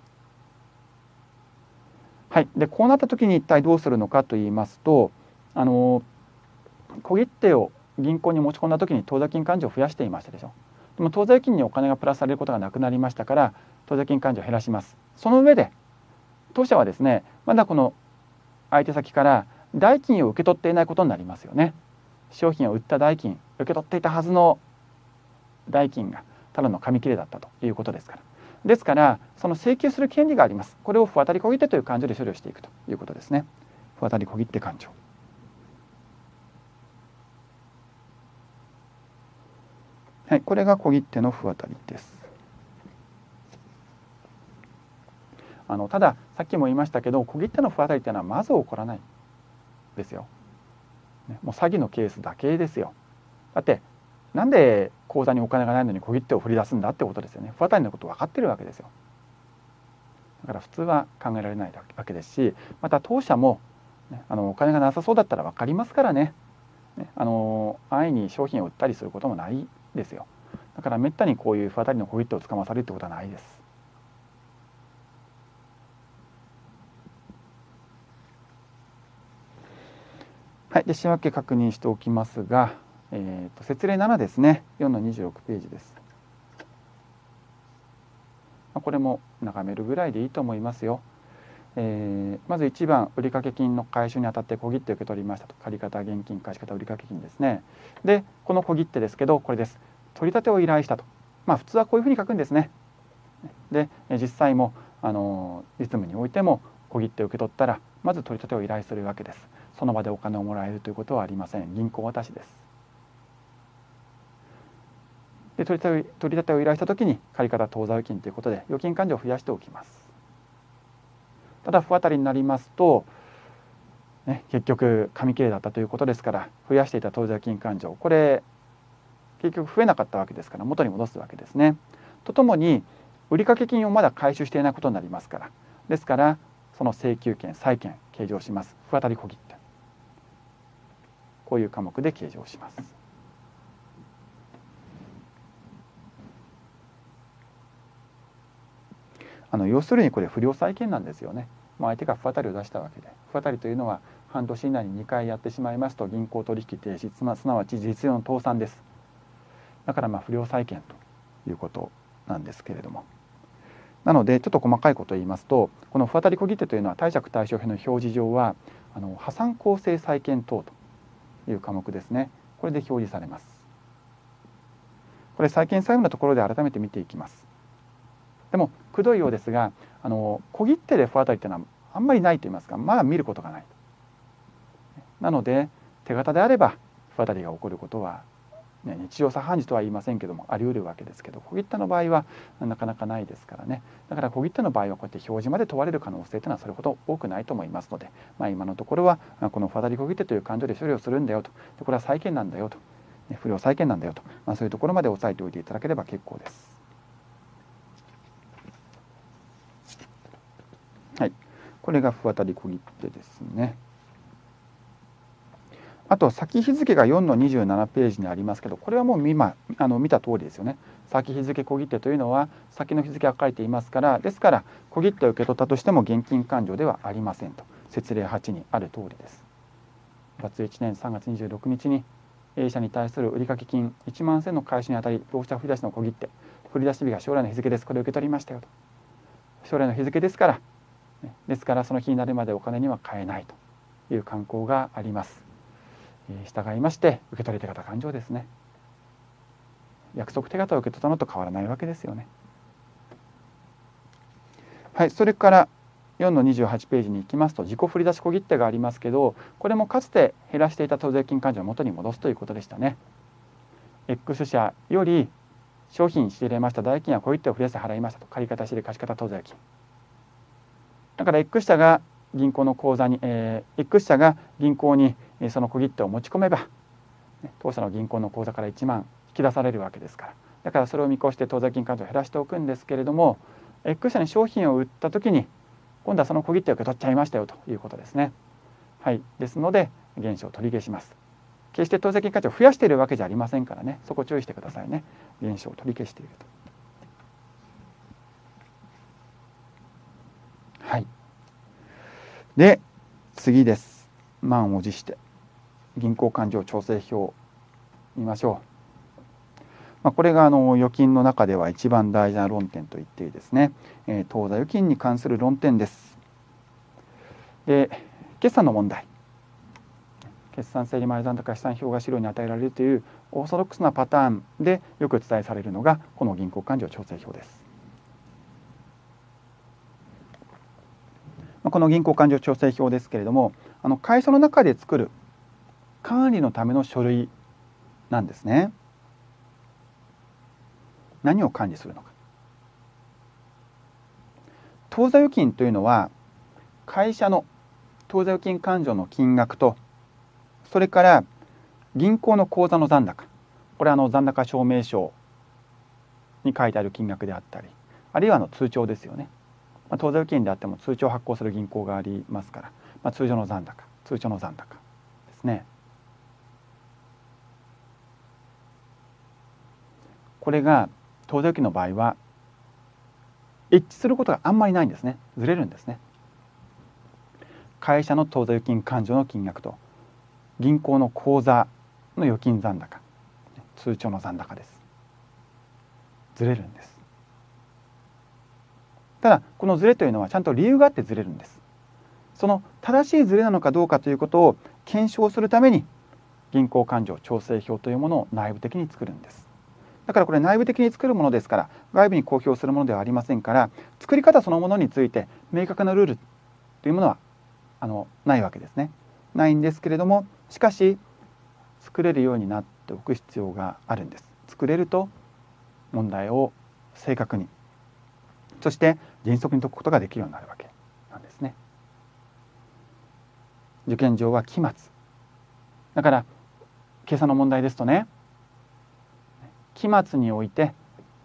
はい、でこうなった時に一体どうするのかといいますと、小切手を銀行に持ち込んだ時に当座金勘定を増やしていましたでしょ。でも当座預金にお金がプラスされることがなくなりましたから当座金勘定を減らします。その上で当社はですね、まだこの相手先から代金を受け取っていないことになりますよね。商品を売った代金、受け取っていたはずの代金がただの紙切れだったということですから。ですからその請求する権利があります。これを不当たり小切手という勘定で処理をしていくということですね。不当たり小切手勘定。はい、これが小切手の不当たりです。たださっきも言いましたけど、小切手の不当たりっていうのはまず起こらないですよ。もう詐欺のケースだけですよ。だってなんで口座にお金がないのに小切手を振り出すんだってことですよね。不当たりのこと分かってるわけですよ。だから普通は考えられないわけですし、また当社も、お金がなさそうだったら分かりますからね。安易に商品を売ったりすることもないですよ。だからめったにこういう不当たりの小切手をつかまされるってことはないです。 で仕分け確認しておきますが、節例7ですね。4の26ページです。これも眺めるぐらいでいいと思いますよ。まず1番、売掛金の回収にあたって小切手受け取りましたと。借方、現金、貸方、売掛金ですね。でこの小切手ですけど、これです。取り立てを依頼したと。普通はこういうふうに書くんですね。で実際も実務においても小切手を受け取ったらまず取り立てを依頼するわけです。その場でお金をもらえるということはありません。銀行渡しです。で取り立てを依頼したときに借方当座預金ということで預金勘定を増やしておきます。ただ不当たりになりますと、結局紙切れだったということですから、増やしていた当座預金勘定、これ結局増えなかったわけですから元に戻すわけですね。とともに売掛金をまだ回収していないことになりますから、ですからその請求権債権計上します。不当たり小切手、こういう科目で計上します。要するにこれ不良債権なんですよね。相手が不当たりを出したわけで、不当たりというのは半年以内に2回やってしまいますと銀行取引停止、すなわち事実上の倒産です。だから不良債権ということなんですけれども、なのでちょっと細かいことを言いますと、この不当たり小切手というのは貸借対照表の表示上は破産構成債権等という科目ですね。これで表示されます。これ債権債務のところで改めて見ていきます。でもくどいようですが、小切手で不当たりというのはあんまりないと言いますか、まだ見ることがない。なので手形であれば不当たりが起こることは、日常茶飯事とは言いませんけどもあり得るわけですけど、小切手の場合はなかなかないですからね。だから小切手の場合はこうやって表示まで問われる可能性というのはそれほど多くないと思いますので、今のところはこの不当たり小切手という勘定で処理をするんだよと、これは債権なんだよと、不良債権なんだよと、そういうところまで押さえておいていただければ結構です。はい、これが不当たり小切手ですね。あと先日付が4の27ページにありますけど、これはもう見た通りですよね。先日付小切手というのは先の日付が書いていますから、ですから小切手を受け取ったとしても現金勘定ではありませんと、節例8にある通りです。バツ1年3月26日に A 社に対する売掛金1万銭の回収にあたり同社振り出しの小切手、振り出し日が将来の日付です、これを受け取りましたよと、将来の日付ですから、その日になるまでお金には換えないという慣行があります。従いまして受取手形勘定ですね。約束手形を受け取ったのと変わらないわけですよね。はい、それから4の28ページに行きますと、自己振り出し小切手がありますけど、これもかつて減らしていた当座預金勘定を元に戻すということでしたね。X 社より商品仕入れました代金や小切手を増やして払いましたと、借方、仕入れ、貸方、当座預金。だから X 社が銀行の口座に、X 社が銀行にその小切手を持ち込めば、当社の銀行の口座から1万引き出されるわけですから、だからそれを見越して当座預金勘定を減らしておくんですけれども、X 社に商品を売った時に今度はその小切手を受け取っちゃいましたよということですね。はい、ですので原資を取り消します。決して当座預金勘定を増やしているわけじゃありませんからね、そこ注意してくださいね。原資を取り消していると。はい。で次です。満を持して銀行勘定調整表を見ましょう。これが預金の中では一番大事な論点と言っていいですね。当座預金に関する論点です。で決算の問題、決算整理前残高資産表が資料に与えられるというオーソドックスなパターンでよく伝えされるのがこの銀行勘定調整表です。この銀行勘定調整表ですけれども、会社の中で作る管理のための書類なんですね。何を管理するのか。当座預金というのは会社の当座預金勘定の金額と、それから銀行の口座の残高、これ残高証明書に書いてある金額であったり、あるいは通帳ですよね。当座預金であっても通帳を発行する銀行がありますから、通常の残高、通帳の残高ですね。これが当座預金の場合は一致することがあんまりないんですね。ずれるんですね。会社の当座預金勘定の金額と銀行の口座の預金残高、通帳の残高です。ずれるんです。ただこのずれというのはちゃんと理由があってずれるんです。その正しいずれなのかどうかということを検証するために銀行勘定調整表というものを内部的に作るんです。だからこれ内部的に作るものですから外部に公表するものではありませんから、作り方そのものについて明確なルールというものはないわけですね。ないんですけれども、しかし作れるようになっておく必要があるんです。作れると問題を正確に、そして迅速に解くことができるようになるわけなんですね。受験上は期末だから、計算の問題ですとね、期末において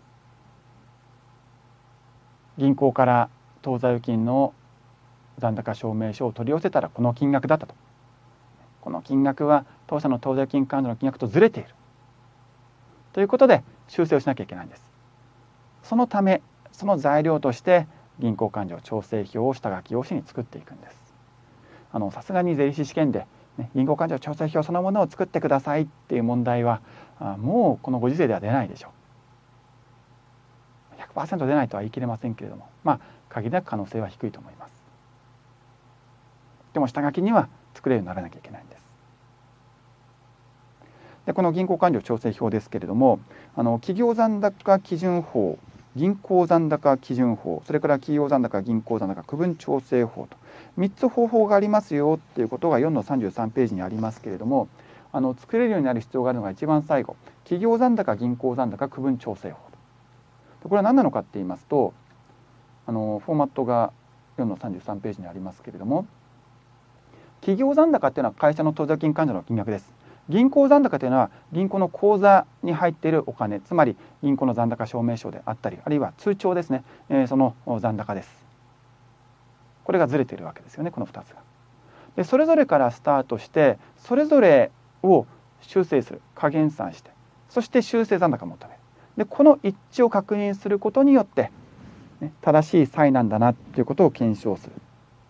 銀行から当座預金の残高証明書を取り寄せたらこの金額だったと、この金額は当社の当座預金勘定の金額とずれているということで修正をしなきゃいけないんです。そのため、その材料として銀行勘定調整表を下書き用紙に作っていくんです。さすがに税理士試験で、銀行勘定調整表そのものを作ってくださいっていう問題はもうこのご時世では出ないでしょう。100% 出ないとは言い切れませんけれども、限りなく可能性は低いと思います。でも下書きには作れるようにならなきゃいけないんです。でこの銀行勘定調整表ですけれども、企業残高基準法、銀行残高基準法、それから企業残高銀行残高区分調整法と3つ方法がありますよっていうことが4の33ページにありますけれども、作れるようになる必要があるのが一番最後、企業残高銀行残高区分調整法と。これは何なのかって言いますと、フォーマットが4の33ページにありますけれども、企業残高っていうのは会社の当座金勘定の金額です。銀行残高というのは銀行の口座に入っているお金、つまり銀行の残高証明書であったり、あるいは通帳ですね、その残高です。これがずれているわけですよね、この2つが。でそれぞれからスタートしてそれぞれを修正する、加減算して、そして修正残高を求める。でこの一致を確認することによって、正しい差異なんだなということを検証する。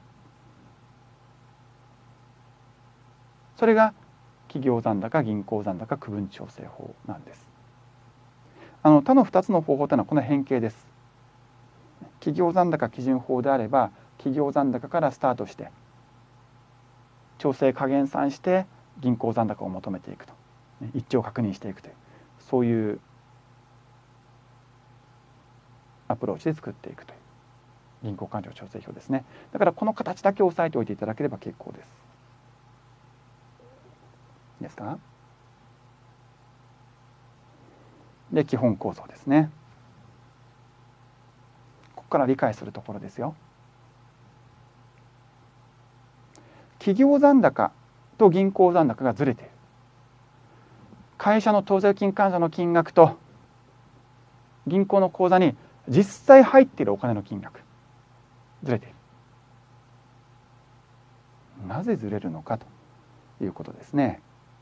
それが企業残高銀行残高区分調整法なんです。他の2つの方法というのはこの変形です。企業残高基準法であれば企業残高からスタートして調整加減算して銀行残高を求めていくと、一致を確認していくという、そういうアプローチで作っていくという銀行勘定調整表ですね。だからこの形だけ押さえておいていただければ結構です。いいですか。で基本構造ですね。ここから理解するところですよ。企業残高と銀行残高がずれている。会社の当座預金勘定の金額と銀行の口座に実際入っているお金の金額ずれている。なぜずれるのかということですね。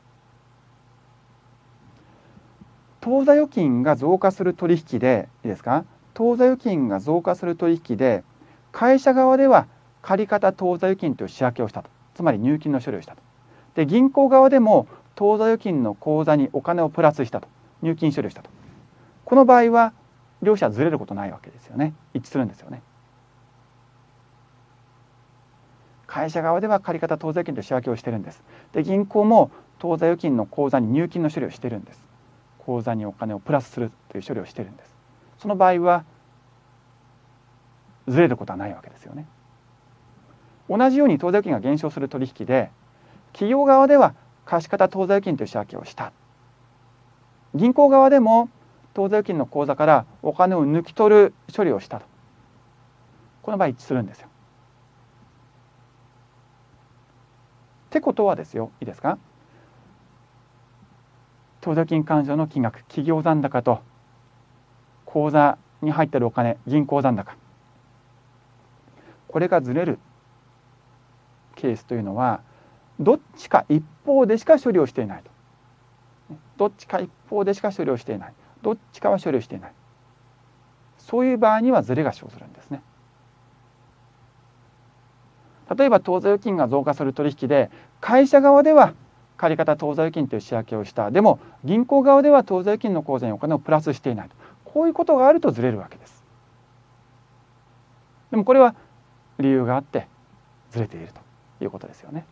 当座預金が増加する取引で、いいですか、当座預金が増加する取引で会社側では借方当座預金という仕分けをしたと、つまり入金の処理をしたと。で銀行側でも当座預金の口座にお金をプラスしたと、入金処理をしたと。この場合は両者ずれることないわけですよね。一致するんですよね。会社側では借方当座預金という仕分けをしてるんです。で銀行も当座預金の口座に入金の処理をしてるんです。口座にお金をプラスするという処理をしてるんです。その場合はずれることはないわけですよね。同じように当座預金が減少する取引で企業側では貸方当座預金という仕分けをした。銀行側でも当座預金の口座からお金を抜き取る処理をしたと。この場合一致するんですよ。ってことはですよ、いいですか。当座預金勘定の金額、企業残高と口座に入っているお金、銀行残高、これがずれるケースというのはどっちか一方でしか処理をしていないと。どっちか一方でしか処理をしていない、どっちかは処理をしていない、そういう場合にはずれが生ずるんですね。例えば当座預金が増加する取引で会社側では借方当座預金という仕分けをした。でも銀行側では当座預金の口座にお金をプラスしていないと、こういうことがあるとずれるわけです。でもこれは理由があってずれているということですよね。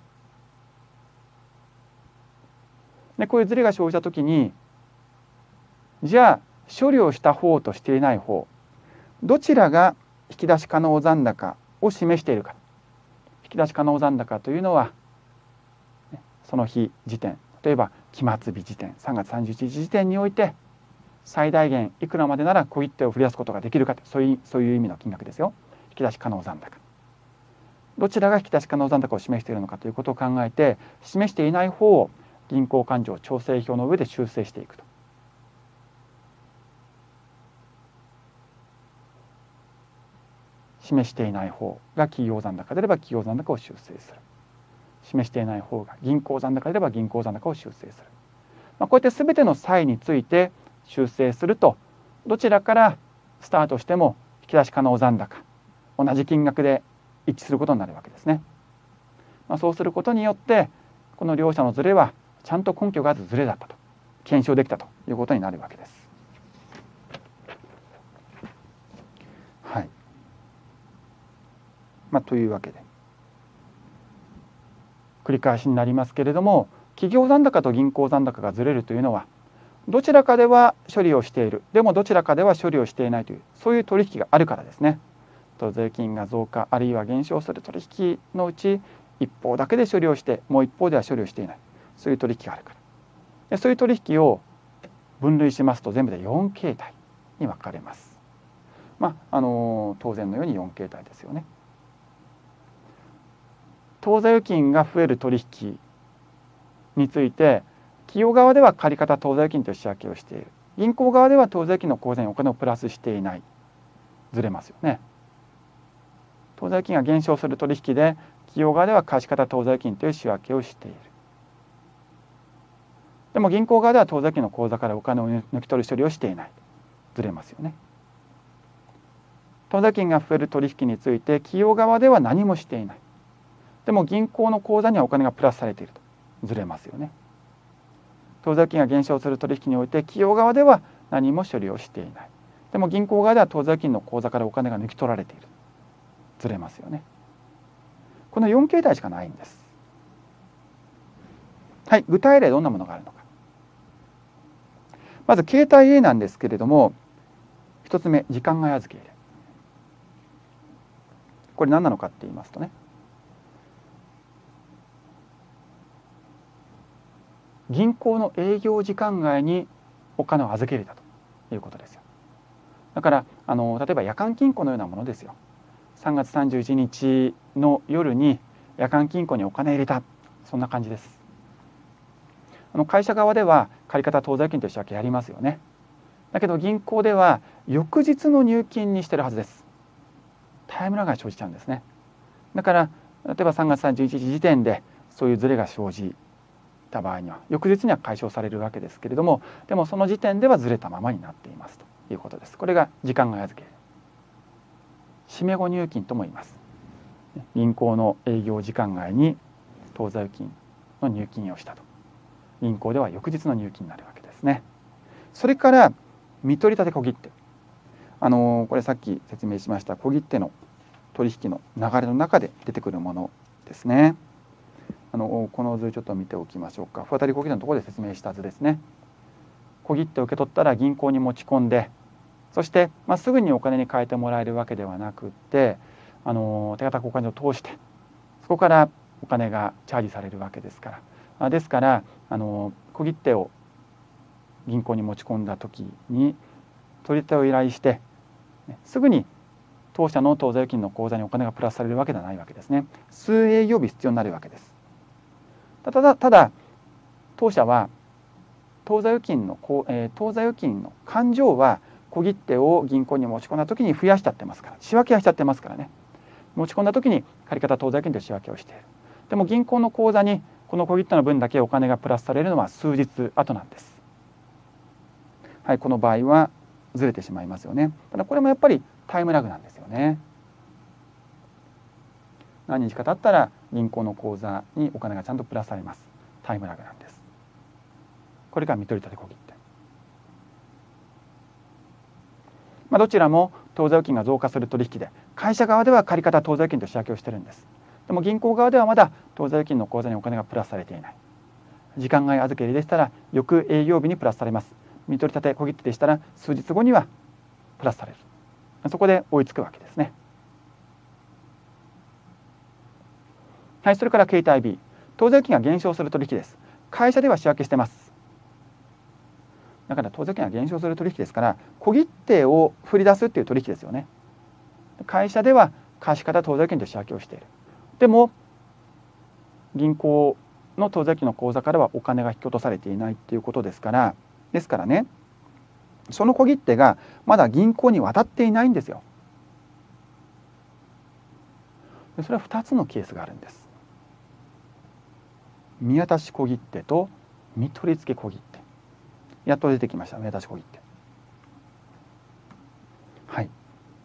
でこういうずれが生じたときに、じゃあ処理をした方としていない方、どちらが引き出し可能残高を示しているか。引き出し可能残高というのはその日時点、例えば期末日時点、3月31日時点において最大限いくらまでなら小切手を振り出すことができるかと、そういう意味の金額ですよ。引き出し可能残高、どちらが引き出し可能残高を示しているのかということを考えて、示していない方を銀行勘定調整表の上で修正していくと。示していない方が企業残高であれば企業残高を修正する。示していない方が銀行残高であれば銀行残高を修正する。こうやって全ての際について修正すると、どちらからスタートしても引き出し可能残高同じ金額で一致することになるわけですね。そうすることによってこの両者のズレはちゃんと根拠があるズレだったと検証できたということになるわけです。はい。というわけで繰り返しになりますけれども、企業残高と銀行残高がずれるというのは、どちらかでは処理をしている、でもどちらかでは処理をしていないという、そういう取引があるからですね。税金が増加あるいは減少する取引のうち、一方だけで処理をしてもう一方では処理をしていない、そういう取引があるから。そういう取引を分類しますと全部で4形態に分かれます。当然のように4形態ですよね。当座預金が増える取引について、企業側では借方当座預金という仕分けをしている、銀行側では当座預金の口座にお金をプラスしていない、ずれますよね。当座預金が減少する取引で、企業側では貸方当座預金という仕分けをしている。でも銀行側では当座預金の口座からお金を抜き取る処理をしていない、ずれますよね。当座預金が増える取引について、企業側では何もしていない、でも銀行の口座にはお金がプラスされていると、ずれますよね。当座預金が減少する取引において、企業側では何も処理をしていない、でも銀行側では当座預金の口座からお金が抜き取られている、ずれますよね。この4形態しかないんです。はい、具体例どんなものがあるのか。まず形態 A なんですけれども、1つ目、時間外預け入れ。これ何なのかって言いますとね、銀行の営業時間外にお金を預け入れたということですよ。だから例えば夜間金庫のようなものですよ。3月31日の夜に夜間金庫にお金入れた、そんな感じです。会社側では借方当座預金という仕分けやりますよね。だけど銀行では翌日の入金にしてるはずです。タイムラグが生じちゃうんですね。だから例えば3月31日時点でそういうズレが生じた場合には、翌日には解消されるわけですけれども、でもその時点ではずれたままになっていますということです。これが時間外預け入れ、締め後入金とも言います。銀行の営業時間外に当座預金の入金をしたと、銀行では翌日の入金になるわけですね。それから見取り立て小切手、これさっき説明しました小切手の取引の流れの中で出てくるものですね。この図ちょっと見ておきましょうか。不当たり小切手のところで説明した図ですね。小切手を受け取ったら銀行に持ち込んで、そして、すぐにお金に変えてもらえるわけではなくって、手形交換所を通してそこからお金がチャージされるわけですから、ですから小切手を銀行に持ち込んだ時に取り立てを依頼して、すぐに当社の当座預金の口座にお金がプラスされるわけではないわけですね。数営業日必要になるわけです。ただ当社は当座預金の勘定は小切手を銀行に持ち込んだ時に増やしちゃってますから、仕分けはしちゃってますからね。持ち込んだ時に借方当座預金という仕分けをしている。でも銀行の口座にこの小切手の分だけお金がプラスされるのは数日後なんです。はい、この場合はずれてしまいますよね。ただこれもやっぱりタイムラグなんですよね。何日か経ったら銀行の口座にお金がちゃんとプラスされます。 タイムラグなんです。これが見取り立て小切手。どちらも当座預金が増加する取引で、会社側では借方当座預金と仕分けをしているんです。でも銀行側ではまだ当座預金の口座にお金がプラスされていない。時間外預け入れでしたら翌営業日にプラスされます。見取り立て小切手でしたら数日後にはプラスされる。そこで追いつくわけですね。はい、それから携帯 B、 当座預金が減少する取引です。会社では仕分けしてます。だから当座預金が減少する取引ですから、小切手を振り出すっていう取引ですよね。会社では貸方当座預金と仕分けをしている。でも銀行の当座預金の口座からはお金が引き落とされていないっていうことですから、ね、その小切手がまだ銀行に渡っていないんですよ。それは2つのケースがあるんです。見渡し小切手と見取り付け小切手。やっと出てきました、見渡し小切手。はい。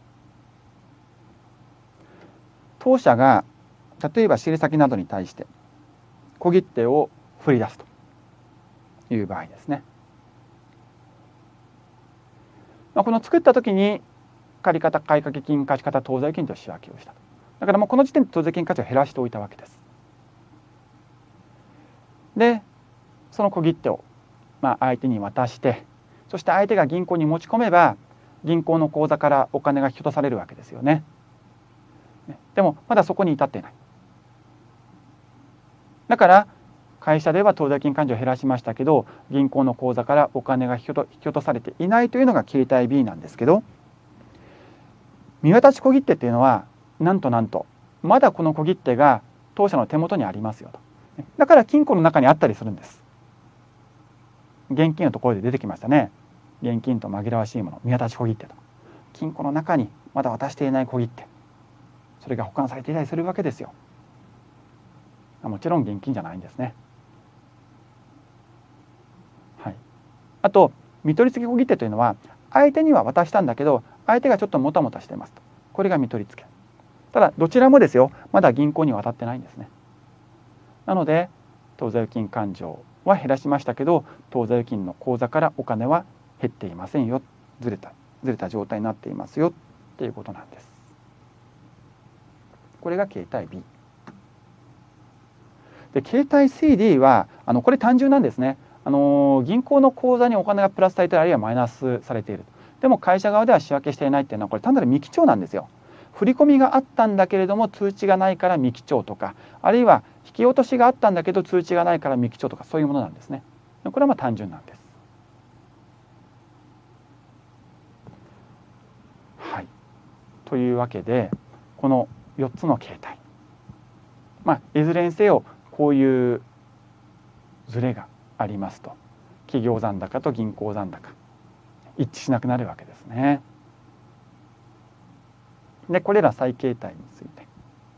当社が例えば仕入れ先などに対して小切手を振り出すという場合ですね。この作った時に借方買掛金貸方当座預金と仕分けをしたと。だからもうこの時点で当座預金価値を減らしておいたわけです。でその小切手を相手に渡して、そして相手が銀行に持ち込めば銀行の口座からお金が引き落とされるわけですよね。でもまだそこに至っていない。だから会社では当座金勘定を減らしましたけど、銀行の口座からお金が引き落とされていないというのが携帯 B なんですけど、見渡し小切手っていうのはなんとまだこの小切手が当社の手元にありますよと。だから金庫の中にあったりするんです。現金のところで出てきましたね。現金と紛らわしいもの、見渡し小切手と。金庫の中にまだ渡していない小切手、それが保管されていたりするわけですよ。もちろん現金じゃないんですね。はい。あと見取り付け小切手というのは相手には渡したんだけど相手がちょっともたもたしてますと。これが見取り付け。ただどちらもですよ、まだ銀行に渡ってないんですね。なので当座預金勘定は減らしましたけど、当座預金の口座からお金は減っていませんよ、ずれた状態になっていますよっていうことなんです。これが携帯 B で、携帯 CD はこれ単純なんですね。銀行の口座にお金がプラスされている、あるいはマイナスされている。でも会社側では仕分けしていないっていうのはこれ単なる未記帳なんですよ。振り込みがあったんだけれども通知がないから未記帳とか、あるいは引き落としがあったんだけど通知がないから未記帳とか、そういうものなんですね。これは単純なんです。はい。というわけでこの4つの形態、いずれにせよこういうズレがありますと、企業残高と銀行残高一致しなくなるわけですね。でこれら債形態について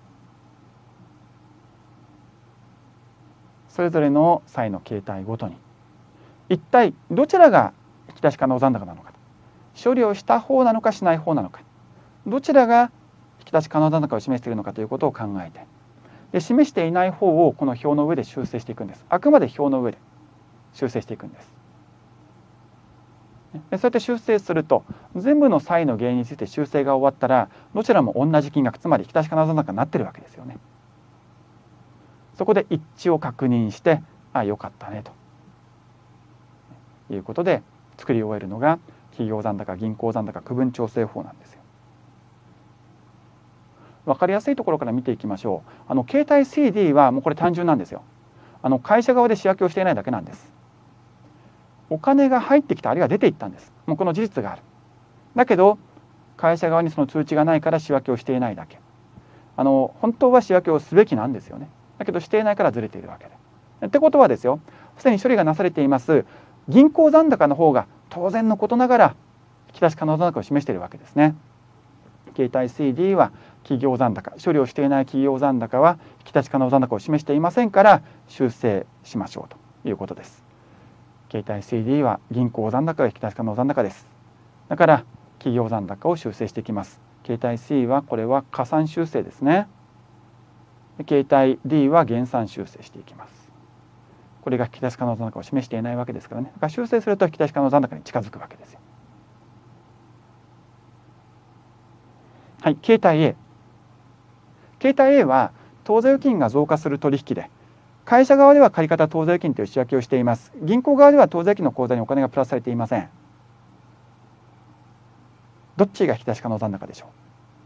それぞれの債の形態ごとに一体どちらが引き出し可能残高なのか、処理をした方なのかしない方なのか、どちらが引き出し可能残高を示しているのかということを考えて、で示していない方をこの表の上で修正していくんです。あくまで表の上で修正していくんです。そうやって修正すると全部の債の原因について修正が終わったらどちらも同じ金額、つまり引き出し可能残高になっているわけですよね。そこで一致を確認して、よかったねということで作り終えるのが企業残高銀行残高区分調整法なんですよ。分かりやすいところから見ていきましょう。携帯 CD はもうこれ単純なんですよ。会社側で仕分けをしていないだけなんです。お金が入ってきた、あるいは出ていったんです。もうこの事実がある。だけど会社側にその通知がないから仕分けをしていないだけ。本当は仕分けをすべきなんですよね。だけどしていないからずれているわけで。ってことはですよ、すでに処理がなされています銀行残高の方が当然のことながら引き出し可能残高を示しているわけですね。携帯 CD は企業残高、処理をしていない企業残高は引き出し可能残高を示していませんから修正しましょうということです。携帯 CD は銀行残高が引き出し可能残高です。だから企業残高を修正していきます。携帯 C はこれは加算修正ですね。携帯 D は減算修正していきます。 これが引き出し可能残高を示していないわけですからね。だから修正すると引き出し可能残高に近づくわけですよ。はい、形態 A。形態 A は当座預金が増加する取引で、会社側では借方当座預金という仕分けをしています。銀行側では当座預金の口座にお金がプラスされていません。どっちが引き出し可能残高でしょ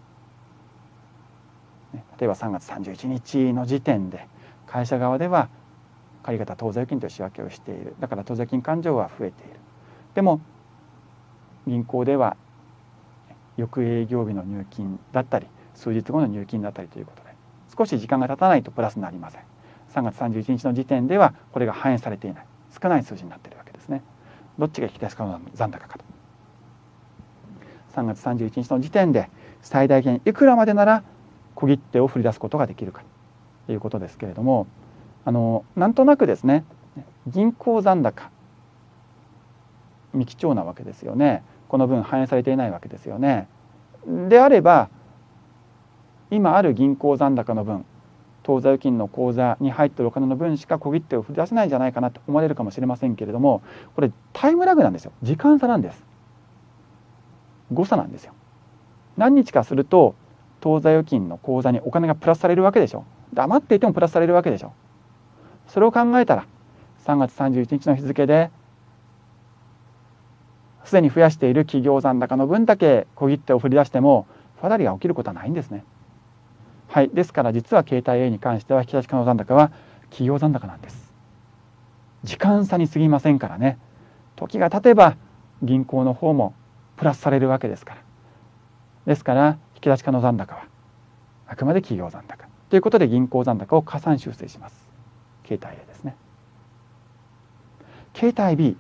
う。例えば3月31日の時点で会社側では借方当座預金という仕分けをしている。だから当座預金勘定は増えている。でも銀行では翌営業日の入金だったり数日後の入金だったりということで、少し時間が経たないとプラスになりません。3月31日の時点ではこれが反映されていない、少ない数字になっているわけですね。どっちが引き出し可能残高かと。3月31日の時点で最大限いくらまでなら小切手を振り出すことができるかということですけれども、なんとなくですね、銀行残高未記帳なわけですよね。この分反映されていないわけですよね。であれば今ある銀行残高の分、当座預金の口座に入っているお金の分しか小切手を振り出せないんじゃないかなと思われるかもしれませんけれども、これタイムラグなんですよ。時間差なんです。誤差なんですよ。何日かすると当座預金の口座にお金がプラスされるわけでしょ。黙っていてもプラスされるわけでしょ。それを考えたら3月31日の日付ですでに増やしている企業残高の分だけ小切手を振り出してもファダリが起きることはないんですね。はい、ですから実は形態 A に関しては引き出し可能残高は企業残高なんです。時間差に過ぎませんからね。時が経てば銀行の方もプラスされるわけですから。ですから引き出し可能残高はあくまで企業残高ということで銀行残高を加算修正します。形態 A ですね。形態 B、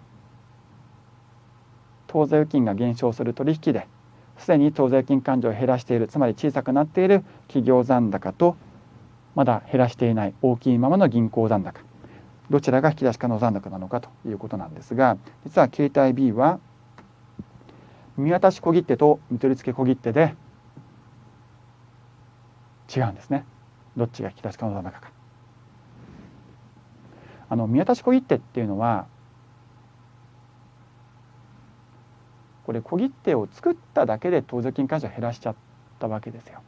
当座預金が減少する取引ですでに当座預金勘定を減らしている、つまり小さくなっている企業残高とまだ減らしていない大きいままの銀行残高、どちらが引き出し可能残高なのかということなんですが、実は形態 B は見渡し小切手と見取り付け小切手で違うんですね。どっちが引き出し可能残高か。見渡し小切手っていうのはこれ小切手を作っただけで当座預金勘定を減らしちゃったわけですよ。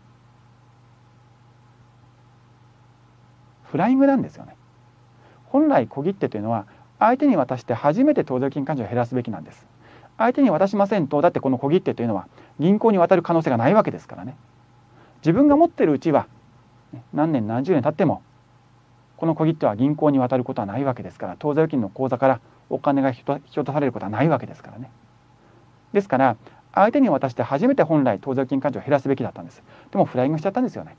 フライングなんですよね。本来小切手というのは相手に渡して初めて当座預金勘定を減らすべきなんです。相手に渡しませんと、だってこの小切手というのは銀行に渡る可能性がないわけですからね。自分が持っているうちは何年何十年経ってもこの小切手は銀行に渡ることはないわけですから、当座預金の口座からお金が引き落とされることはないわけですからね。ですから相手に渡して初めて本来当座預金勘定を減らすべきだったんです。でもフライングしちゃったんですよね。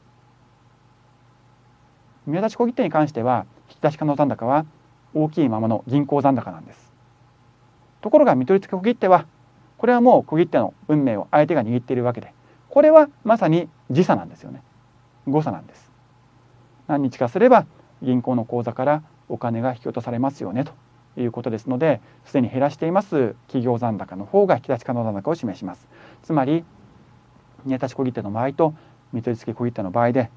見渡し小切手に関しては引き出し可能残高は大きいままの銀行残高なんです。ところが見取り付け小切手はこれはもう小切手の運命を相手が握っているわけで、これはまさに時差なんですよね。誤差なんです。何日かすれば銀行の口座からお金が引き落とされますよねということですので、すでに減らしています企業残高の方が引き出し可能残高を示します。つまり見渡し小切手の場合と見取り付け小切手の場合で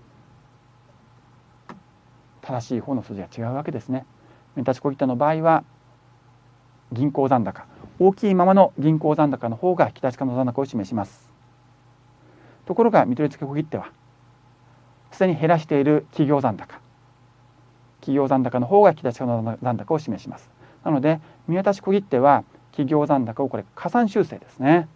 正しい方の数字が違うわけですね。見渡し小切手の場合は銀行残高、大きいままの銀行残高の方が引き出し可能残高を示します。ところが見取り付け小切手はすでに減らしている企業残高の方が引き出し可能残高を示します。なので見渡し小切手は企業残高をこれ加算修正ですね。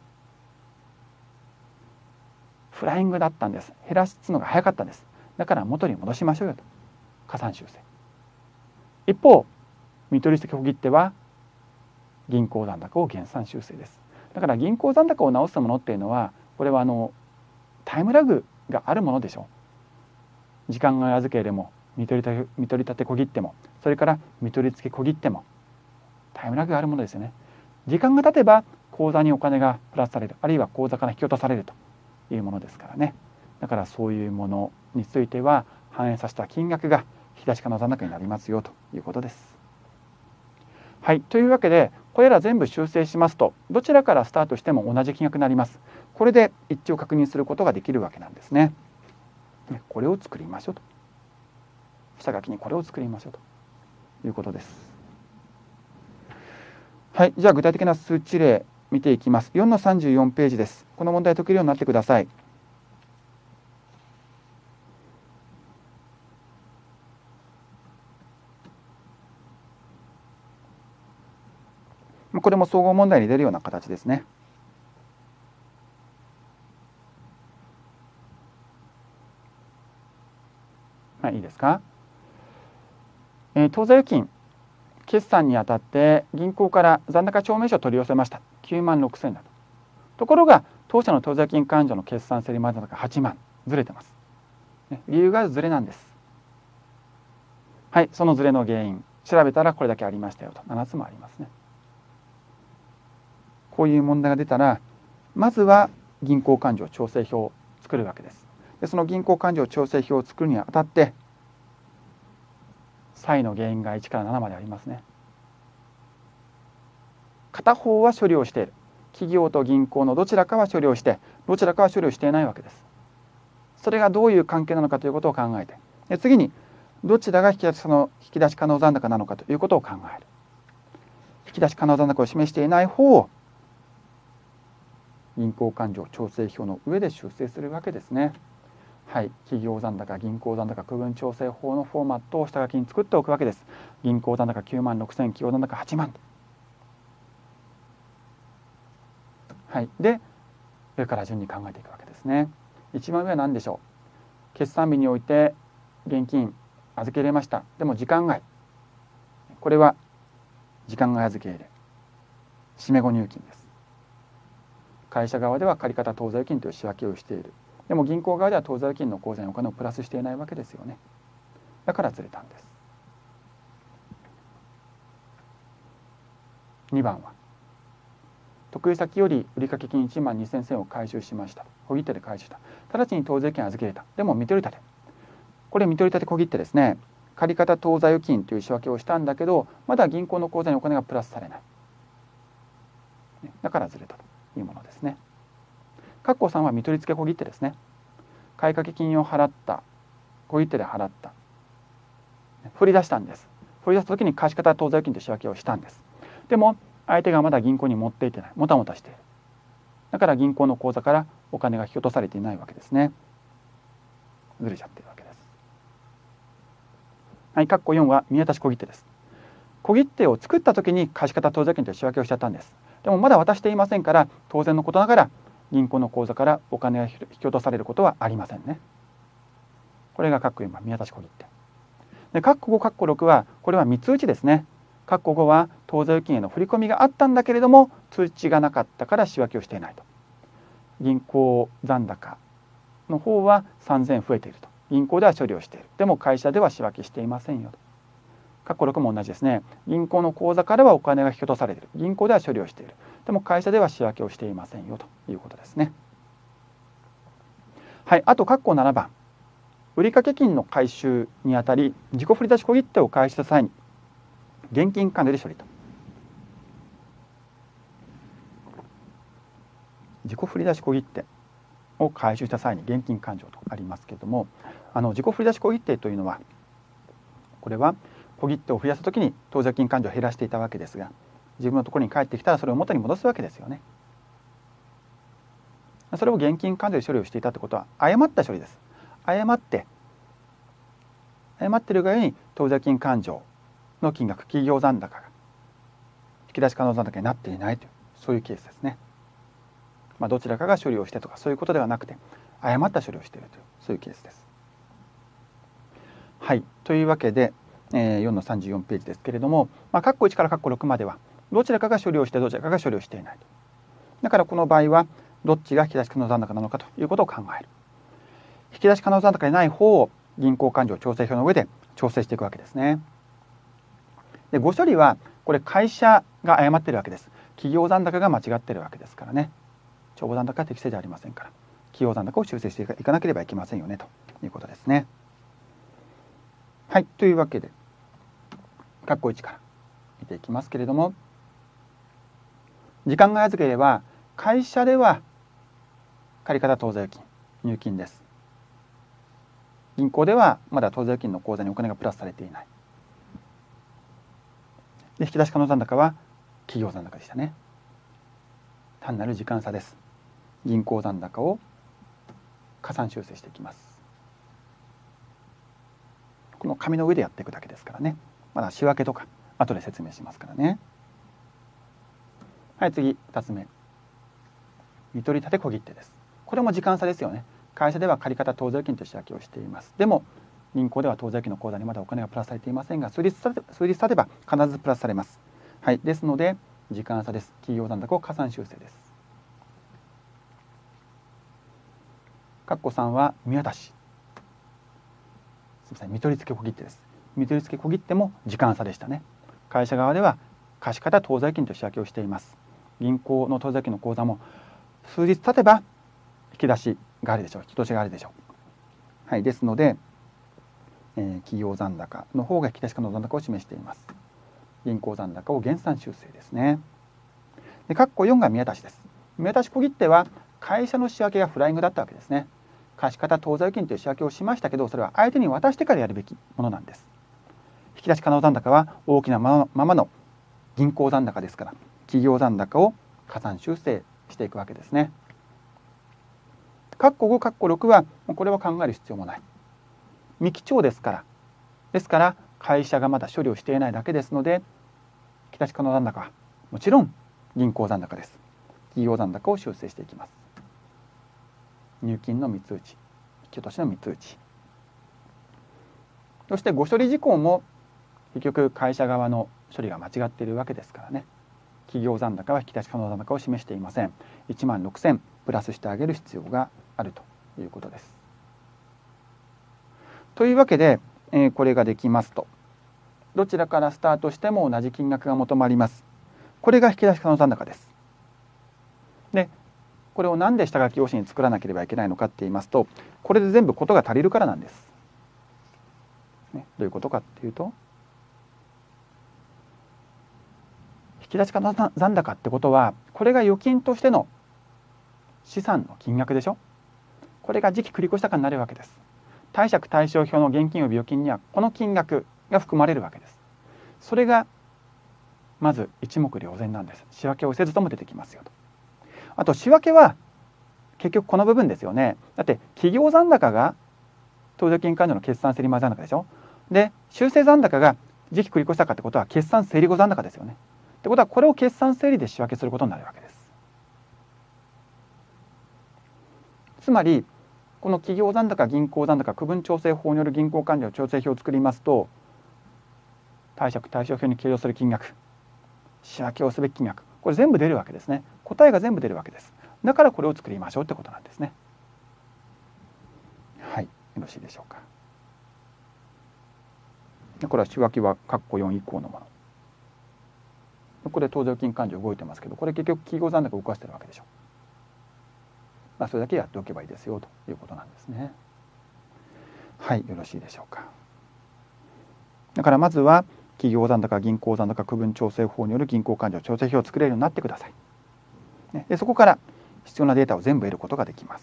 フライングだったんです。減らすのが早かったんです。だから元に戻しましょうよと。加算修正。一方見取り付け小切手は銀行残高を減算修正です。だから銀行残高を直すものっていうのはこれはタイムラグがあるものでしょう。時間が預けでも見取り立て小切手もそれから見取り付け小切手もタイムラグがあるものですよね。時間が経てば口座にお金がプラスされる、あるいは口座から引き落とされるというものですからね。だからそういうものについては反映させた金額が引き出し可能残高になりますよということです。はい、というわけでこれら全部修正しますとどちらからスタートしても同じ金額になります。これで一致を確認することができるわけなんですね。これを作りましょうと。下書きにこれを作りましょうと。 いうことです。はい、じゃあ具体的な数値例見ていきます。4の34ページです。この問題解けるようになってください。これも総合問題に出るような形ですね。はい、いいですか。当座預金決算にあたって銀行から残高証明書を取り寄せました。9万6千だと。ところが当社の当座預金勘定の決算競り残高8万ずれてます。理由がずれなんです。はい、そのずれの原因調べたらこれだけありましたよと。7つもありますね。こういう問題が出たらまずは銀行勘定調整表を作るわけです。でその銀行勘定調整表を作るにあたって差異の原因が1から7までありますね。片方は処理をしている。企業と銀行のどちらかは処理をしてどちらかは処理をしていないわけです。それがどういう関係なのかということを考えて、で次にどちらが引き出し可能残高なのかということを考える。引き出し可能残高を示していない方を銀行勘定調整表の上で修正するわけですね。はい、企業残高、銀行残高区分調整法のフォーマットを下書きに作っておくわけです。銀行残高9万6千、企業残高8万。はい、で上から順に考えていくわけですね。一番上は何でしょう。決算日において現金預け入れました。でも時間外。これは時間外預け入れ。締め後入金です。会社側では借方当座預金という仕分けをしている。でも銀行側では当座預金の口座にお金をプラスしていないわけですよね。だからずれたんです。2番は得意先より売掛金1万2000銭を回収しました。小切手で回収した。直ちに当座預金預け入れた。でも見取り立て。これ見取り立て小切手ですね。借方当座預金という仕分けをしたんだけど、まだ銀行の口座にお金がプラスされない。だからずれたというものですね。括弧3は見取り付け小切手ですね。買掛金を払った。小切手で払った。振り出したんです。振り出した時に貸方当座預金という仕分けをしたんです。でも相手がまだ銀行に持っていってない。もたもたしている。だから銀行の口座からお金が引き落とされていないわけですね。ずれちゃっているわけです。はい、括弧4は見渡し小切手です。小切手を作った時に貸方当座預金という仕分けをしちゃったんです。でもまだ渡していませんから、当然のことながら銀行の口座からお金が引き落とされることはありませんね。これが括弧4は見渡し小切手。で括弧5括弧6はこれは未通知ですね。括弧5は当座預金への振り込みがあったんだけれども通知がなかったから仕分けをしていないと。銀行残高の方は3000増えていると。銀行では処理をしている。でも会社では仕分けしていませんよと。括弧6も同じですね。銀行の口座からはお金が引き落とされている。銀行では処理をしている。でも会社では仕分けをしていませんよということですね。はい、あと括弧7番。売掛金の回収にあたり自己振出小切手を回収した際に現金管理で処理と。自己振出小切手を回収した際に現金勘定とありますけれども、自己振出小切手というのはこれは小切手を増やすときに当座預金勘定を減らしていたわけですが、自分のところに帰ってきたらそれを元に戻すわけですよね。それを現金勘定で処理をしていたということは誤った処理です。誤っているがゆえに当座預金勘定の金額、企業残高が引き出し可能残高になっていないという、そういうケースですね。どちらかが処理をしてとかそういうことではなくて誤った処理をしているという、そういうケースです。はい、というわけで、4の34ページですけれども、括弧1から括弧6まではどちらかが処理をしてどちらかが処理をしていないと。だからこの場合はどっちが引き出し可能残高なのかということを考える。引き出し可能残高でない方を銀行勘定調整表の上で調整していくわけですね。で誤処理はこれ会社が誤っているわけです。企業残高が間違っているわけですからね。帳簿残高は適正ではありませんから、企業残高を修正していかなければいけませんよねということですね。はい、というわけで括弧1から見ていきますけれども、時間外預け入れは会社では借方当座預金入金です。銀行ではまだ当座預金の口座にお金がプラスされていない。 で引き出し可能残高は企業残高でしたね。単なる時間差です。銀行残高を加算修正していきます。この紙の上でやっていくだけですからね。まだ仕分けとか後で説明しますからね。はい、次2つ目、見取り立て小切手です。これも時間差ですよね。会社では借方当座預金として仕分けをしています。でも銀行では当座預金の口座にまだお金がプラスされていませんが、数日経てば必ずプラスされます。はい、ですので時間差です。企業残高を加算修正です。括弧3は見渡し、すみません、見取り付け小切手です。見取り付け小切手も時間差でしたね。会社側では貸方当座預金として仕分けをしています。銀行の当座預金の口座も数日経てば引き出しがあるでしょう、引き落としがあるでしょう。はい、ですので、企業残高の方が引き出し可能残高を示しています。銀行残高を減算修正ですね。で括弧4が見渡しです。見渡し小切手は会社の仕分けがフライングだったわけですね。貸方当座預金という仕分けをしましたけど、それは相手に渡してからやるべきものなんです。引き出し可能残高は大きなままの銀行残高ですから、企業残高を加算修正していくわけですね。括弧5括弧6はこれは考える必要もない。未記帳ですから会社がまだ処理をしていないだけですので、引き出し可能残高はもちろん銀行残高です。企業残高を修正していきます。入金の未通知、引き落としの未通知、そしてご処理事項も結局会社側の処理が間違っているわけですからね。企業残高は引き出し可能残高を示していません。16,000プラスしてあげる必要があるということです。というわけで、これができますと、どちらからスタートしても同じ金額が求まります。これが引き出し可能残高です。でこれを何で下書き用紙に作らなければいけないのかって言いますと、これで全部ことが足りるからなんです。どういうことかっていうと、引き出し可能残高ってことは、これが預金としての資産の金額でしょ。これが次期繰越高になるわけです。貸借対照表の現金及び預金にはこの金額が含まれるわけです。それがまず一目瞭然なんです。仕分けをせずとも出てきますよと。あと仕分けは結局この部分ですよね。だって企業残高が当座預金勘定の決算整理前残高でしょ。で修正残高が次期繰越高ってことは決算整理後残高ですよね。ってことはこれを決算整理で仕分けすることになるわけです。つまりこの企業残高、銀行残高、区分調整法による銀行勘定調整表を作りますと、貸借対照表に計上する金額、仕分けをすべき金額、これ全部出るわけですね。答えが全部出るわけです。だからこれを作りましょうってことなんですね。はい、よろしいでしょうか。これは仕分けは括弧4以降のもの。これ当座預金勘定動いてますけど、これ結局企業残高を動かしてるわけでしょ。それだけやっておけばいいですよということなんですね。はい、よろしいでしょうか。だからまずは企業残高、銀行残高、区分調整法による銀行勘定調整表を作れるようになってください。でそこから必要なデータを全部得ることができます。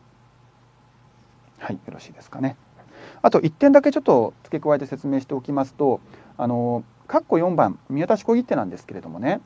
はい、よろしいですかね。あと1点だけちょっと付け加えて説明しておきますと、括弧4番見渡し小切手なんですけれどもね、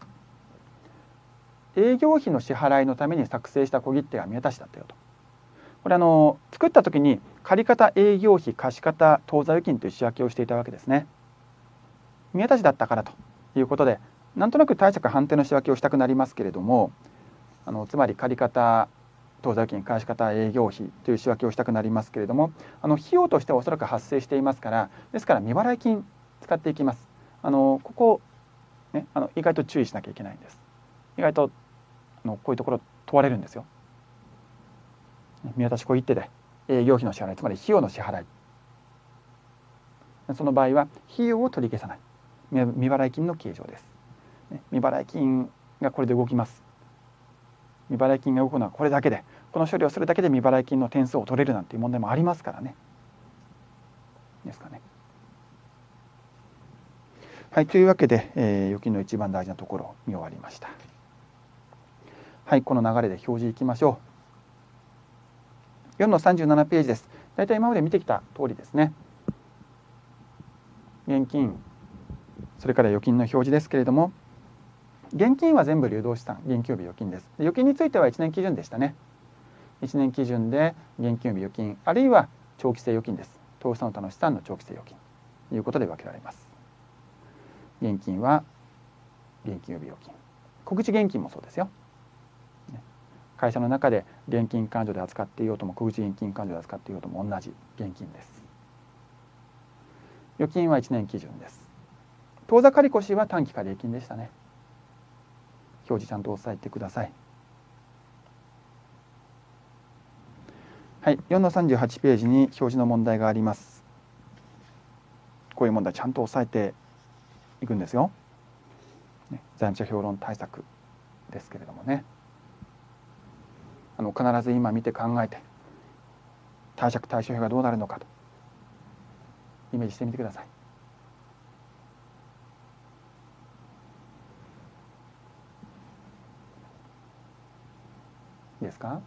営業費の支払いのために作成した小切手が見渡しだったよと。これ作った時に借方営業費貸方当座預金という仕分けをしていたわけですね。見渡しだったからということで、なんとなく貸借反転の仕分けをしたくなりますけれども、つまり借方当座預金貸方営業費という仕分けをしたくなりますけれども、費用としてはおそらく発生していますから、ですから未払い金使っていきます。ここね、意外と注意しなきゃいけないんです。意外とこういうところ問われるんですよ。見渡し小切手で営業費の支払い、つまり費用の支払い、その場合は費用を取り消さない未払い金の計上です。未払い金がこれで動きます。未払い金が動くのはこれだけで、この処理をするだけで未払い金の点数を取れるなんていう問題もありますからね。ですかね。はい、というわけで、預金の一番大事なところを見終わりました。はい、この流れで表示いきましょう。4の37ページです。だいたい今まで見てきた通りですね。現金、 それから預金の表示ですけれども、現金は全部流動資産、現金及び預金です。預金については1年基準でしたね。1年基準で現金及び預金、あるいは長期性預金です。投資その他の資産の長期性預金ということで分けられます。現金は現金及び預金、小口現金もそうですよ。会社の中で現金勘定で扱っていようとも小口現金勘定で扱っていようとも同じ現金です。預金は1年基準です。当座借越は短期借入金でしたね。表示ちゃんと押さえてください。はい、4の38ページに表示の問題があります。こういう問題ちゃんと押さえていくんですよ。財務諸評論対策ですけれどもね。必ず今見て考えて、貸借対照表がどうなるのかとイメージしてみてください。いいですか。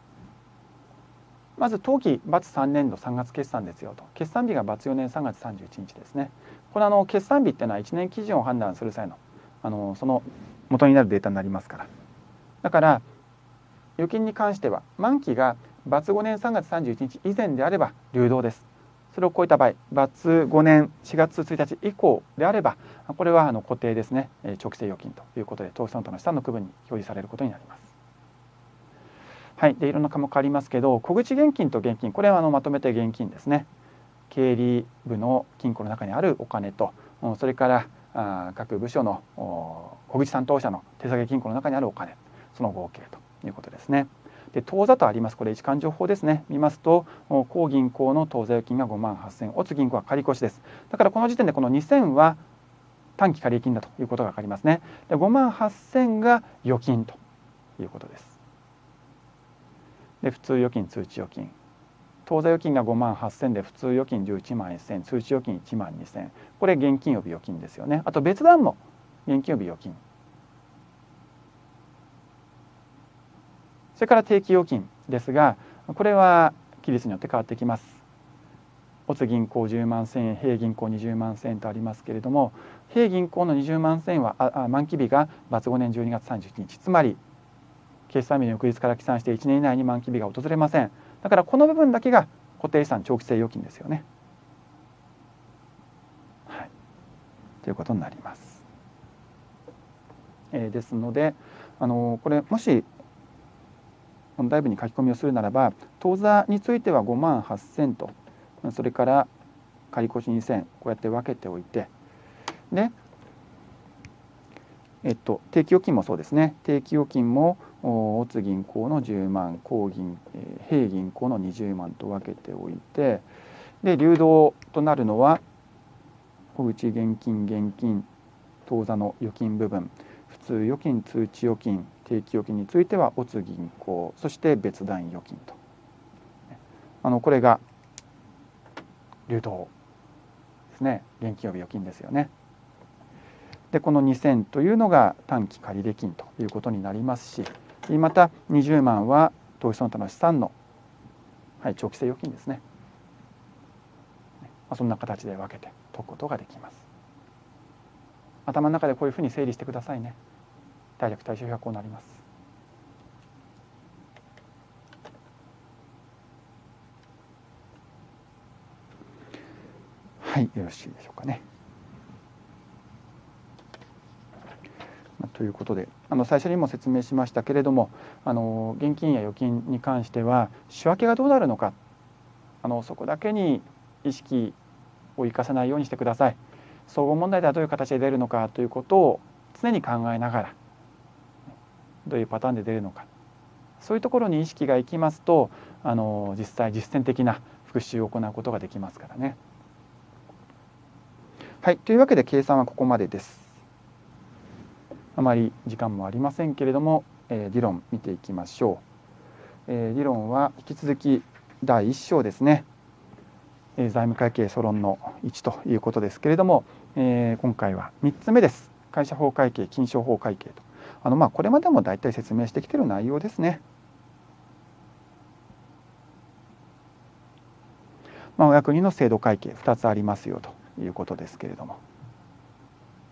まず当期×3年度3月決算ですよと。決算日が×4年3月31日ですね。これ決算日っていうのは1年基準を判断する際のその元になるデータになりますから。だから預金に関しては満期が×5年3月31日以前であれば流動です。それを超えた場合、×5年4月1日以降であれば、これは固定ですね、長期性預金ということで投資その他の資産の区分に表示されることになります。はい、でいろんな科目ありますけど、小口現金と現金、これはまとめて現金ですね。経理部の金庫の中にあるお金と、それから各部署の小口担当者の手下げ金庫の中にあるお金、その合計ということですね。で当座とあります。これ一勘定法ですね。見ますと、公銀行の当座預金が5万8000、オツ銀行は借越です。だからこの時点でこの2000は短期借入金だということが分かりますね。で5万8000が預金ということです。で普通預金、通知預金、当座預金が5万8000で普通預金11万1000、通知預金1万2000、これ現金及び預金ですよね。あと別段も現金及び預金、それから定期預金ですが、これは期日によって変わってきます。オツ銀行10万1000円、平銀行20万1000円とありますけれども、平銀行の20万1000円は満期日が×5年12月31日、つまり決算日の翌日から起算して1年以内に満期日が訪れません。だからこの部分だけが固定資産長期性預金ですよね。はい、ということになります。ですのでこれもし問題文に書き込みをするならば、当座については5万8000と、それから借越2000、こうやって分けておいて、で定期預金もそうですね。定期預金もオツ銀行の10万、平銀行の20万と分けておいて、で流動となるのは小口現金、当座の預金部分、普通預金、通知預金、定期預金についてはオツ銀行、そして別段預金と、これが流動ですね。現金及び預金ですよね。でこの2000というのが短期借入金ということになりますし、また20万は投資その他の資産の、長期性預金ですね。そんな形で分けて解くことができます。頭の中でこういうふうに整理してくださいね。貸借対照表はこうなります。はい、よろしいでしょうかね。ということで最初にも説明しましたけれども、現金や預金に関しては仕分けがどうなるのか、そこだけに意識を生かさないようにしてください。総合問題ではどういう形で出るのかということを常に考えながら、どういうパターンで出るのか、そういうところに意識がいきますと実際実践的な復習を行うことができますからね。はい、というわけで計算はここまでです。あまり時間もありませんけれども、理論見ていきましょう。理論は引き続き第1章ですね。財務会計ソロンの1ということですけれども、今回は3つ目です。会社法会計、金商法会計とこれまでも大体説明してきている内容ですね。お役人の制度会計2つありますよということですけれども、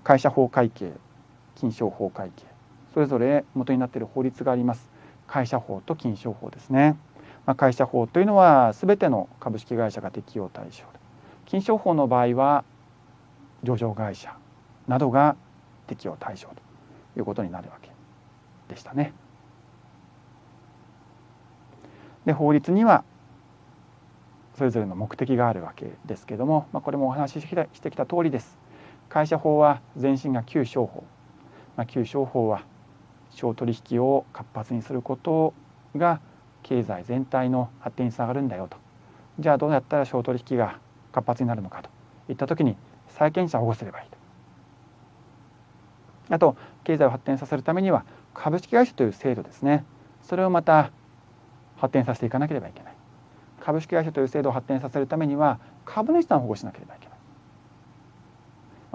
会社法会計、金商法会計、それぞれ元になっている法律があります。会社法と金商法ですね。会社法というのは全ての株式会社が適用対象で、金商法の場合は上場会社などが適用対象ということになるわけでしたね。で、法律にはそれぞれの目的があるわけですけれども、これもお話ししてきた通りです。会社法は前身が旧商法、旧商法は商取引を活発にすることが経済全体の発展につながるんだよと。じゃあどうやったら商取引が活発になるのかといった時に債権者を保護すればいいと。あと経済を発展させるためには株式会社という制度ですね、それをまた発展させていかなければいけない。株式会社という制度を発展させるためには株主さんを保護しなければいけない。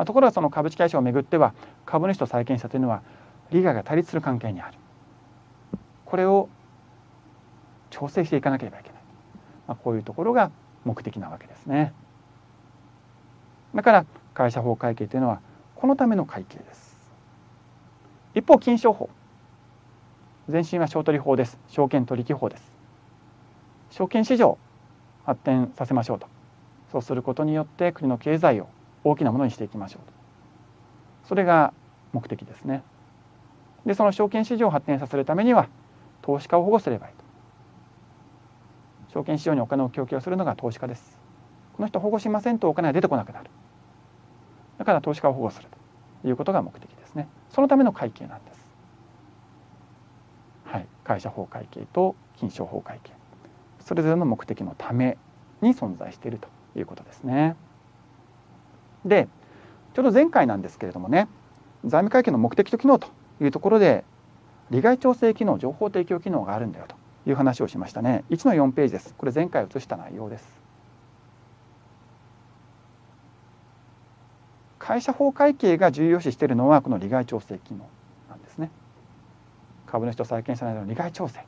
ところがその株式会社をめぐっては株主と債権者というのは利害が対立する関係にある。これを調整していかなければいけない。こういうところが目的なわけですね。だから会社法会計というのはこのための会計です。一方金商法、前身は商取法です。証券取引法です。証券市場を発展させましょうと。そうすることによって国の経済を大きなものにしていきましょうと。それが目的ですね。で、その証券市場を発展させるためには投資家を保護すればいいと。証券市場にお金を供給するのが投資家です。この人を保護しませんとお金が出てこなくなる。だから投資家を保護するということが目的ですね。そのための会計なんです。はい、会社法会計と金商法会計、それぞれの目的のために存在しているということですね。で、ちょうど前回なんですけれどもね、財務会計の目的と機能というところで利害調整機能、情報提供機能があるんだよという話をしましたね。1の4ページです。これ前回写した内容です。会社法会計が重要視しているのはこの利害調整機能なんですね。株主と債権者などの利害調整。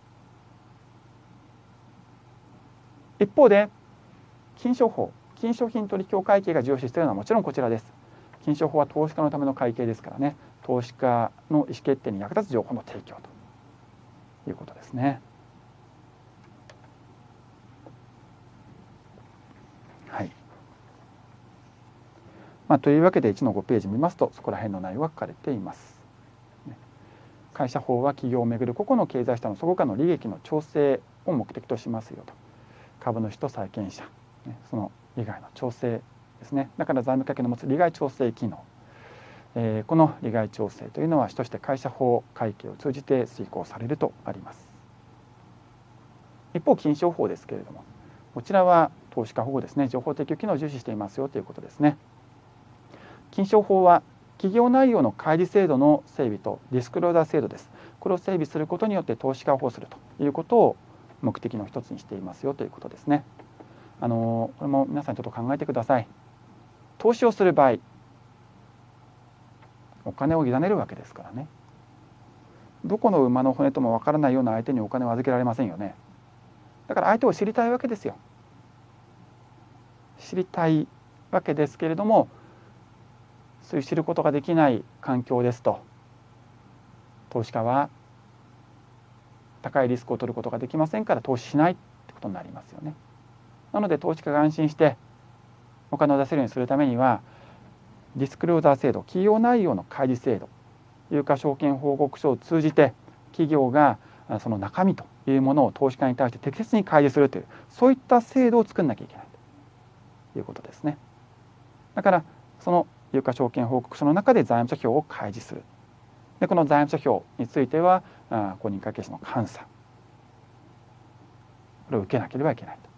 一方で金商法、金商品取引会計が重要視しているのはもちろんこちらです。金商法は投資家のための会計ですからね、投資家の意思決定に役立つ情報の提供ということですね。はい。というわけで1の5ページ見ますとそこら辺の内容が書かれています。会社法は企業をめぐる個々の経済者のそこからの利益の調整を目的としますよと。株主と債権者、その利害の調整ですね。だから財務会計の持つ利害調整機能、この利害調整というのは主として会社法会計を通じて遂行されるとあります。一方金商法ですけれども、こちらは投資家保護ですね、情報提供機能を重視していますよということですね。金商法は企業内容の開示制度の整備とディスクローザー制度です。これを整備することによって投資家を保護するということを目的の一つにしていますよということですね。これも皆さんちょっと考えてください。投資をする場合、お金を委ねるわけですからね。どこの馬の骨ともわからないような相手にお金を預けられませんよね。だから相手を知りたいわけですよ。知りたいわけですけれども、そういう知ることができない環境ですと、投資家は高いリスクを取ることができませんから投資しないってことになりますよね。なので投資家が安心してお金を出せるようにするためにはディスクローザー制度、企業内容の開示制度、有価証券報告書を通じて企業がその中身というものを投資家に対して適切に開示するという、そういった制度を作んなきゃいけないということですね。だからその有価証券報告書の中で財務諸表を開示する。でこの財務諸表については公認会計士の監査、これを受けなければいけないと。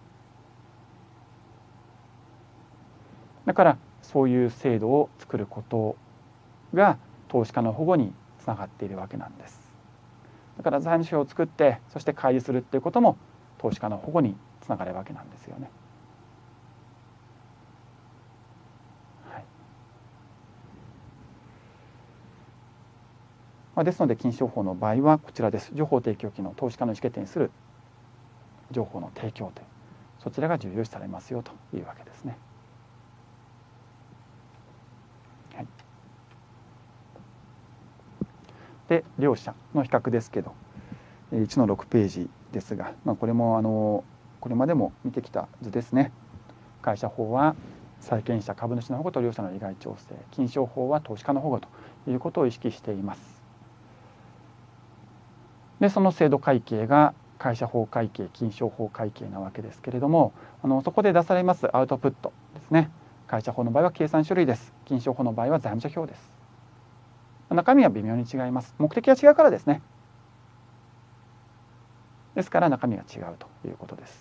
だからそういう制度を作ることが投資家の保護につながっているわけなんです。だから財務諸表を作ってそして開示するっていうことも投資家の保護につながるわけなんですよね。ですので金商法の場合はこちらです。情報提供機能、投資家の意思決定にする情報の提供という、そちらが重要視されますよというわけですね。はい。 で両者の比較ですけど、1の6ページですが、これもこれまでも見てきた図ですね。会社法は債権者株主の保護と両者の利害調整、金商法は投資家の保護ということを意識しています。でその制度会計が会社法会計、金商法会計なわけですけれども、そこで出されますアウトプットですね。会社法の場合は計算書類です。金商法の場合は財務諸表です。中身は微妙に違います。目的が違うからですね。ですから中身が違うということです。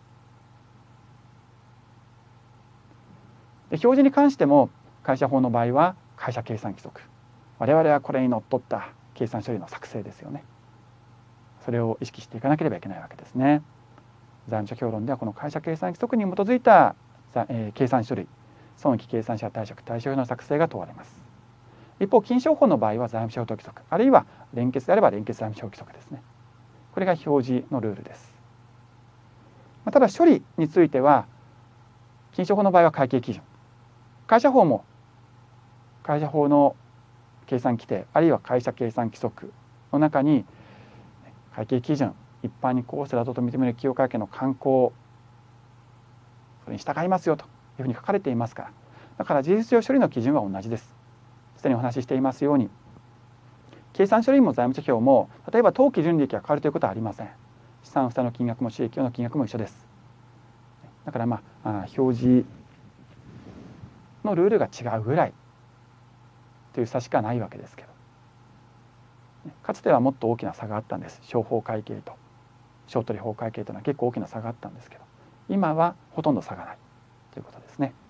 で表示に関しても会社法の場合は会社計算規則、我々はこれにのっとった計算書類の作成ですよね。それを意識していかなければいけないわけですね。財務諸表論ではこの会社計算規則に基づいた計算書類、損益計算者貸借対照表の作成が問われます。一方金商法の場合は財務諸表規則、あるいは連結であれば連結財務諸表規則ですね。これが表示のルールです。ただ処理については金商法の場合は会計基準、会社法も会社法の計算規定あるいは会社計算規則の中に会計基準、一般に公正だと認める企業会計の慣行、それに従いますよというふうに書かれていますから、だから事実上処理の基準は同じです。すでにお話ししていますように、計算書類も財務諸表も例えば当期純利益が変わるということはありません。資産負債の金額も収益の金額も一緒です。だから表示のルールが違うぐらいという差しかないわけですけど、かつてはもっと大きな差があったんです。商法会計と商取法会計というのは結構大きな差があったんですけど、今はほとんど差がないということですね。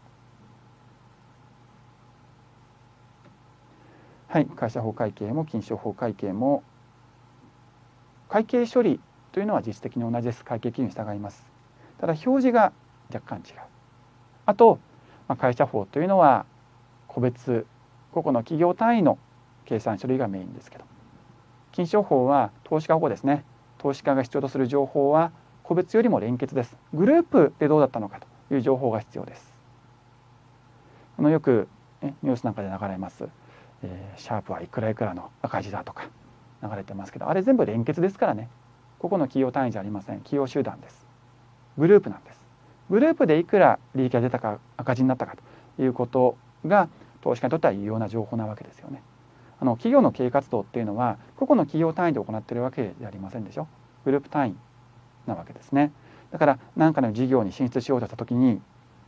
はい、会社法会計も金商法会計も会計処理というのは実質的に同じです。会計基準に従います。ただ表示が若干違う。あと、会社法というのは個別個々の企業単位の計算書類がメインですけど、金商法は投資家保護ですね。投資家が必要とする情報は個別よりも連結です。グループでどうだったのかという情報が必要です。よく、ニュースなんかで流れます、シャープはいくらいくらの赤字だとか流れてますけど、あれ全部連結ですからね。個々の企業単位じゃありません。企業集団です。グループなんです。グループでいくら利益が出たか赤字になったかということが投資家にとっては有用な情報なわけですよね。企業の経営活動っていうのは個々の企業単位で行っているわけでありませんでしょ。グループ単位なわけですね。だから何かの事業に進出しようとした時に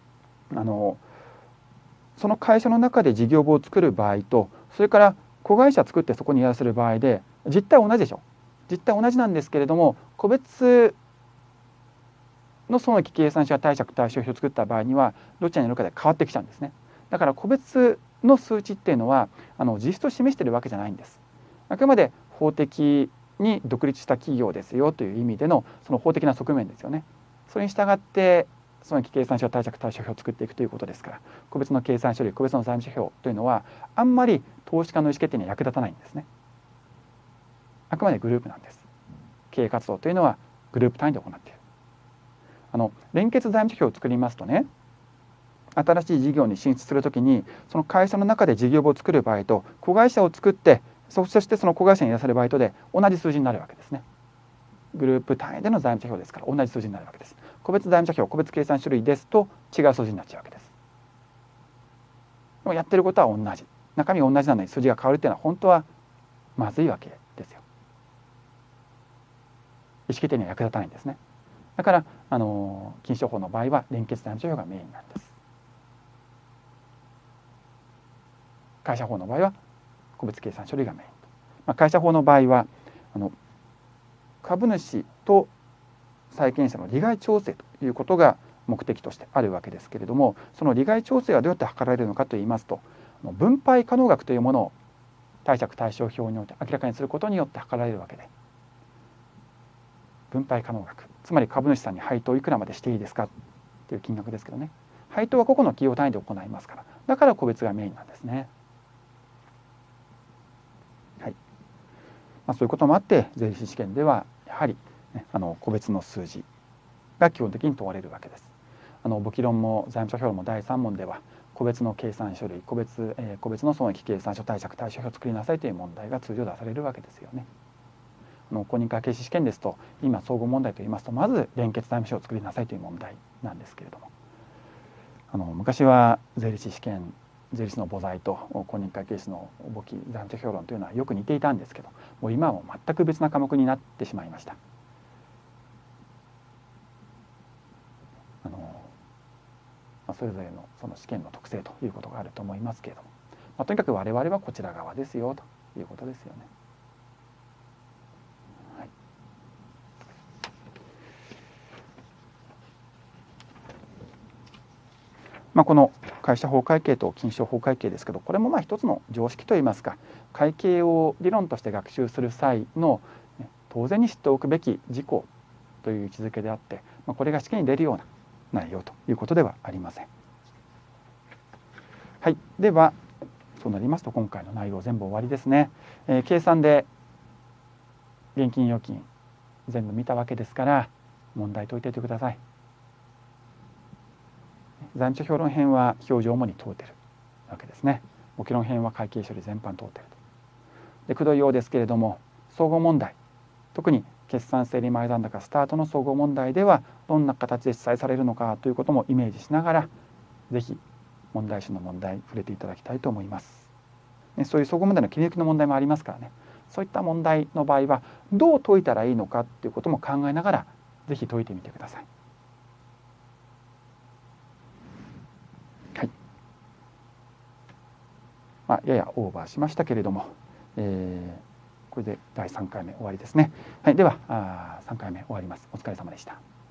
その会社の中で事業部を作る場合と、それから子会社作ってそこにやらせる場合で実態同じでしょ。実態同じなんですけれども、個別の損益計算書や貸借対照表を作った場合にはどちらにやるかで変わってきちゃうんですね。だから個別の数値っていうのは実質を示しているわけじゃないんです。あくまで法的に独立した企業ですよという意味でのその法的な側面ですよね。それに従って損益計算書や貸借対照表を作っていくということですから、個別の計算書類、個別の財務諸表というのはあんまり投資家の意思決定には役立たないんですね。あくまでグループなんです。経営活動というのはグループ単位で行っている。連結財務諸表を作りますとね、新しい事業に進出するときにその会社の中で事業部を作る場合と子会社を作ってそしてその子会社にいらっしゃる場合とで同じ数字になるわけですね。グループ単位での財務諸表ですから同じ数字になるわけです。個別財務諸表、個別計算書類ですと違う数字になっちゃうわけです。でもやってることは同じ、中身が同じなのに数字が変わるっていうのは本当はまずいわけですよ。意思決定には役立たないんですね。だから金商法の場合は連結財務諸表がメインなんです。会社法の場合は個別計算書類がメイン。会社法の場合は株主と債権者の利害調整ということが目的としてあるわけですけれども、その利害調整はどうやって図られるのかといいますと、分配可能額というものを貸借対照表において明らかにすることによって図られるわけで、分配可能額、つまり株主さんに配当いくらまでしていいですかという金額ですけどね、配当は個々の企業単位で行いますから、だから個別がメインなんですね。はい。そういうこともあって税理士試験ではやはり、個別の数字が基本的に問われるわけです。簿記論も財務諸表も第3問では個別の計算書類、個別の損益計算書、貸借対照表を作りなさいという問題が通常出されるわけですよね。公認会計士試験ですと、今総合問題といいますと、まず連結財務書を作りなさいという問題なんですけれども、昔は税理士試験、税理士の母材と公認会計士の簿記財務諸評論というのはよく似ていたんですけど、もう今はもう全く別な科目になってしまいました。それぞれのその試験の特性ということがあると思いますけれども、とにかく我々はこちら側ですよということですよね。この会社法会計と金商法会計ですけど、これも一つの常識といいますか、会計を理論として学習する際の当然に知っておくべき事項という位置づけであって、これが試験に出るような内容ということではありません。はい、ではそうなりますと今回の内容全部終わりですね。計算で現金預金全部見たわけですから、問題解いておいてください。財務諸評論編は表示を主に問うているわけですね。簿記論編は会計処理全般問うていると。で、くどいようですけれども、総合問題、特に決算整理前残高スタートの総合問題ではどんな形で記載されるのかということもイメージしながら、ぜひ問題集の問題触れていただきたいと思います。そういう総合問題の切り抜きの問題もありますからね。そういった問題の場合はどう解いたらいいのかということも考えながら、ぜひ解いてみてください。ややオーバーしましたけれども、これで第3回目終わりですね。はい、では3回目終わります。お疲れ様でした。